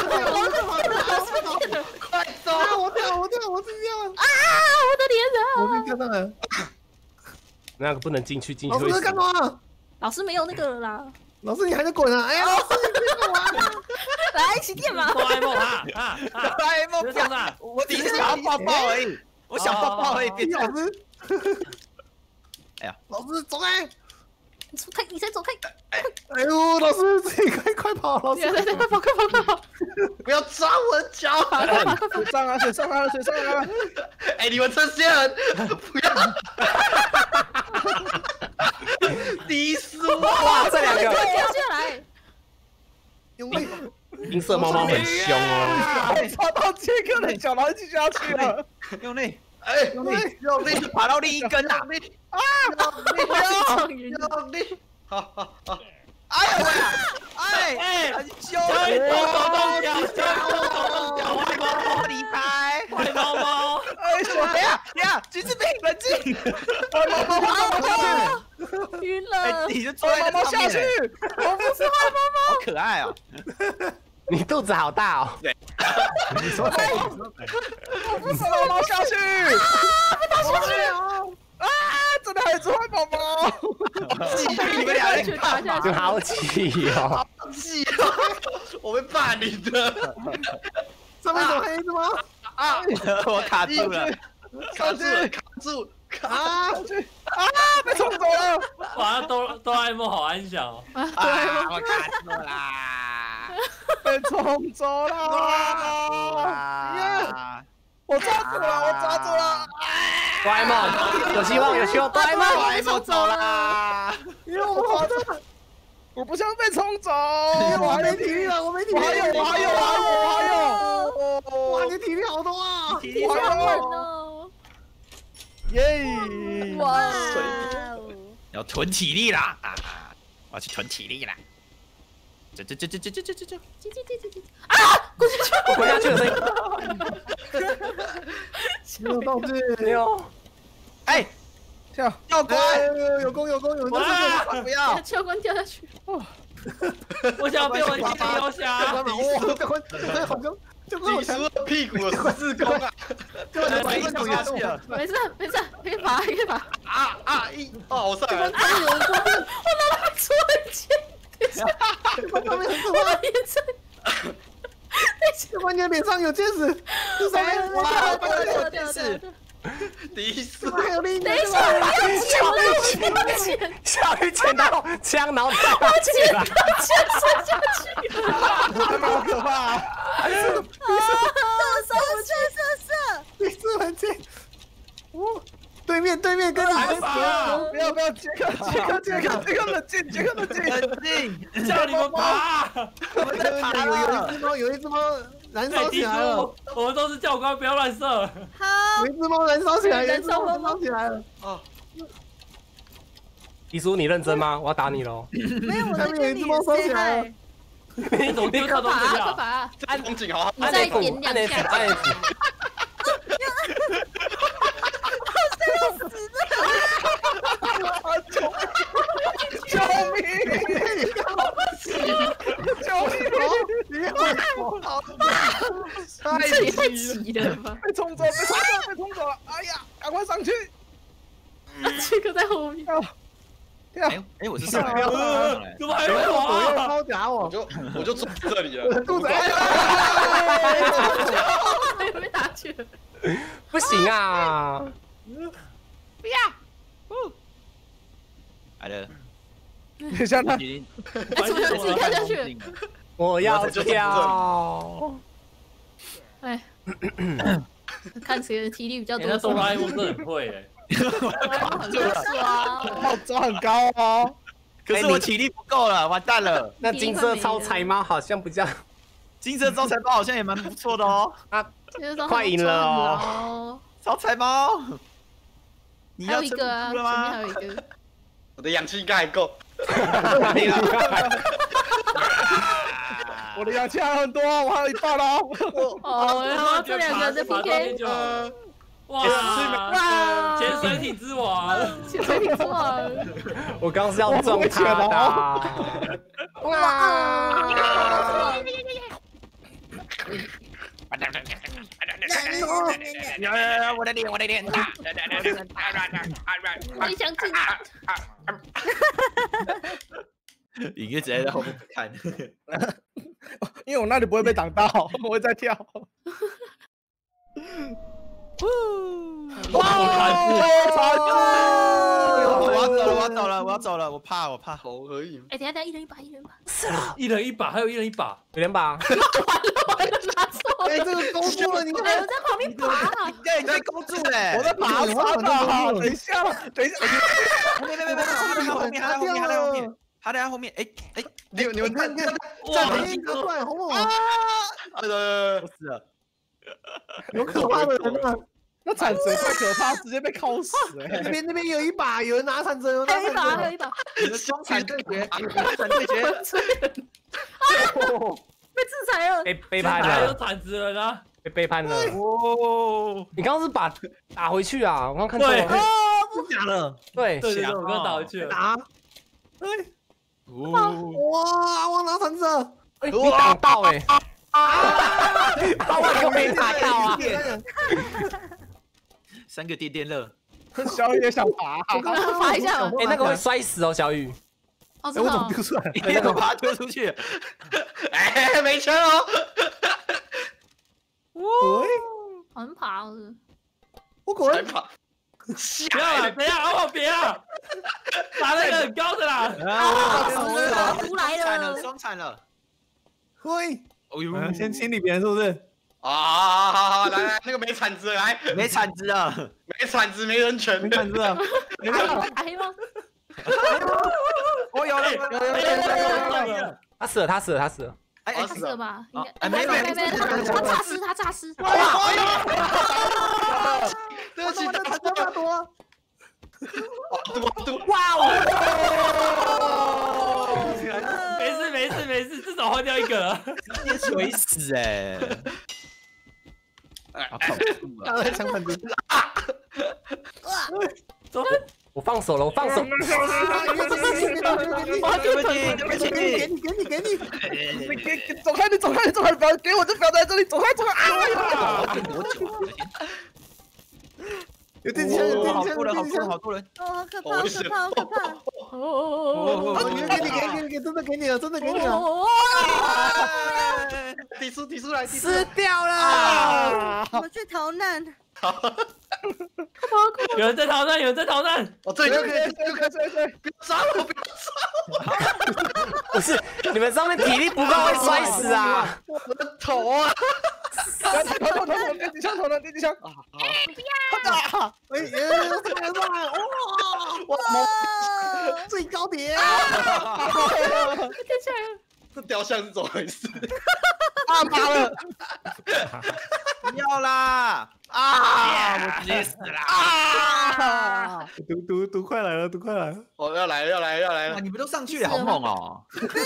快走！ 我掉，我掉，我自己掉！ 啊，我的脸啊！ 我被掉上来。 那个不能进去，进去老师在干嘛？ 老师没有那个了啦。 老师你还在滚啊！哎呀，老师你干嘛？ 来一起电嘛！ 哆啦 A 梦啊啊啊！ 哆啦 A 梦不要，我只是想要抱抱而已，我想抱抱而已。别老师， 哎呀， 老师走开！ 你走开，你先走开！ 哎呦，老师自己快快跑！老师， 快跑，快跑，快跑，快跑！ 不要抓我的脚！ 水上啊，水上啊，水上啊！ 哎，你们这些人不要！低俗哇，这两个掉下来， 用力！ 银色猫猫很凶哦。 抓到杰克的脚，然后继续下去了。 用力， 哎，用力，用力， 爬到另一根啊！ 啊！用力，用力！好好好！ 哎呀喂！哎哎，很凶！ 哎，动手动脚，动手动脚，坏猫猫离开！ 坏猫猫！ 哎， 等下等下，橘子饼冷静！ 坏猫猫，坏猫猫下去！晕了！ 哎，你就坐在猫猫下去！ 我不是坏猫猫， 好可爱哦！ 你肚子好大哦！ 对， 你说对，我不是猫猫下去！ 啊，被打下去！ 啊！真的还有只坏宝宝！ 你们俩人看嘛， 就好气哦！ 好气哦！我被霸凌的。 上面有黑的吗？ 啊！ 我卡住了， 卡住了，卡住！ 啊！啊！被冲走了！ 哇，哆哆啦 A 梦好安详哦！ 啊，我卡住啦！ 被冲走了！ 啊！ 我抓住了，我抓住了！ 哆啦 A 梦，有希望，有希望！哆啦 A 梦， 哆啦 A 梦走啦！ 因为我跑的，我不想被冲走，因为我还没体力了，我没体力，我还有，我还有，我还有，我还有！哇，你体力好多啊！ 体力好好稳哦！ 耶！ 哇！ 要囤体力啦！啊，我要去囤体力啦！这这这这这这这这这这这这这啊！滚下去！ 滚下去的声音。 没有道具， 没有。 哎， 跳要乖， 有功有功有功！ 不要！ 教官掉下去。 我想要变为金雕侠。 哇，这关这关好强，这关好强， 你输了屁股的十字弓啊！ 这关把一手压住了。 没事没事，可以爬可以爬。 啊啊一哦，好帅啊！ 我拿到出一千， 这关上面很可我怕， 的眼神。 这关键脸上有戒指，这上面哇， 掉掉掉掉掉！ 第一次还有另一个， 等一下，不要捡了，我不要捡， 小鱼捡到枪，然后再拿起来。 钱摔下去。 他们好可怕啊！ 射手不去射射， 第四很近，哦，对面对面跟你们不要不要，杰克杰克杰克杰克冷静，杰克冷静， 冷静， 叫你们爬！ 我们在爬有有一了。 只猫，有一只猫燃烧在地起来了， 图，我们都是教官，不要乱射。 好有，一只猫燃烧起来，有一只猫燃烧起来了。 哦， 迪叔，你认真吗？我要打你喽！ 没有我在下面有跟你一只猫烧起 say 来了 hi。 你怎么丢到东西爬快啊？ 爬！ 这风景好好。 你再点两按 F 下。 按 F， 救命！救命！ 你好， 这也太急了吧！ 被冲走，被冲走，被冲走了！哎呀，赶快上去！ 这个在后面。 哎哎，我是上来不要了，上来了。 怎么还没左右滑？ 包夹我， 我就我就坐这里了。 肚子被打去了。 不行啊！ 来了， 等一下，他已经哎，怎么自己跳下去？ 我要跳。 哎，看谁的体力比较多。 你那哆啦 A 梦真的很会哎。 很爽。 哦抓很高哦。 可是我体力不够了，完蛋了。 那金色招财猫好像比较金色招财猫好像也蛮不错的哦。 快赢了哦！ 招财猫，你还要撑有一个啊，前面不住了吗还？有一个。 我的氧气应该还够。 我的氧气还很多，我还有一半哦。 哦，然后这两个人的 P K， 哇哇潜水艇之王， 潜水艇之王， 我刚是要撞他的。 哇！ 我的脸，我的脸， 我也想进。 隐约只在后面看。 因为我那里不会被挡到，我会再跳。 哇！ 我要走了，我要走了，我要走了，我怕，我怕。 好而已。 哎，等下等下，一人一把，一人一把。 是了， 一人一把，还有一人一把， 有点把。 完了完了，拿错哎， 了。 这个勾住了，你哎，我看， 在旁边爬。 对，你被勾住嘞！ 我在爬山呢，等一下，等一下， 没没没没，他在后面，他在后面，他在后面，他在后面。哎哎， 你你们看， 看， 哇！ 站一个怪红啊！呃， 不是了。 有可怕的人啊！ 那铲子太可怕，直接被铐死哎！ 那边那边有一把，有人拿铲子，有人拿还有一把，还有铲子。 一把。 你的凶残对决，凶残对决。 被制裁了。 被背叛还有了， 铲子人啊！ 被背叛了。 哦， 你刚刚是把打回去啊？我刚看错对， 了。 假的， 对， 对对对，我刚打回去了。 打！ 哦， 哇，我拿铲子了。 哎，你挡到哎！啊！我又没打到啊！ 三个电电乐。 小雨也想爬， 我刚刚爬一下嘛。 哎，那个会摔死哦，小雨。 哦， 哎，我怎么真的哦。 丢出来？ 你怎么把他丢出去？ 哎，没枪哦。 好像爬哦。 我果然才爬。 不要啊！等一下，哦，别啊！打那个很高的啦！ 啊！死了，毒来惨了， 了。 双惨了。 会， 哦呦， 先清理别人是不是？ 啊，好好好，来来，那个没铲子来， 没铲子啊！ 没铲子没人权没铲子啊！ 打黑吗？ 我有了，有有有有有。 他死了，他死了，他死了。 哎哎， 死了吧？应该。 哎没有没没没，他他诈尸，他诈尸。 对不起， 我的铲子大多。 多多哇哦！ 没事没事没事，至少换掉一个了。 直接垂死哎！好恐怖啊！ 刚才抢铲子。 走， 我放手了，我放手。 给你， 对不起，对不给起， 你，给你，给你，给你，给走开，你走开，你走开，不要给我，就不要在这里，走开，走开！哎呀，有电击枪，有电击枪， 好多人，好多人， 有电击枪。 好多人。 哦，好可怕，好可怕，好可怕！ 哦， 给你，给你，给你，给真的给你了，真的给你了。 提出提出来，提出死来。 掉了！ 我们去逃难。 有人在逃难，有人在逃难。 我这里就可以， 就可以，就可以。 不要杀我，不要不是，你们上面体力不够会摔死啊！ 我的头啊！ 投投投投电击枪，投了电击枪。 啊，好， 啊！哎呀，这个上来，哇！ 哇！ 最高点！ 看起来这雕像是怎么回事？ 啊妈了！ 不要啦！啊！我直接死了！ 啊！毒毒毒快来了，毒快来了！ 哦，要来了，要来了，要来哇， 了！ 你们都上去了，好猛哦！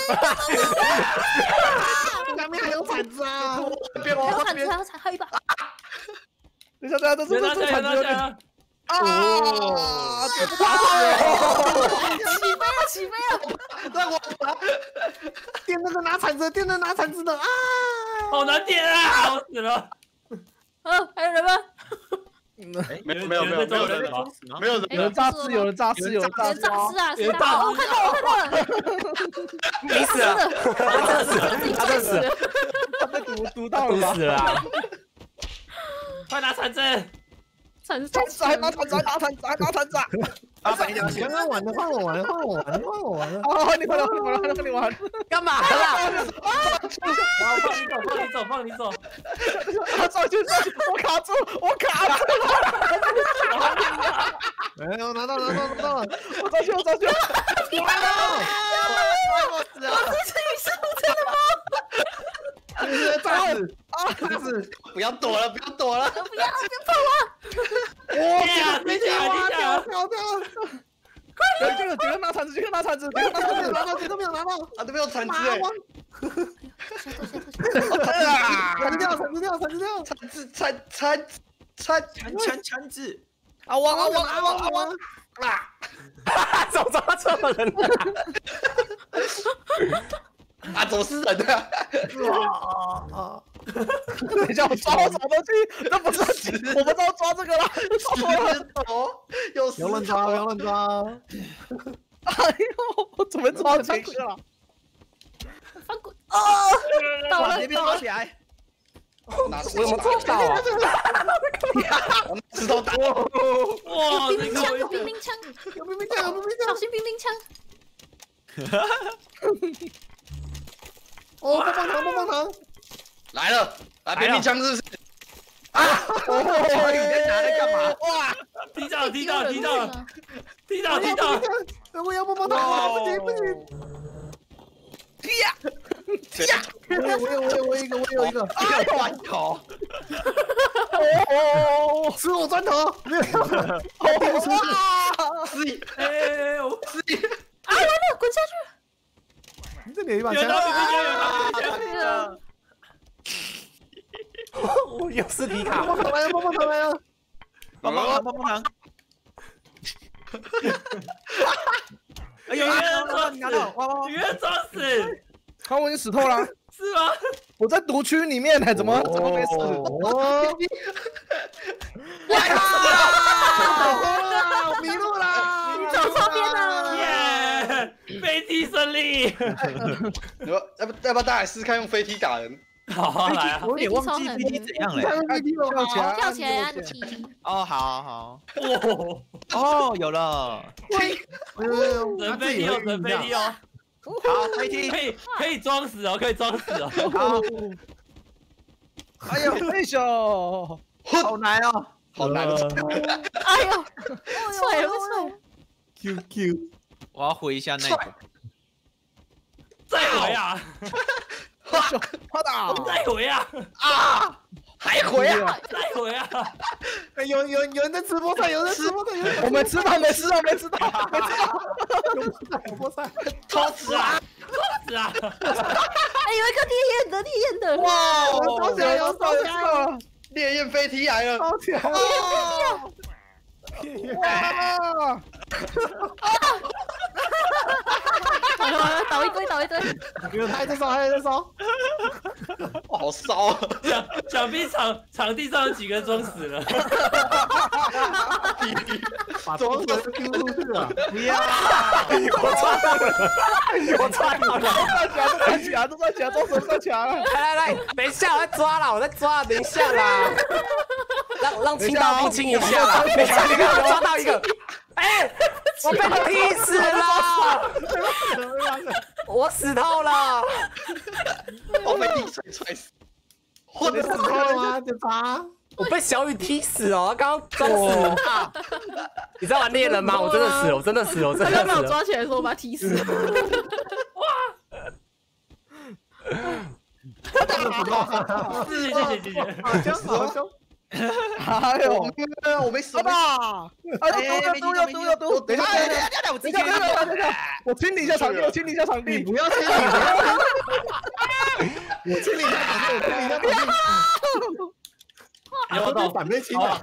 下面还有铲子啊！ 别往后边还有铲子，还有铲，还有一把。 等一下，等一下，这是有人这铲子有点啊！ 啊！这不打死了！ 起飞了，起飞了！ 让我爬！ 电那个拿铲子，电那个拿铲子的啊！ 好难点啊！我死了。 啊，还有人吗？ 没有没有没有没有人，没有人， 有人诈尸，有人诈尸，有人诈有人诈尸啊！ 有人是啊！哦，我看到，我看到了， 你死了，他真的死了，他真的死了， 他被毒毒到毒了吧？ 死了啊！ 快拿铲子！ 铲子铲子还拿铲子，还拿铲子，还拿铲子！ 啊，把你掉下去刚。刚玩的换我玩了，换我玩了，换我玩了！哦，你玩了，你玩了，你玩了！ 干嘛啦？ 好，放你走，放你走，放你走。 啊，上去上去，我卡住，我卡住了！哎，我拿到了，拿到了，拿到了！我上去，我上去！完了！ 我死了！ 你是战士啊，战士！ 不要躲了，不要躲了！ 不要，不要碰我！ 我呀没掉掉掉掉掉掉！快！这个这个拿铲子，这个拿铲子，这个拿铲子拿到，这个没有拿到！ 啊，这边有铲子哎！ 铲子掉，铲子掉，铲子掉！ 铲子铲铲铲铲铲铲子！ 啊王啊王啊王啊王！ 啊！ 怎么这么这么人？ 啊，怎么是人啊？ 啊！等一下，我抓我什么东西？那不是我们都要抓这个了。 石头，有石不要乱抓，不要头。 乱抓！哎呦，我怎么抓这个了？ 翻滚！啊！倒了， 这边倒了！ 抓起来！ 拿石我怎么做到啊？ 我拿石头打。 哇，这冰冰枪， 个有冰冰枪， 有冰冰枪，有冰冰枪！ 小心冰冰枪！ 哦，棒棒糖，棒棒糖！ 来了，来冰冰枪是不是？ 哦， 你在拿来干嘛？ 哇！ 踢到，踢到，踢到，踢到，踢我到！ 要我要棒棒糖！不行不行！我有我有我有我有一个我有一个！ 哎，砖头！ 哦，吃我砖头！没有！好丢出去！ 是哎，我是， 啊，完了，滚下去！ 你这里有一把枪！ 有到冰冰枪，有到冰冰枪。 我有斯皮卡棒，棒糖来了，棒棒糖来了！ 棒棒糖，棒棒糖！ 有人抓你拿到！哇哇哇！ 有人抓死， 看我已经死透了， 是吗？ 我在毒区里面呢，怎么怎么没死？哦！我迷路啦！ 你走错边了！ 耶，飞踢胜利！ 你说要不要不要大家试试看用飞踢打人？ 好，来啊！ 我有点忘记飞机怎样嘞。 飞踢了，跳起来， 跳起来按 T。 哦，好好。 哦， 哦，有了。 人飞踢哦，人飞踢哦， 好，飞机可。以可以装死哦，可以装死哦。 好， 哎呦，哎呦， 好难哦。 好难哦！ 哎呦，踹了不踹？ Q Q， 我要回一下那个。 再回啊！ 快打！ 再回啊！ 啊，还回啊！ 再回啊！ 有有有人在直播上，有人在直播上，有人我没吃到，没吃到，没吃到，没吃到，直播上， 偷死啊！ 偷死啊！ 哎，有一个烈焰的，烈焰的！ 哇， 烧起来，要烧起来了， 烈焰飞踢来了！ 烧起来了！哇！ 倒一堆，倒一堆。 有他还在烧，还在烧。 哇，好烧啊！ 想想必场场地上有几个人装死了。 把装死的丢出去了。 不要！ 我抓到了，我抓到了， 站起来，都站起来，都站起来，装死站起来了。 来来来，等一下，我在抓啦，我在抓，等一下啦，让让清道夫清一下啦。等一下，你看我抓到一个，哎，我被他踢死了，我死透了， 我被地水踹死。 我你死透了吗？检查。 我被小雨踢死哦，刚刚装死他。你在玩猎人吗？我真的死了，我真的死了，我真的他刚把我死了。 抓起来的时候，我把他踢死了。 谢谢谢谢谢谢。 好凶，好凶。 哎呦，我没死爸爸，哎，毒有毒有毒有毒！等一下，等一下， 下，我等一下，等一下，等一下，我清理一下场地，我清理一下场地。 你不要清理，不要清理。 我清理一下场地，我清理一下场地。 你要动， 反被清了。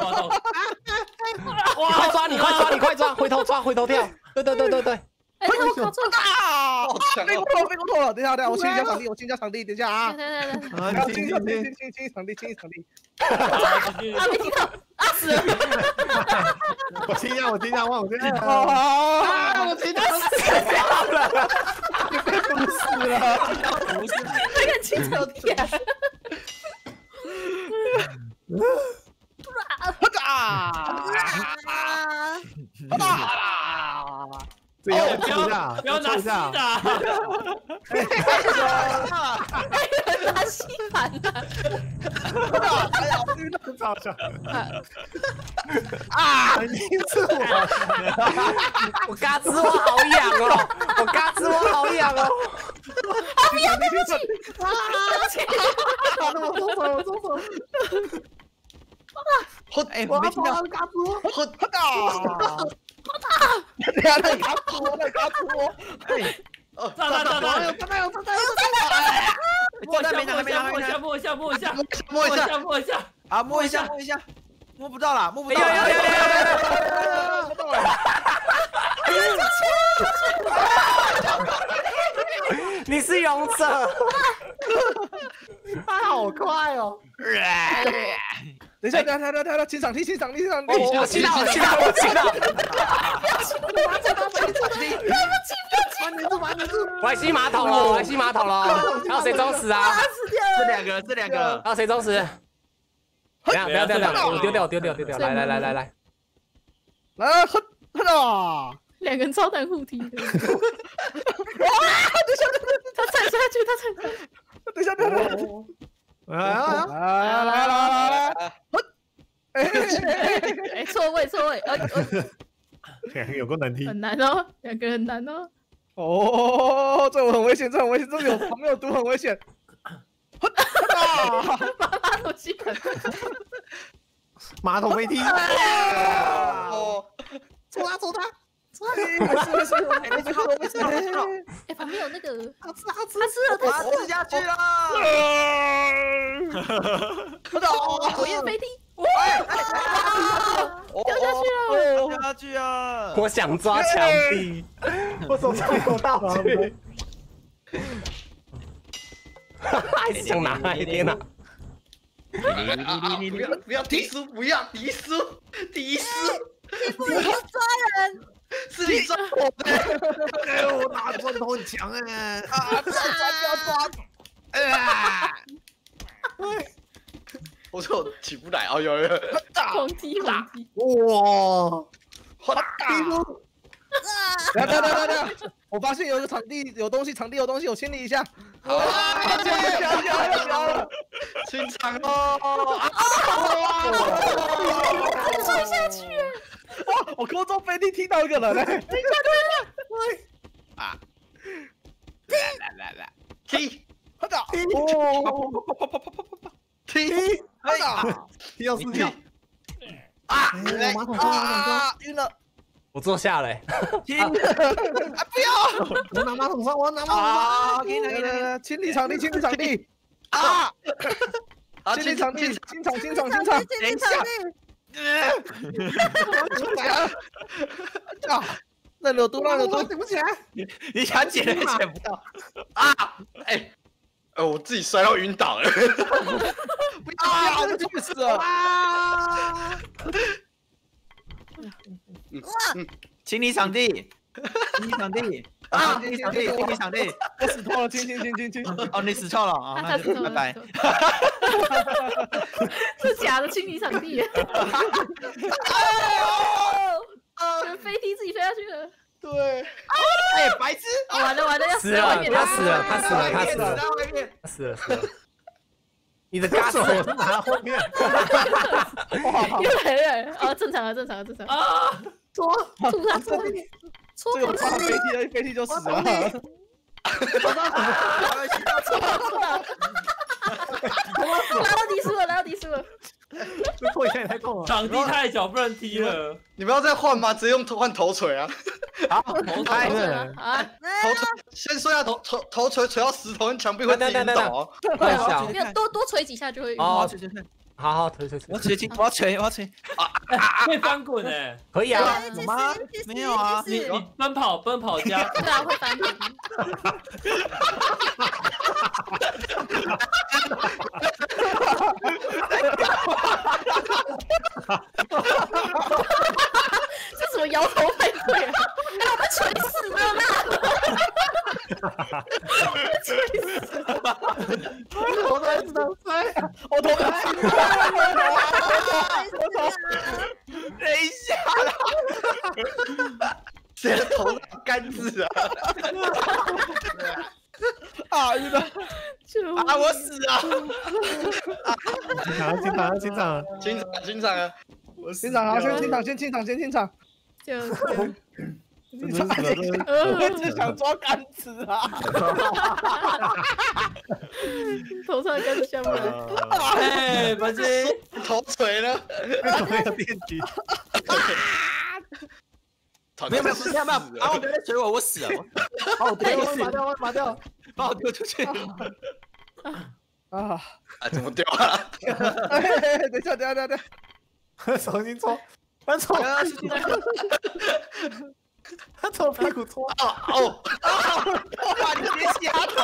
哇！快抓你，快抓你，快抓！回头抓，回头跳。对对对对对。 哎，我靠，错啊！ 好强哦！ 被过头，被过头了。等一下，等一下，我清理一下场地，我清理一下场地。等一下啊！ 对对对对。 啊，清清清清清清场地，清场地。 啊，没听到，啊死了！ 我清一下，我清一下，我清一下。啊！我清一下，死了！不死了！ 不是，那个清场地啊！ 这要不要不要拿吸的， 拿吸盘的。 哎呀，我晕到操场！啊！你是我， 我嘎吱窝好痒哦，我嘎吱窝好痒哦。 啊！不要对不起，啊！对不起， 我松手，我松手。 好，哎， 我没听到， 嘎吱窝， 好， 好大，好大！等下，那嘎吱窝，那嘎吱窝，哎， 哦， 炸弹炸弹， 炸弹，炸弹，炸弹！ 摸一下摸一下摸一下摸一下摸一下摸一下， 摸一下啊，摸一下，摸一下，摸不到了，摸不到。 有有有有有有！你是勇者， 他好快哦！等一下，等一下，等一下，等一下，清场地，清场地，清场地！ 我知道，我知道，我知道。 把你住，把你住！ 我来吸马桶了，我来吸马桶了。还有谁装死啊？ 这两个，这两个。 还有谁装死？等下，不要，不要，不要，我丢掉，丢掉，丢掉！来来来来来， 来，喝喝到！ 两个人超难互踢的。哇！等下，他踩下去，他踩下去。 等一下，等一下。来来来来来来！ 哎，错位，错位，呃两个有够难踢， 很难哦，两个很难哦。 哦，这我很危险，这很危险，这有旁边有毒，很危险。 马桶吸盘， 马桶被踢。 哦， 戳他，戳他， 戳他！ 没事没事，没事没事。 哎，旁边有那个， 他吃他吃他吃了，他吃下去了。 火焰飞踢，哇！掉下去了，掉下去啊！ 我想抓墙壁， 我手上有道具。 还想拿？天哪！ 不要不要敌输，不要敌输，敌输！ 不能抓人， 是你抓我的。 哎呦，我拿砖头很强哎！啊，不要抓，不要抓！啊！ 我说我起不来，哦有有， 狂踢狂踢， 哇！ 好大！ 等等等等等，我发现有一个场地有东西，场地有东西，我清理一下。 好， 清理掉掉掉掉了， 清场哦！ 摔下去！ 哇！我空中飞踢踢到一个人嘞！等一下，等一下， 啊！来来来来，踢！ 快打！哦！ 踢！ 快打！踢到四条！ 啊！ 马桶啊！晕了！ 我坐下了。 踢！啊！不要！ 我拿马桶上，我拿马桶上！给你给你，清理场地，清理场地！啊！啊！清理场地，清场，清场，清场！ 清理场地。 啊！ 那流毒，那流毒，顶不起来。 你想捡也捡不到啊！哎，呃，我自己摔到晕倒了。 不要啊！我就死了啊！ 清理场地，清理场地。啊！清理场地，清理场地， 我死透了，亲亲亲亲亲！ 哦，你死透了啊，那就拜拜。 是假的清理场地。哦，飞梯自己飞下去了。 对。 哎，白痴！ 完了完了，要死了，他死了，他死了，他死了， 他死了，死了。你的嘎死我是拿后面。 越来越啊，正常了，正常了，正常啊！ 戳， 戳他，戳他。 这个放飞机了，飞机就死了。 错了错了，来到底输了，来到底输了。 这破一下也太痛了。 场地太小，不能踢了。 你们要再换吗？直接用换头锤啊！ 好， 头锤啊！头锤，先说下头头头锤锤到石头跟墙壁会自己晕倒。 快小， 没有多多锤几下就会晕。 哦，好好锤锤锤！ 我锤，我要锤，我要锤！ 可以翻滚哎， 可以啊， 有吗？没有啊， 你你奔跑奔跑加， 对啊，会翻滚。这什么摇头派对啊？哎，我被锤死了啦！锤死了！ 我头在上摔，我头在等一下啦， 谁的头上干字啊？ 啊，晕了！ 啊，我死了！ 清场，清场，清场， 清场，清场啊！ 清场，好，先清场，先清场，先清场。 就我只想抓杆子啊！ 头上杆子下不来。 哎，白金头锤了， 没有电梯。 没有没有没有没有，啊！我别再锤我，我死了！ 哦，对，我麻掉，我麻掉， 把我丢出去！ 啊啊！怎么掉啊？ 哎，等一下，等一下，等一下，重新搓，翻错，他从屁股搓。 哦哦！ 哇！你别瞎头！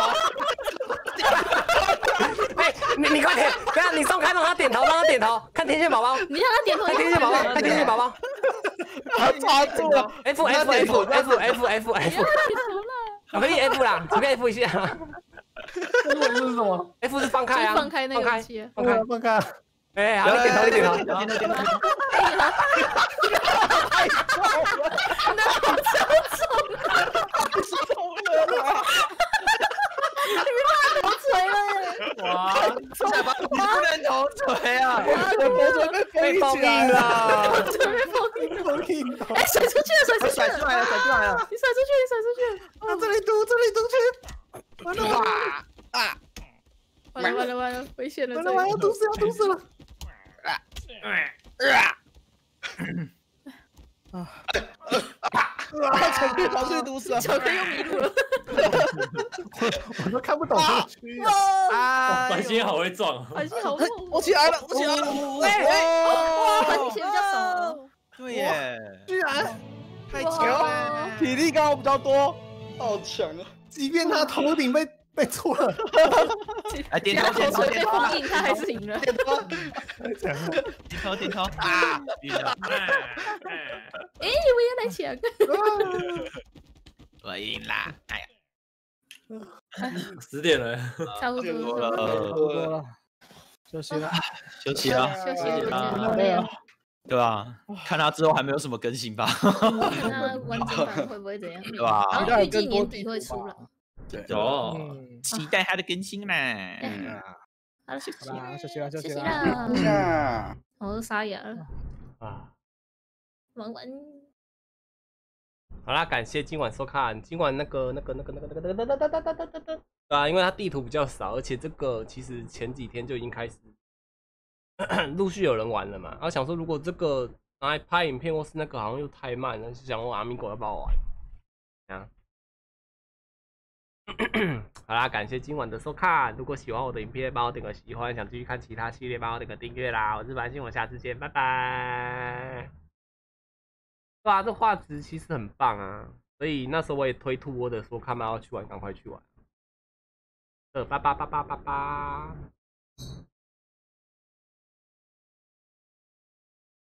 哎，你你快点，等下你松开，让他点头，让他点头，看天线宝宝， 你让他点头， 看天线宝宝，看天线宝宝。 他抓住了 F F F F F F F， 可以 F 啦，随便 F 一下。 这是什么 ？F 是放开啊， 放开那个气， 放开， 放开。 哎，好，你点头，你点头， 点头点头。 太重了， 那好重重， 重了啦！ 你们头锤了耶！ 哇， 你不能头锤啊！ 我头锤被封起来了， 准备封印， 封印了。 哎，甩出去了，甩出去甩出来了，甩出来了！ 你甩出去，你甩出去！ 啊，这里堵，这里堵去！完了，啊！ 完了完了完了，危险了！ 完了完了，堵死了，堵死了！啊啊！啊！巧克力跑出去堵死了， 巧克力又迷路了， 我都看不懂这个区域啊！ 白金好会撞， 白金好痛！ 我起来了，我起来了！ 哎哎，哇，白金血比较少， 对耶， 居然太强了！ 体力刚好比较多， 好强啊！ 即便他头顶被被戳了， 哎，点头点头被点头， 封印，他还是赢了。 点头， 点头点头啊！赢了！ 哎，我也来抢！ 我赢啦！哎呀， 十点了， 差不多了， 差不多了，休息了， 休息了， 休息了， 累了， 对吧？看他之后还没有什么更新吧？ 那完整版会不会怎样？ 对吧？ 然后预计年底会出了。 哦， 期待它的更新啦！ 好了，休息啦，休息了，休息休息了。 啦！我都沙哑了。 啊， 玩完。 好啦，感谢今晚收看。今晚那个、那个、那个、那个、那个、那个、那个、那个、那个、那个，对啊，因为它地图比较少，而且这个其实前几天就已经开始陆续有人玩了嘛。然后想说，如果这个拿来拍影片或是那个好像又太慢了，就想问阿米狗要不要玩？啊。好啦，感谢今晚的收看。如果喜欢我的影片，帮我点个喜欢；想继续看其他系列，帮我点个订阅啦。我是白信，我下次见，拜拜。 对啊，这画质其实很棒啊，所以那时候我也推兔窝的说，看嘛要去玩，赶快去玩。呃，八八八八八八。